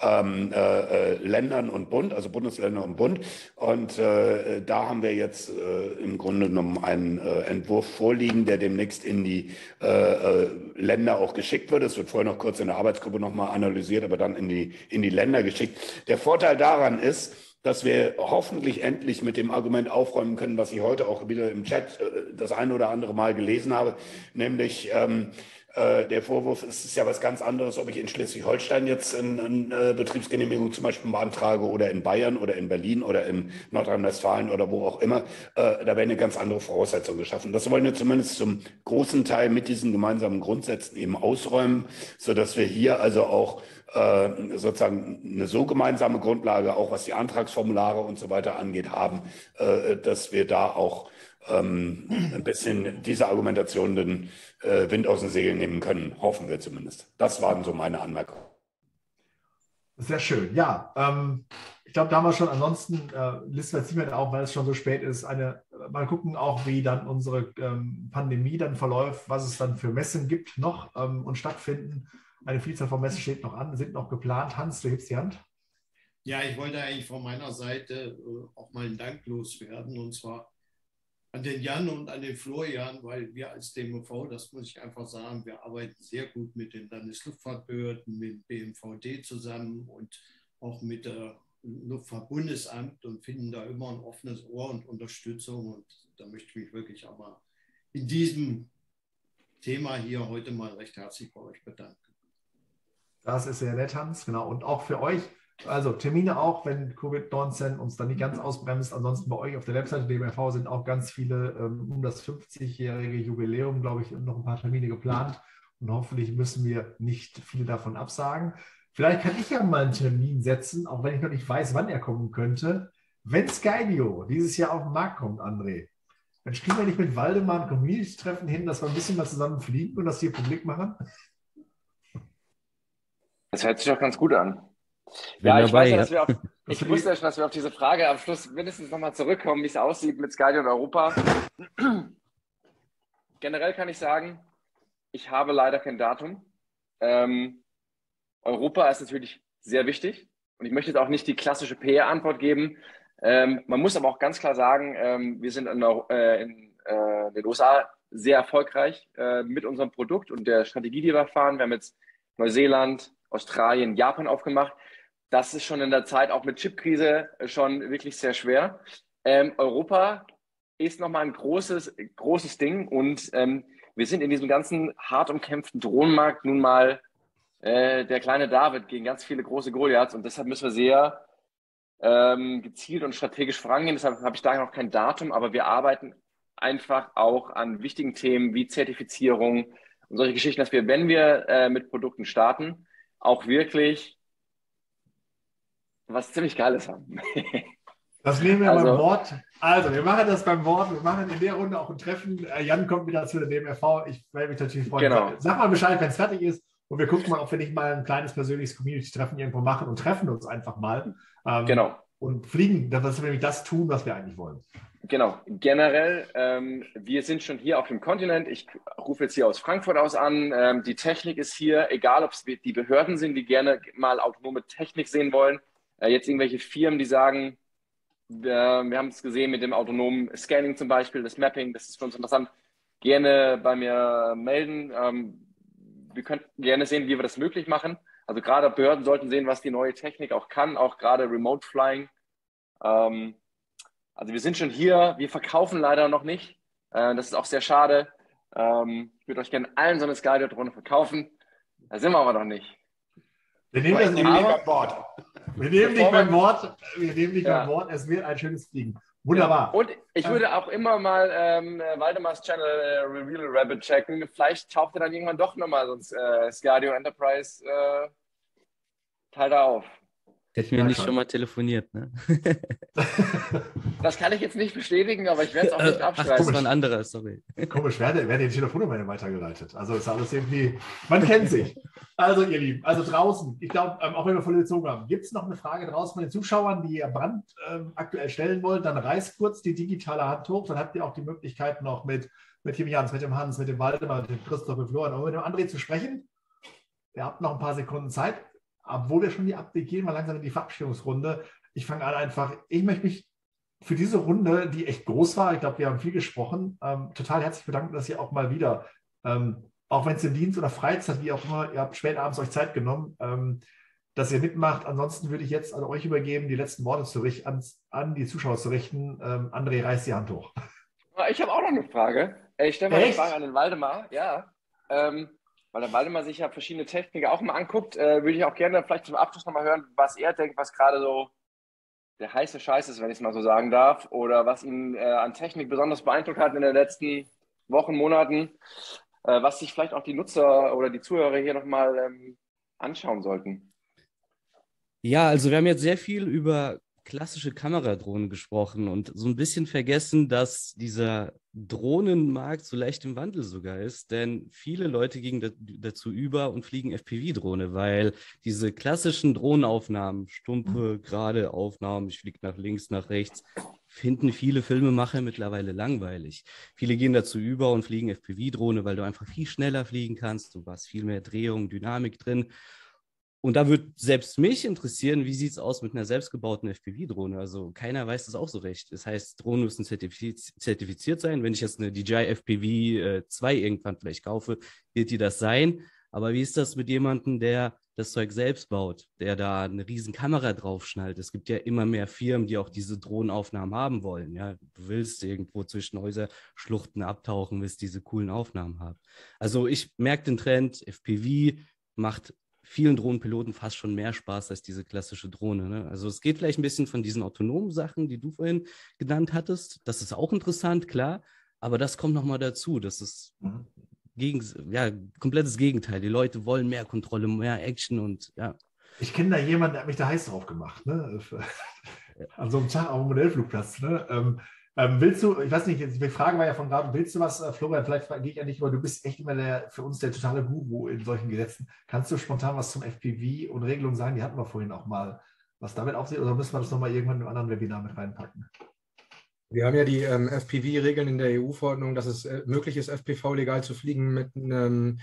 Ländern und Bund, also Bundesländer und Bund. Und da haben wir jetzt im Grunde genommen einen Entwurf vorliegen, der demnächst in die Länder auch geschickt wird. Es wird vorher noch kurz in der Arbeitsgruppe nochmal analysiert, aber dann in die Länder geschickt. Der Vorteil daran ist, dass wir hoffentlich endlich mit dem Argument aufräumen können, was ich heute auch wieder im Chat das eine oder andere Mal gelesen habe, nämlich der Vorwurf ist es ja was ganz anderes, ob ich in Schleswig-Holstein jetzt eine Betriebsgenehmigung zum Beispiel beantrage oder in Bayern oder in Berlin oder in Nordrhein-Westfalen oder wo auch immer. Da werden eine ganz andere Voraussetzungen geschaffen. Das wollen wir zumindest zum großen Teil mit diesen gemeinsamen Grundsätzen eben ausräumen, sodass wir hier also auch sozusagen eine so gemeinsame Grundlage, auch was die Antragsformulare und so weiter angeht, haben, dass wir da auch ein bisschen diese Argumentation den Wind aus den Segeln nehmen können, hoffen wir zumindest. Das waren so meine Anmerkungen. Sehr schön, ja. Ich glaube, da haben wir schon, ansonsten listen wir ziemlich auch, weil es schon so spät ist, mal gucken auch, wie dann unsere Pandemie dann verläuft, was es dann für Messen gibt noch und stattfinden. Eine Vielzahl von Messen steht noch an, sind noch geplant. Hans, du hebst die Hand. Ja, ich wollte eigentlich von meiner Seite auch mal einen Dank loswerden, und zwar an den Jan und an den Florian, weil wir als DMV, das muss ich einfach sagen, wir arbeiten sehr gut mit den Landesluftfahrtbehörden, mit dem BMVD zusammen und auch mit der Luftfahrtbundesamt und finden da immer ein offenes Ohr und Unterstützung. Und da möchte ich mich wirklich auch mal in diesem Thema hier heute mal recht herzlich bei euch bedanken. Das ist sehr nett, Hans, genau. Und auch für euch, also Termine auch, wenn Covid-19 uns dann nicht ganz ausbremst. Ansonsten bei euch auf der Webseite DMRV sind auch ganz viele um das 50-jährige Jubiläum, glaube ich, noch ein paar Termine geplant. Und hoffentlich müssen wir nicht viele davon absagen. Vielleicht kann ich ja mal einen Termin setzen, auch wenn ich noch nicht weiß, wann er kommen könnte. Wenn Skydio dieses Jahr auf den Markt kommt, André, dann kriegen wir nicht mit Waldemar ein Community-Treffen hin, dass wir ein bisschen mal zusammen fliegen und das hier publik machen. Das hört sich doch ganz gut an. Bin Ja, ich dabei, weiß ja, ja. dass wir ich wusste ja schon, dass wir auf diese Frage am Schluss mindestens nochmal zurückkommen, wie es aussieht mit Skydio und Europa. Generell kann ich sagen, ich habe leider kein Datum. Europa ist natürlich sehr wichtig und ich möchte jetzt auch nicht die klassische PR-Antwort geben. Man muss aber auch ganz klar sagen, wir sind in den USA sehr erfolgreich mit unserem Produkt und der Strategie, die wir fahren. Wir haben jetzt Neuseeland, Australien, Japan aufgemacht. Das ist schon in der Zeit auch mit Chipkrise schon wirklich sehr schwer. Europa ist nochmal ein großes Ding und wir sind in diesem ganzen hart umkämpften Drohnenmarkt nun mal der kleine David gegen ganz viele große Goliaths und deshalb müssen wir sehr gezielt und strategisch vorangehen. Deshalb habe ich da noch kein Datum, aber wir arbeiten einfach auch an wichtigen Themen wie Zertifizierung und solche Geschichten, dass wir, wenn wir mit Produkten starten, auch wirklich was ziemlich Geiles haben. Das nehmen wir beim Wort. Also, wir machen das beim Wort. Wir machen in der Runde auch ein Treffen. Jan kommt wieder zu der DMRV. Ich werde mich natürlich freuen. Genau. Sag mal Bescheid, wenn es fertig ist. Und wir gucken mal, ob wir nicht mal ein kleines persönliches Community-Treffen irgendwo machen und treffen uns einfach mal. Genau. Und fliegen, dass wir nämlich das tun, was wir eigentlich wollen. Genau. Generell, wir sind schon hier auf dem Kontinent. Ich rufe jetzt hier aus Frankfurt aus an. Die Technik ist hier, egal ob es die Behörden sind, die gerne mal autonome Technik sehen wollen. Jetzt irgendwelche Firmen, die sagen, wir haben es gesehen mit dem autonomen Scanning zum Beispiel, das Mapping, das ist für uns interessant. Gerne bei mir melden. Wir könnten gerne sehen, wie wir das möglich machen. Also gerade Behörden sollten sehen, was die neue Technik auch kann, auch gerade Remote Flying. Also wir sind schon hier, wir verkaufen leider noch nicht. Das ist auch sehr schade. Ich würde euch gerne allen so eine Skydio-Drohne verkaufen. Da sind wir aber noch nicht. Wir nehmen das nicht beim Wort. Wir nehmen nicht beim Wort. Wir nehmen nicht beim Wort. Es wird ein schönes Fliegen. Wunderbar. Ja. Und ich würde auch immer mal Waldemars Channel Reveal Rabbit checken. Vielleicht taucht er dann irgendwann doch nochmal so ein Skydio Enterprise Teil da auf. Hätten wir nicht schon mal telefoniert, ne? Das kann ich jetzt nicht bestätigen, aber ich werde es auch nicht abschreiben. Ach, das war ein anderer, sorry. Komisch, wer hat die Telefonnummer weitergeleitet? Also ist alles irgendwie, man kennt sich. Also ihr Lieben, also draußen, ich glaube, auch wenn wir voll gezogen haben, gibt es noch eine Frage draußen von den Zuschauern, die ihr aktuell stellen wollt, dann reißt kurz die digitale Hand hoch, dann habt ihr auch die Möglichkeit noch mit dem Jans, mit dem Hans, mit dem Waldemar, mit dem Christoph, mit Florian und mit dem André zu sprechen. Ihr habt noch ein paar Sekunden Zeit. Obwohl wir schon die Update gehen, mal langsam in die Verabschiedungsrunde. Ich fange an einfach, ich möchte mich für diese Runde, die echt groß war, ich glaube, wir haben viel gesprochen, total herzlich bedanken, dass ihr auch mal wieder, auch wenn es im Dienst oder Freizeit, wie auch immer, ihr habt spät abends euch Zeit genommen, dass ihr mitmacht. Ansonsten würde ich jetzt an euch übergeben, die letzten Worte an die Zuschauer zu richten. André, reißt die Hand hoch. Ich habe auch noch eine Frage. Ich stelle mal eine Frage an den Waldemar. Ja, weil der Waldemar sich ja verschiedene Techniken auch mal anguckt, würde ich auch gerne vielleicht zum Abschluss nochmal hören, was er denkt, was gerade so der heiße Scheiß ist, wenn ich es mal so sagen darf, oder was ihn an Technik besonders beeindruckt hat in den letzten Wochen, Monaten, was sich vielleicht auch die Nutzer oder die Zuhörer hier nochmal anschauen sollten. Ja, also wir haben jetzt sehr viel über klassische Kameradrohnen gesprochen und so ein bisschen vergessen, dass dieser Drohnenmarkt so leicht im Wandel sogar ist, denn viele Leute gingen dazu über und fliegen FPV-Drohne, weil diese klassischen Drohnenaufnahmen, stumpfe, gerade Aufnahmen, ich fliege nach links, nach rechts, finden viele Filmemacher mittlerweile langweilig. Viele gehen dazu über und fliegen FPV-Drohne, weil du einfach viel schneller fliegen kannst, du hast viel mehr Drehung, Dynamik drin. Und da würde selbst mich interessieren, wie sieht es aus mit einer selbstgebauten FPV-Drohne? Also keiner weiß das auch so recht. Das heißt, Drohnen müssen zertifiziert sein. Wenn ich jetzt eine DJI FPV 2 irgendwann vielleicht kaufe, wird die das sein. Aber wie ist das mit jemandem, der das Zeug selbst baut, der da eine riesen Kamera draufschnallt? Es gibt ja immer mehr Firmen, die auch diese Drohnenaufnahmen haben wollen. Ja, du willst irgendwo zwischen Häuserschluchten abtauchen, willst diese coolen Aufnahmen haben. Also ich merke den Trend, FPV macht vielen Drohnenpiloten fast schon mehr Spaß als diese klassische Drohne. Ne? Also es geht vielleicht ein bisschen von diesen autonomen Sachen, die du vorhin genannt hattest. Das ist auch interessant, klar. Aber das kommt nochmal dazu. Das ist komplettes Gegenteil. Die Leute wollen mehr Kontrolle, mehr Action und ja. Ich kenne da jemanden, der hat mich da heiß drauf gemacht. Ne? An so einem Tag auf dem Modellflugplatz. Ne? Willst du, ich weiß nicht, die Frage war ja von gerade, willst du was, Florian, vielleicht gehe ich ja nicht, aber du bist echt immer für uns der totale Guru in solchen Gesetzen. Kannst du spontan was zum FPV und Regelungen sagen? Die hatten wir vorhin auch mal. Was damit aufsieht, oder müssen wir das nochmal irgendwann in einem anderen Webinar mit reinpacken? Wir haben ja die FPV-Regeln in der EU-Verordnung, dass es möglich ist, FPV legal zu fliegen mit einem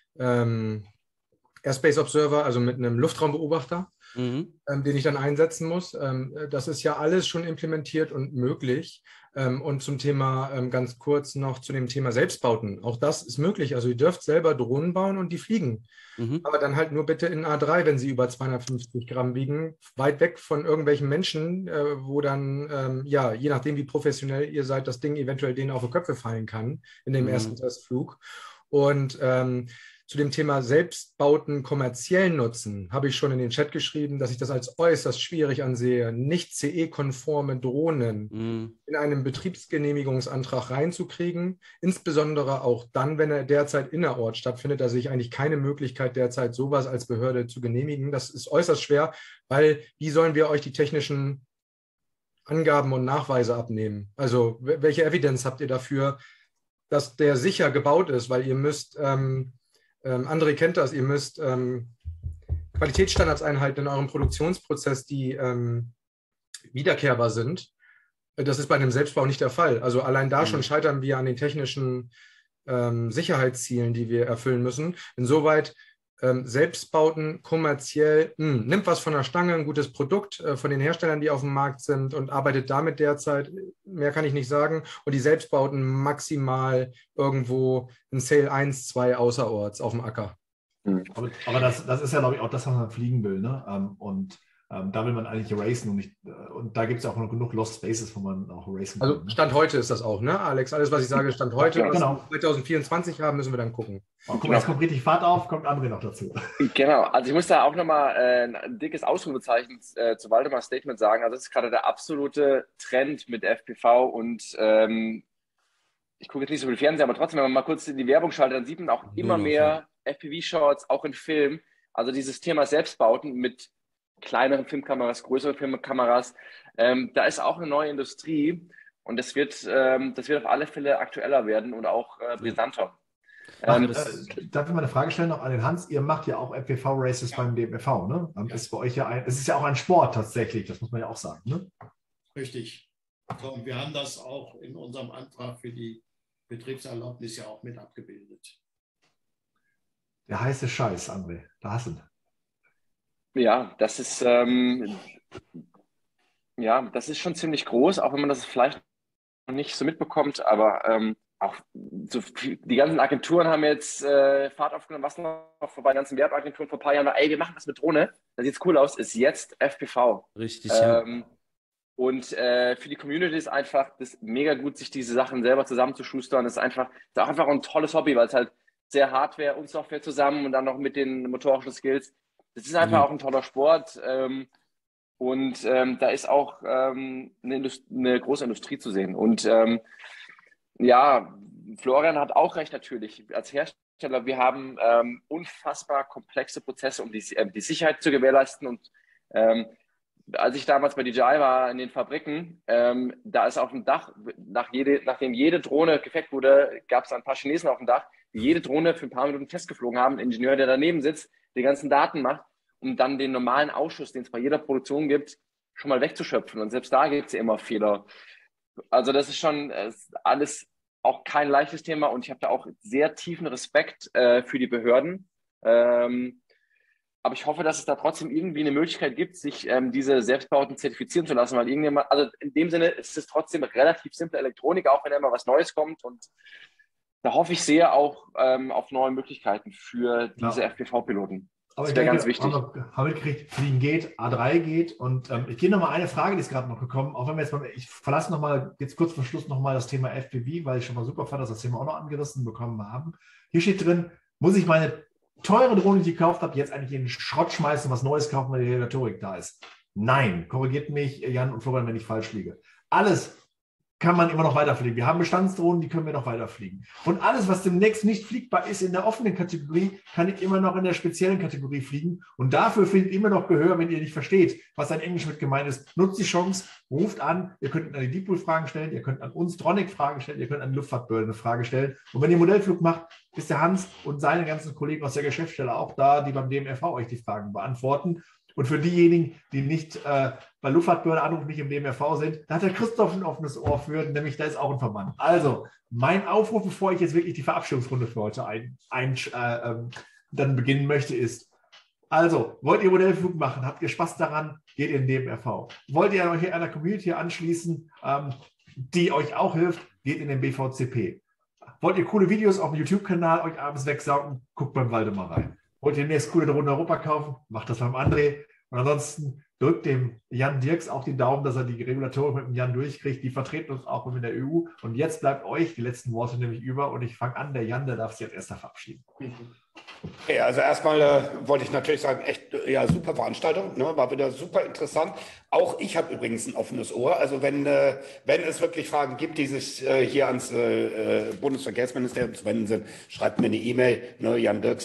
Airspace Observer, also mit einem Luftraumbeobachter, den ich dann einsetzen muss. Das ist ja alles schon implementiert und möglich. Und zum Thema, ganz kurz noch zu dem Thema Selbstbauten. Auch das ist möglich. Also ihr dürft selber Drohnen bauen und die fliegen. Aber dann halt nur bitte in A3, wenn sie über 250 Gramm wiegen, weit weg von irgendwelchen Menschen, wo dann, je nachdem, wie professionell ihr seid, das Ding eventuell denen auf die Köpfe fallen kann in dem ersten Testflug. Und zu dem Thema Selbstbauten kommerziellen Nutzen habe ich schon in den Chat geschrieben, dass ich das als äußerst schwierig ansehe, nicht CE-konforme Drohnen in einen Betriebsgenehmigungsantrag reinzukriegen, insbesondere auch dann, wenn er derzeit innerorts stattfindet. Da sehe ich eigentlich keine Möglichkeit derzeit, sowas als Behörde zu genehmigen. Das ist äußerst schwer, weil wie sollen wir euch die technischen Angaben und Nachweise abnehmen? Also welche Evidenz habt ihr dafür, dass der sicher gebaut ist? Weil ihr müsst... André kennt das, ihr müsst Qualitätsstandards einhalten in eurem Produktionsprozess, die wiederkehrbar sind. Das ist bei einem Selbstbau nicht der Fall. Also allein da schon scheitern wir an den technischen Sicherheitszielen, die wir erfüllen müssen. Insoweit Selbstbauten kommerziell, nimmt was von der Stange, ein gutes Produkt von den Herstellern, die auf dem Markt sind und arbeitet damit derzeit, mehr kann ich nicht sagen, und die Selbstbauten maximal irgendwo in Sale 1, 2 außerorts auf dem Acker. Aber das ist ja, glaube ich, auch das, was man fliegen will. Ne? Da will man eigentlich racen und da gibt es ja auch noch genug Lost Spaces, wo man auch racen kann. Also Stand heute ist das auch, ne, Alex? Alles, was ich sage, Stand heute. Ja, genau. Was wir 2024 haben, müssen wir dann gucken. Oh, guck mal, jetzt kommt richtig Fahrt auf, kommt André noch dazu. Genau, also ich muss da auch nochmal ein dickes Ausrufezeichen zu Waldemars Statement sagen. Also das ist gerade der absolute Trend mit FPV und ich gucke jetzt nicht so viel Fernsehen, aber trotzdem, wenn man mal kurz in die Werbung schaltet, dann sieht man auch immer mehr FPV-Shorts, auch in Filmen. Also dieses Thema Selbstbauten mit kleineren Filmkameras, größeren Filmkameras, da ist auch eine neue Industrie und das wird auf alle Fälle aktueller werden und auch brisanter. Darf ich mal eine Frage stellen noch an den Hans? Ihr macht ja auch FPV-Races beim DMFV, ne? Ist bei euch es ist ja auch ein Sport tatsächlich, das muss man ja auch sagen, ne? Richtig. So, und wir haben das auch in unserem Antrag für die Betriebserlaubnis ja auch mit abgebildet. Der heiße Scheiß, André, da hast du. Ja, das ist schon ziemlich groß, auch wenn man das vielleicht noch nicht so mitbekommt, aber auch so die ganzen Agenturen haben jetzt Fahrt aufgenommen, was noch bei den ganzen Werbeagenturen vor ein paar Jahren war, ey, wir machen das mit Drohne, das sieht cool aus, ist jetzt FPV. Richtig, ja. Und für die Community ist einfach das mega gut, sich diese Sachen selber zusammenzuschustern. Das ist auch einfach ein tolles Hobby, weil es halt sehr Hardware und Software zusammen und dann noch mit den motorischen Skills. Das ist einfach auch ein toller Sport. Da ist auch eine große Industrie zu sehen. Und Florian hat auch recht natürlich. Als Hersteller, wir haben unfassbar komplexe Prozesse, um die Sicherheit zu gewährleisten. Und als ich damals bei DJI war in den Fabriken, da ist auf dem Dach, nachdem jede Drohne gefeckt wurde, gab es ein paar Chinesen auf dem Dach, die jede Drohne für ein paar Minuten festgeflogen haben. Ein Ingenieur, der daneben sitzt, die ganzen Daten macht, um dann den normalen Ausschuss, den es bei jeder Produktion gibt, schon mal wegzuschöpfen. Und selbst da gibt es ja immer Fehler. Also das ist schon alles auch kein leichtes Thema und ich habe da auch sehr tiefen Respekt für die Behörden. aber ich hoffe, dass es da trotzdem irgendwie eine Möglichkeit gibt, sich diese Selbstbauten zertifizieren zu lassen, weil irgendjemand, also in dem Sinne ist es trotzdem relativ simple Elektronik, auch wenn immer was Neues kommt, und da hoffe ich sehr auch auf neue Möglichkeiten für diese FPV-Piloten. Aber Das wäre ganz wichtig. Haben wir gekriegt, Fliegen geht, A3 geht. Und ich gehe nochmal eine Frage, die ist gerade noch gekommen. Auch wenn wir jetzt mal, ich verlasse nochmal, jetzt kurz vor Schluss nochmal das Thema FPV, weil ich schon mal super fand, dass das Thema auch noch angerissen bekommen haben. Hier steht drin, muss ich meine teure Drohne, die ich gekauft habe, jetzt eigentlich in den Schrott schmeißen und was Neues kaufen, weil die Regulatorik da ist? Nein, korrigiert mich Jan und Florian, wenn ich falsch liege. Alles kann man immer noch weiterfliegen. Wir haben Bestandsdrohnen, die können wir noch weiterfliegen. Und alles, was demnächst nicht fliegbar ist in der offenen Kategorie, kann ich immer noch in der speziellen Kategorie fliegen. Und dafür findet immer noch Gehör, wenn ihr nicht versteht, was ein Englisch mit gemeint ist. Nutzt die Chance, ruft an. Ihr könnt an die Deeppool Fragen stellen, ihr könnt an uns Dronic Fragen stellen, ihr könnt an die Luftfahrtbehörde eine Frage stellen. Und wenn ihr Modellflug macht, ist der Hans und seine ganzen Kollegen aus der Geschäftsstelle auch da, die beim DMRV euch die Fragen beantworten. Und für diejenigen, die nicht bei Luftfahrtbehörde anrufen, nicht im DMRV sind, da hat der Christoph ein offenes Ohr für, nämlich da ist auch ein Verband. Also, mein Aufruf, bevor ich jetzt wirklich die Verabschiedungsrunde für heute dann beginnen möchte, ist: Also, wollt ihr Modellflug machen? Habt ihr Spaß daran? Geht in den DMRV. Wollt ihr euch einer Community anschließen, die euch auch hilft? Geht in den BVCP. Wollt ihr coole Videos auf dem YouTube-Kanal euch abends wegsaugen? Guckt beim Waldemar rein. Wollt ihr demnächst coole Drohnen Europa kaufen? Macht das beim André. Und ansonsten drückt dem Jan Dirks auch die Daumen, dass er die Regulatorik mit dem Jan durchkriegt. Die vertreten uns auch in der EU. Und jetzt bleibt euch die letzten Worte nämlich über. Und ich fange an, der Jan, der darf sich jetzt erster verabschieden. Okay, also erstmal wollte ich natürlich sagen, echt ja, super Veranstaltung, ne, war wieder super interessant. Auch ich habe übrigens ein offenes Ohr. Also wenn es wirklich Fragen gibt, die sich hier ans Bundesverkehrsministerium zu wenden sind, schreibt mir eine E-Mail, ne,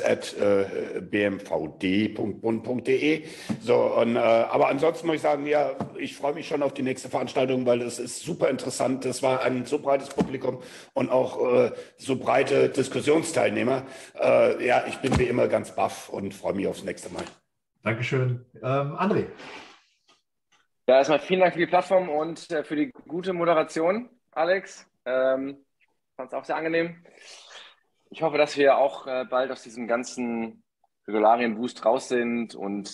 jandirks@bmvd.bund.de. So, aber ansonsten muss ich sagen, ja, ich freue mich schon auf die nächste Veranstaltung, weil es ist super interessant. Es war ein so breites Publikum und auch so breite Diskussionsteilnehmer. Ja, ich bin wie immer ganz baff und freue mich aufs nächste Mal. Dankeschön. André. Ja, erstmal vielen Dank für die Plattform und für die gute Moderation, Alex. Ich fand es auch sehr angenehm. Ich hoffe, dass wir auch bald aus diesem ganzen Regularien-Boost raus sind und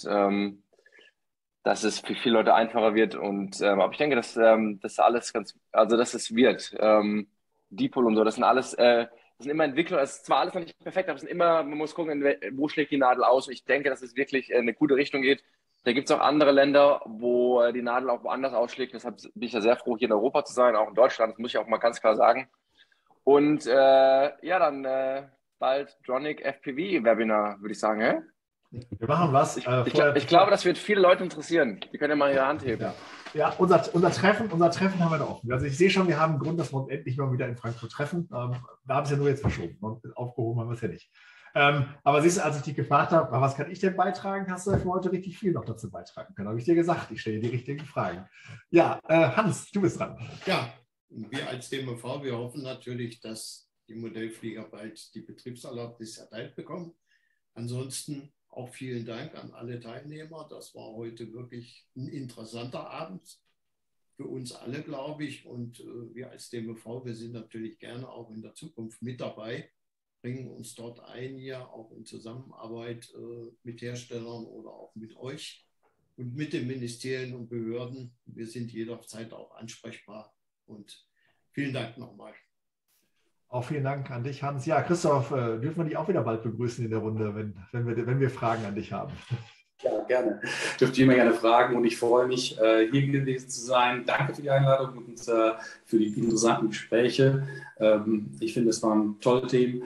dass es für viele Leute einfacher wird. Aber ich denke, dass das alles dass es wird. Deeppool und so, das sind alles, das sind immer Entwicklungen. Es ist zwar alles noch nicht perfekt, aber es sind immer, man muss gucken, wo schlägt die Nadel aus. Und ich denke, dass es wirklich in eine gute Richtung geht. Da gibt es auch andere Länder, wo die Nadel auch woanders ausschlägt. Deshalb bin ich ja sehr froh, hier in Europa zu sein, auch in Deutschland. Das muss ich auch mal ganz klar sagen. Und dann bald Dronic FPV-Webinar, würde ich sagen. Hä? Wir machen was. Ich glaube, das wird viele Leute interessieren. Die können ja mal ihre Hand heben. Ja, unser Treffen haben wir noch offen. Also ich sehe schon, wir haben einen Grund, dass wir uns endlich mal wieder in Frankfurt treffen. Wir haben es ja nur jetzt verschoben und aufgehoben haben wir es ja nicht. Aber siehst du, als ich dich gefragt habe, was kann ich denn beitragen, hast du ja für heute richtig viel noch dazu beitragen können. Habe ich dir gesagt, ich stelle die richtigen Fragen. Ja, Hans, du bist dran. Ja, wir als DMV, wir hoffen natürlich, dass die Modellflieger bald die Betriebserlaubnis erteilt bekommen. Ansonsten auch vielen Dank an alle Teilnehmer. Das war heute wirklich ein interessanter Abend für uns alle, glaube ich. Und wir als DMV, wir sind natürlich gerne auch in der Zukunft mit dabei, bringen uns dort ein, hier auch in Zusammenarbeit mit Herstellern oder auch mit euch und mit den Ministerien und Behörden. Wir sind jederzeit auch ansprechbar. Und vielen Dank nochmal. Auch vielen Dank an dich, Hans. Ja, Christoph, dürfen wir dich auch wieder bald begrüßen in der Runde, wenn wir Fragen an dich haben. Ja, gerne. Dürft ihr immer gerne fragen und ich freue mich, hier gewesen zu sein. Danke für die Einladung und für die interessanten Gespräche. Ich finde, es waren tolle Themen.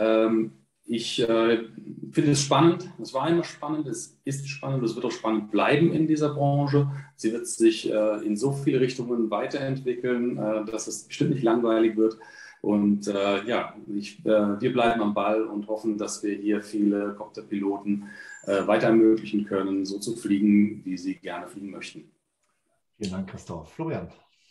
Ich finde es spannend. Es war immer spannend, es ist spannend, es wird auch spannend bleiben in dieser Branche. Sie wird sich in so viele Richtungen weiterentwickeln, dass es bestimmt nicht langweilig wird. Und wir bleiben am Ball und hoffen, dass wir hier viele Copterpiloten weiter ermöglichen können, so zu fliegen, wie sie gerne fliegen möchten. Vielen Dank, Christoph. Florian.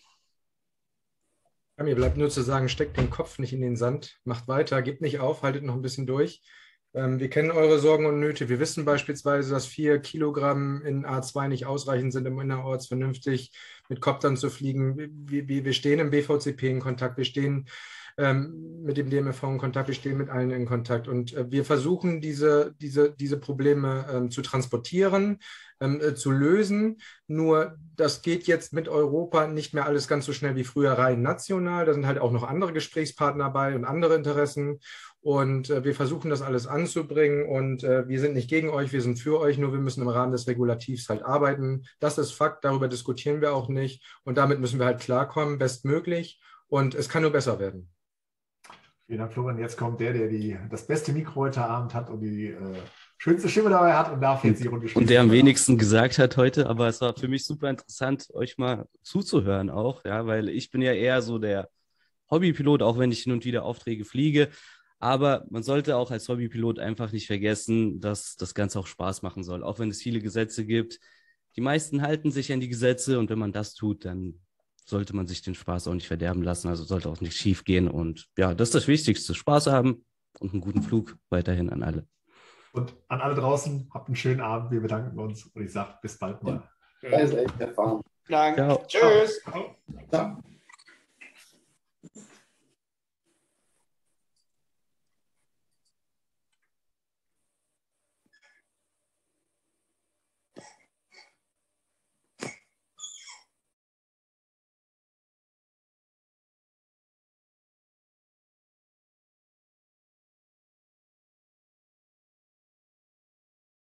Ja, mir bleibt nur zu sagen, steckt den Kopf nicht in den Sand, macht weiter, gebt nicht auf, haltet noch ein bisschen durch. Wir kennen eure Sorgen und Nöte. Wir wissen beispielsweise, dass 4 Kilogramm in A2 nicht ausreichend sind, um innerorts vernünftig mit Koptern zu fliegen. Wir stehen im BVCP in Kontakt, wir stehen mit dem DMFV in Kontakt, wir stehen mit allen in Kontakt und wir versuchen diese Probleme zu transportieren, zu lösen. Nur das geht jetzt mit Europa nicht mehr alles ganz so schnell wie früher rein national. Da sind halt auch noch andere Gesprächspartner bei und andere Interessen. Und wir versuchen das alles anzubringen und wir sind nicht gegen euch, wir sind für euch, nur wir müssen im Rahmen des Regulativs halt arbeiten. Das ist Fakt, darüber diskutieren wir auch nicht und damit müssen wir halt klarkommen, bestmöglich und es kann nur besser werden. Vielen Dank, Florian. Jetzt kommt der das beste Mikro heute Abend hat und die schönste Stimme dabei hat und darf jetzt die Runde spielen. Und der am wenigsten gesagt hat heute, aber es war für mich super interessant, euch mal zuzuhören auch, ja, weil ich bin ja eher so der Hobbypilot, auch wenn ich hin und wieder Aufträge fliege. Aber man sollte auch als Hobbypilot einfach nicht vergessen, dass das Ganze auch Spaß machen soll. Auch wenn es viele Gesetze gibt. Die meisten halten sich an die Gesetze und wenn man das tut, dann sollte man sich den Spaß auch nicht verderben lassen. Also sollte auch nicht schief gehen. Und ja, das ist das Wichtigste. Spaß haben und einen guten Flug weiterhin an alle. Und an alle draußen, habt einen schönen Abend. Wir bedanken uns und ich sage bis bald mal. Das ist echt erfahren. Danke. Ciao. Tschüss. Ciao.